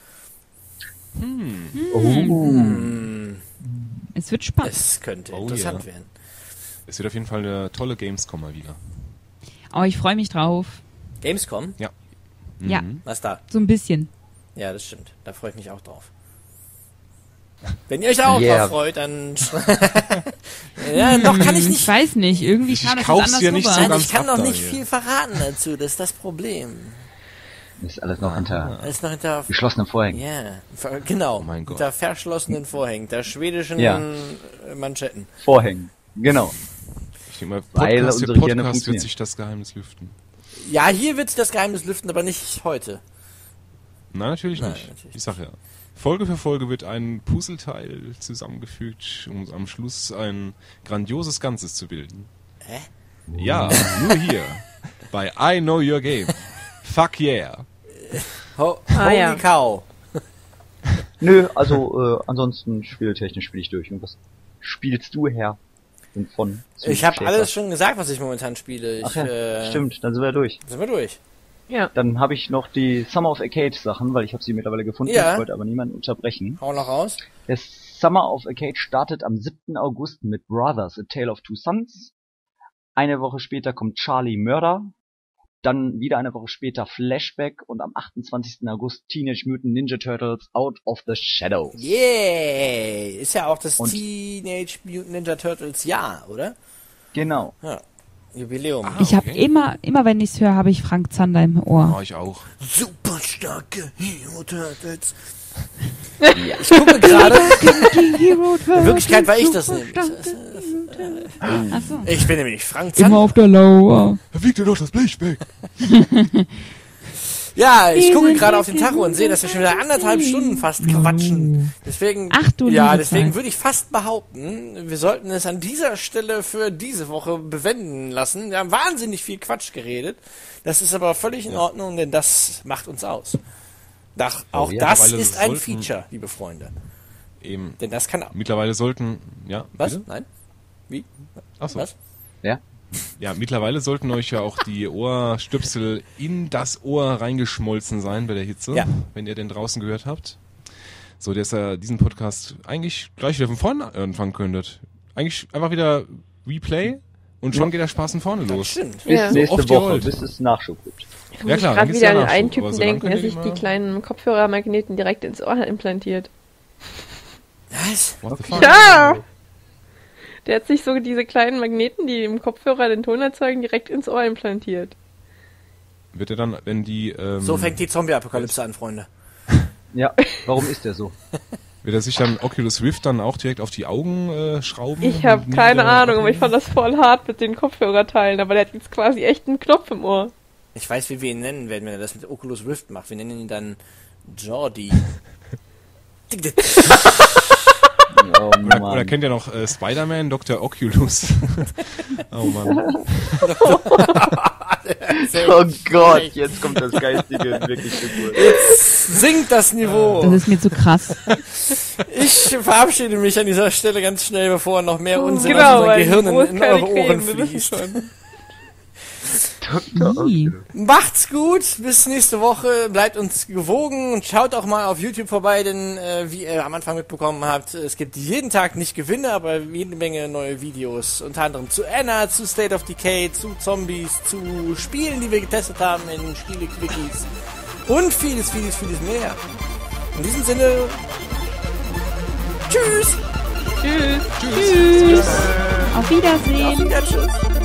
[SPEAKER 3] Es wird spannend.
[SPEAKER 1] Es könnte
[SPEAKER 4] Oh,
[SPEAKER 1] interessant
[SPEAKER 4] ja.
[SPEAKER 1] werden.
[SPEAKER 4] Es wird auf jeden Fall eine tolle Gamescom mal wieder.
[SPEAKER 3] Aber ich freue mich drauf.
[SPEAKER 1] Gamescom?
[SPEAKER 3] Ja,
[SPEAKER 1] Was da?
[SPEAKER 3] so ein bisschen.
[SPEAKER 1] Ja, das stimmt. Da freue ich mich auch drauf. Wenn ihr euch da auch
[SPEAKER 2] Yeah.
[SPEAKER 1] drauf freut, dann... ja, noch kann ich
[SPEAKER 3] Ich
[SPEAKER 1] nicht...
[SPEAKER 3] weiß nicht, irgendwie
[SPEAKER 4] Ich
[SPEAKER 3] kam das
[SPEAKER 4] kauf's
[SPEAKER 3] jetzt
[SPEAKER 4] ja
[SPEAKER 3] anders
[SPEAKER 4] nicht
[SPEAKER 3] rüber.
[SPEAKER 4] so
[SPEAKER 1] Nein,
[SPEAKER 4] ganz
[SPEAKER 1] ich kann
[SPEAKER 4] ab
[SPEAKER 1] noch
[SPEAKER 4] da
[SPEAKER 1] nicht
[SPEAKER 4] hier.
[SPEAKER 1] viel verraten dazu. Das ist das Problem.
[SPEAKER 2] Ist alles noch hinter
[SPEAKER 1] Das ist noch hinter...
[SPEAKER 2] geschlossenen Vorhängen.
[SPEAKER 1] Ja, genau.
[SPEAKER 4] Oh mein Gott.
[SPEAKER 1] Hinter verschlossenen Vorhängen, der schwedischen
[SPEAKER 2] Ja.
[SPEAKER 1] Manschetten.
[SPEAKER 2] Vorhängen. Genau.
[SPEAKER 4] Ich denke mal,
[SPEAKER 2] Weil
[SPEAKER 4] Podcast für
[SPEAKER 2] unsere Hirne
[SPEAKER 4] Podcast wird
[SPEAKER 2] funktionieren.
[SPEAKER 4] sich das Geheimnis lüften.
[SPEAKER 1] Ja, hier wird sich das Geheimnis lüften, aber nicht heute.
[SPEAKER 4] Nein, natürlich
[SPEAKER 1] Nein,
[SPEAKER 4] nicht.
[SPEAKER 1] natürlich
[SPEAKER 4] Ich sag ja. Folge für Folge wird ein Puzzleteil zusammengefügt, um am Schluss ein grandioses Ganzes zu bilden.
[SPEAKER 1] Hä?
[SPEAKER 4] Ja, nur hier. Bei I Know Your Game. Fuck yeah.
[SPEAKER 1] Holy
[SPEAKER 5] ja.
[SPEAKER 1] cow.
[SPEAKER 2] Nö, also ansonsten spieltechnisch spiele ich durch. Und was spielst du, Herr? Und von zu
[SPEAKER 1] Ich habe
[SPEAKER 2] Schäfer?
[SPEAKER 1] alles schon gesagt, was ich momentan spiele.
[SPEAKER 2] Ach ja, stimmt, dann sind wir durch.
[SPEAKER 1] Sind wir durch.
[SPEAKER 5] Ja.
[SPEAKER 2] Dann habe ich noch die Summer of Arcade Sachen, weil ich habe sie mittlerweile gefunden.
[SPEAKER 1] Ja.
[SPEAKER 2] Ich wollte aber niemanden unterbrechen.
[SPEAKER 1] Hau noch raus.
[SPEAKER 2] Der Summer of Arcade startet am 7. August mit Brothers, A Tale of Two Sons. Eine Woche später kommt Charlie Murder. Dann wieder eine Woche später Flashback und am 28. August Teenage Mutant Ninja Turtles Out of the Shadows.
[SPEAKER 1] Yeah! Ist ja auch das
[SPEAKER 2] Und-
[SPEAKER 1] Teenage Mutant Ninja Turtles Jahr, oder?
[SPEAKER 2] Genau.
[SPEAKER 1] Ja. Jubiläum.
[SPEAKER 3] Ich habe immer wenn ich's höre, habe ich Frank Zander im Ohr.
[SPEAKER 4] Oh, ich auch.
[SPEAKER 1] Super starke Hero Turtles. Ich gucke gerade.
[SPEAKER 3] Hero
[SPEAKER 1] In Wirklichkeit war ich das nämlich.
[SPEAKER 3] Tim? Achso.
[SPEAKER 1] Ich bin nämlich Frank
[SPEAKER 3] Immer
[SPEAKER 1] Zander.
[SPEAKER 3] auf der Lauer.
[SPEAKER 4] Da wiegt dir doch das Blech weg.
[SPEAKER 1] Ja, ich
[SPEAKER 3] Wir
[SPEAKER 1] gucke
[SPEAKER 3] sind
[SPEAKER 1] gerade auf den
[SPEAKER 3] wirklich
[SPEAKER 1] Tacho und sehe, dass wir schon wieder 1,5 Stunden fast quatschen. Deswegen,
[SPEAKER 3] Ach du
[SPEAKER 1] ja,
[SPEAKER 3] liebe
[SPEAKER 1] deswegen
[SPEAKER 3] Zeit.
[SPEAKER 1] würde ich fast behaupten, wir sollten es an dieser Stelle für diese Woche bewenden lassen. Wir haben wahnsinnig viel Quatsch geredet. Das ist aber völlig in Ordnung, denn das macht uns aus. Auch
[SPEAKER 2] ja,
[SPEAKER 1] das
[SPEAKER 4] mittlerweile
[SPEAKER 1] ist ein
[SPEAKER 4] sollten-
[SPEAKER 1] Feature, liebe Freunde.
[SPEAKER 4] Eben.
[SPEAKER 1] Denn das kann...
[SPEAKER 4] Mittlerweile sollten, ja,
[SPEAKER 1] Was?
[SPEAKER 4] bitte?
[SPEAKER 1] Nein? Wie?
[SPEAKER 4] Achso.
[SPEAKER 1] Was?
[SPEAKER 2] Ja?
[SPEAKER 4] Ja, mittlerweile sollten euch ja auch die Ohrstöpsel in das Ohr reingeschmolzen sein bei der Hitze,
[SPEAKER 1] Ja.
[SPEAKER 4] wenn ihr den draußen gehört habt. So, dass ihr diesen Podcast eigentlich gleich wieder von vorne anfangen könntet. Eigentlich einfach wieder Replay und schon geht der Spaß von vorne los.
[SPEAKER 1] Stimmt.
[SPEAKER 2] Bis
[SPEAKER 5] Ja.
[SPEAKER 2] nächste
[SPEAKER 4] oft ihr
[SPEAKER 2] Woche,
[SPEAKER 4] wollt.
[SPEAKER 2] bis es Nachschub gibt.
[SPEAKER 5] Ich
[SPEAKER 4] Ja,
[SPEAKER 5] muss
[SPEAKER 4] klar, dann
[SPEAKER 5] gerade
[SPEAKER 4] gibt's
[SPEAKER 5] wieder
[SPEAKER 4] ja
[SPEAKER 5] an einen
[SPEAKER 4] Nachschub, aber
[SPEAKER 5] Typen
[SPEAKER 4] so lange
[SPEAKER 5] denken,
[SPEAKER 4] könnt
[SPEAKER 5] der
[SPEAKER 4] ihr
[SPEAKER 5] sich
[SPEAKER 4] die
[SPEAKER 5] die
[SPEAKER 4] mal-
[SPEAKER 5] kleinen Kopfhörermagneten direkt ins Ohr implantiert.
[SPEAKER 1] Was?
[SPEAKER 4] What the fuck?
[SPEAKER 5] Ja! Der hat sich so diese kleinen Magneten, die im Kopfhörer den Ton erzeugen, direkt ins Ohr implantiert.
[SPEAKER 4] Wird er dann, wenn die,
[SPEAKER 1] So fängt die Zombie-Apokalypse an, Freunde.
[SPEAKER 2] Ja, warum ist der so?
[SPEAKER 4] wird er sich dann Oculus Rift dann auch direkt auf die Augen schrauben?
[SPEAKER 5] Ich habe
[SPEAKER 4] und nie
[SPEAKER 5] keine
[SPEAKER 4] wieder
[SPEAKER 5] Ahnung, aber ich
[SPEAKER 4] abnehmen?
[SPEAKER 5] fand das voll hart mit den Kopfhörerteilen, aber der hat jetzt quasi echt einen Knopf im Ohr.
[SPEAKER 1] Ich weiß, wie wir ihn nennen werden, wenn er das mit Oculus Rift macht. Wir nennen ihn dann Jordi.
[SPEAKER 2] Oh
[SPEAKER 4] Oder
[SPEAKER 2] Mann.
[SPEAKER 4] kennt ihr noch Spider-Man, Dr. Oculus? Oh Mann.
[SPEAKER 2] Oh Gott, jetzt kommt das Geistige wirklich zu kurz.
[SPEAKER 1] Sinkt das Niveau.
[SPEAKER 3] Das ist mir zu krass.
[SPEAKER 1] Ich verabschiede mich an dieser Stelle ganz schnell, bevor noch mehr Unsinn aus
[SPEAKER 5] Genau,
[SPEAKER 1] unseren
[SPEAKER 5] weil
[SPEAKER 1] Gehirnen
[SPEAKER 5] wo ist
[SPEAKER 1] in
[SPEAKER 5] keine
[SPEAKER 1] eure Ohren
[SPEAKER 5] Creme, wir wissen
[SPEAKER 1] fließt.
[SPEAKER 5] schon.
[SPEAKER 3] Ih.
[SPEAKER 1] Macht's gut, bis nächste Woche, bleibt uns gewogen und schaut auch mal auf YouTube vorbei, denn wie ihr am Anfang mitbekommen habt, es gibt jeden Tag nicht Gewinne, aber jede Menge neue Videos, unter anderem zu Anna, zu State of Decay, zu Zombies, zu Spielen, die wir getestet haben in Spiele-Quickies und vieles, vieles, vieles mehr. In diesem Sinne, tschüss!
[SPEAKER 3] Tschüss. Auf Wiedersehen.
[SPEAKER 1] Auf Wiedersehen. Tschüss!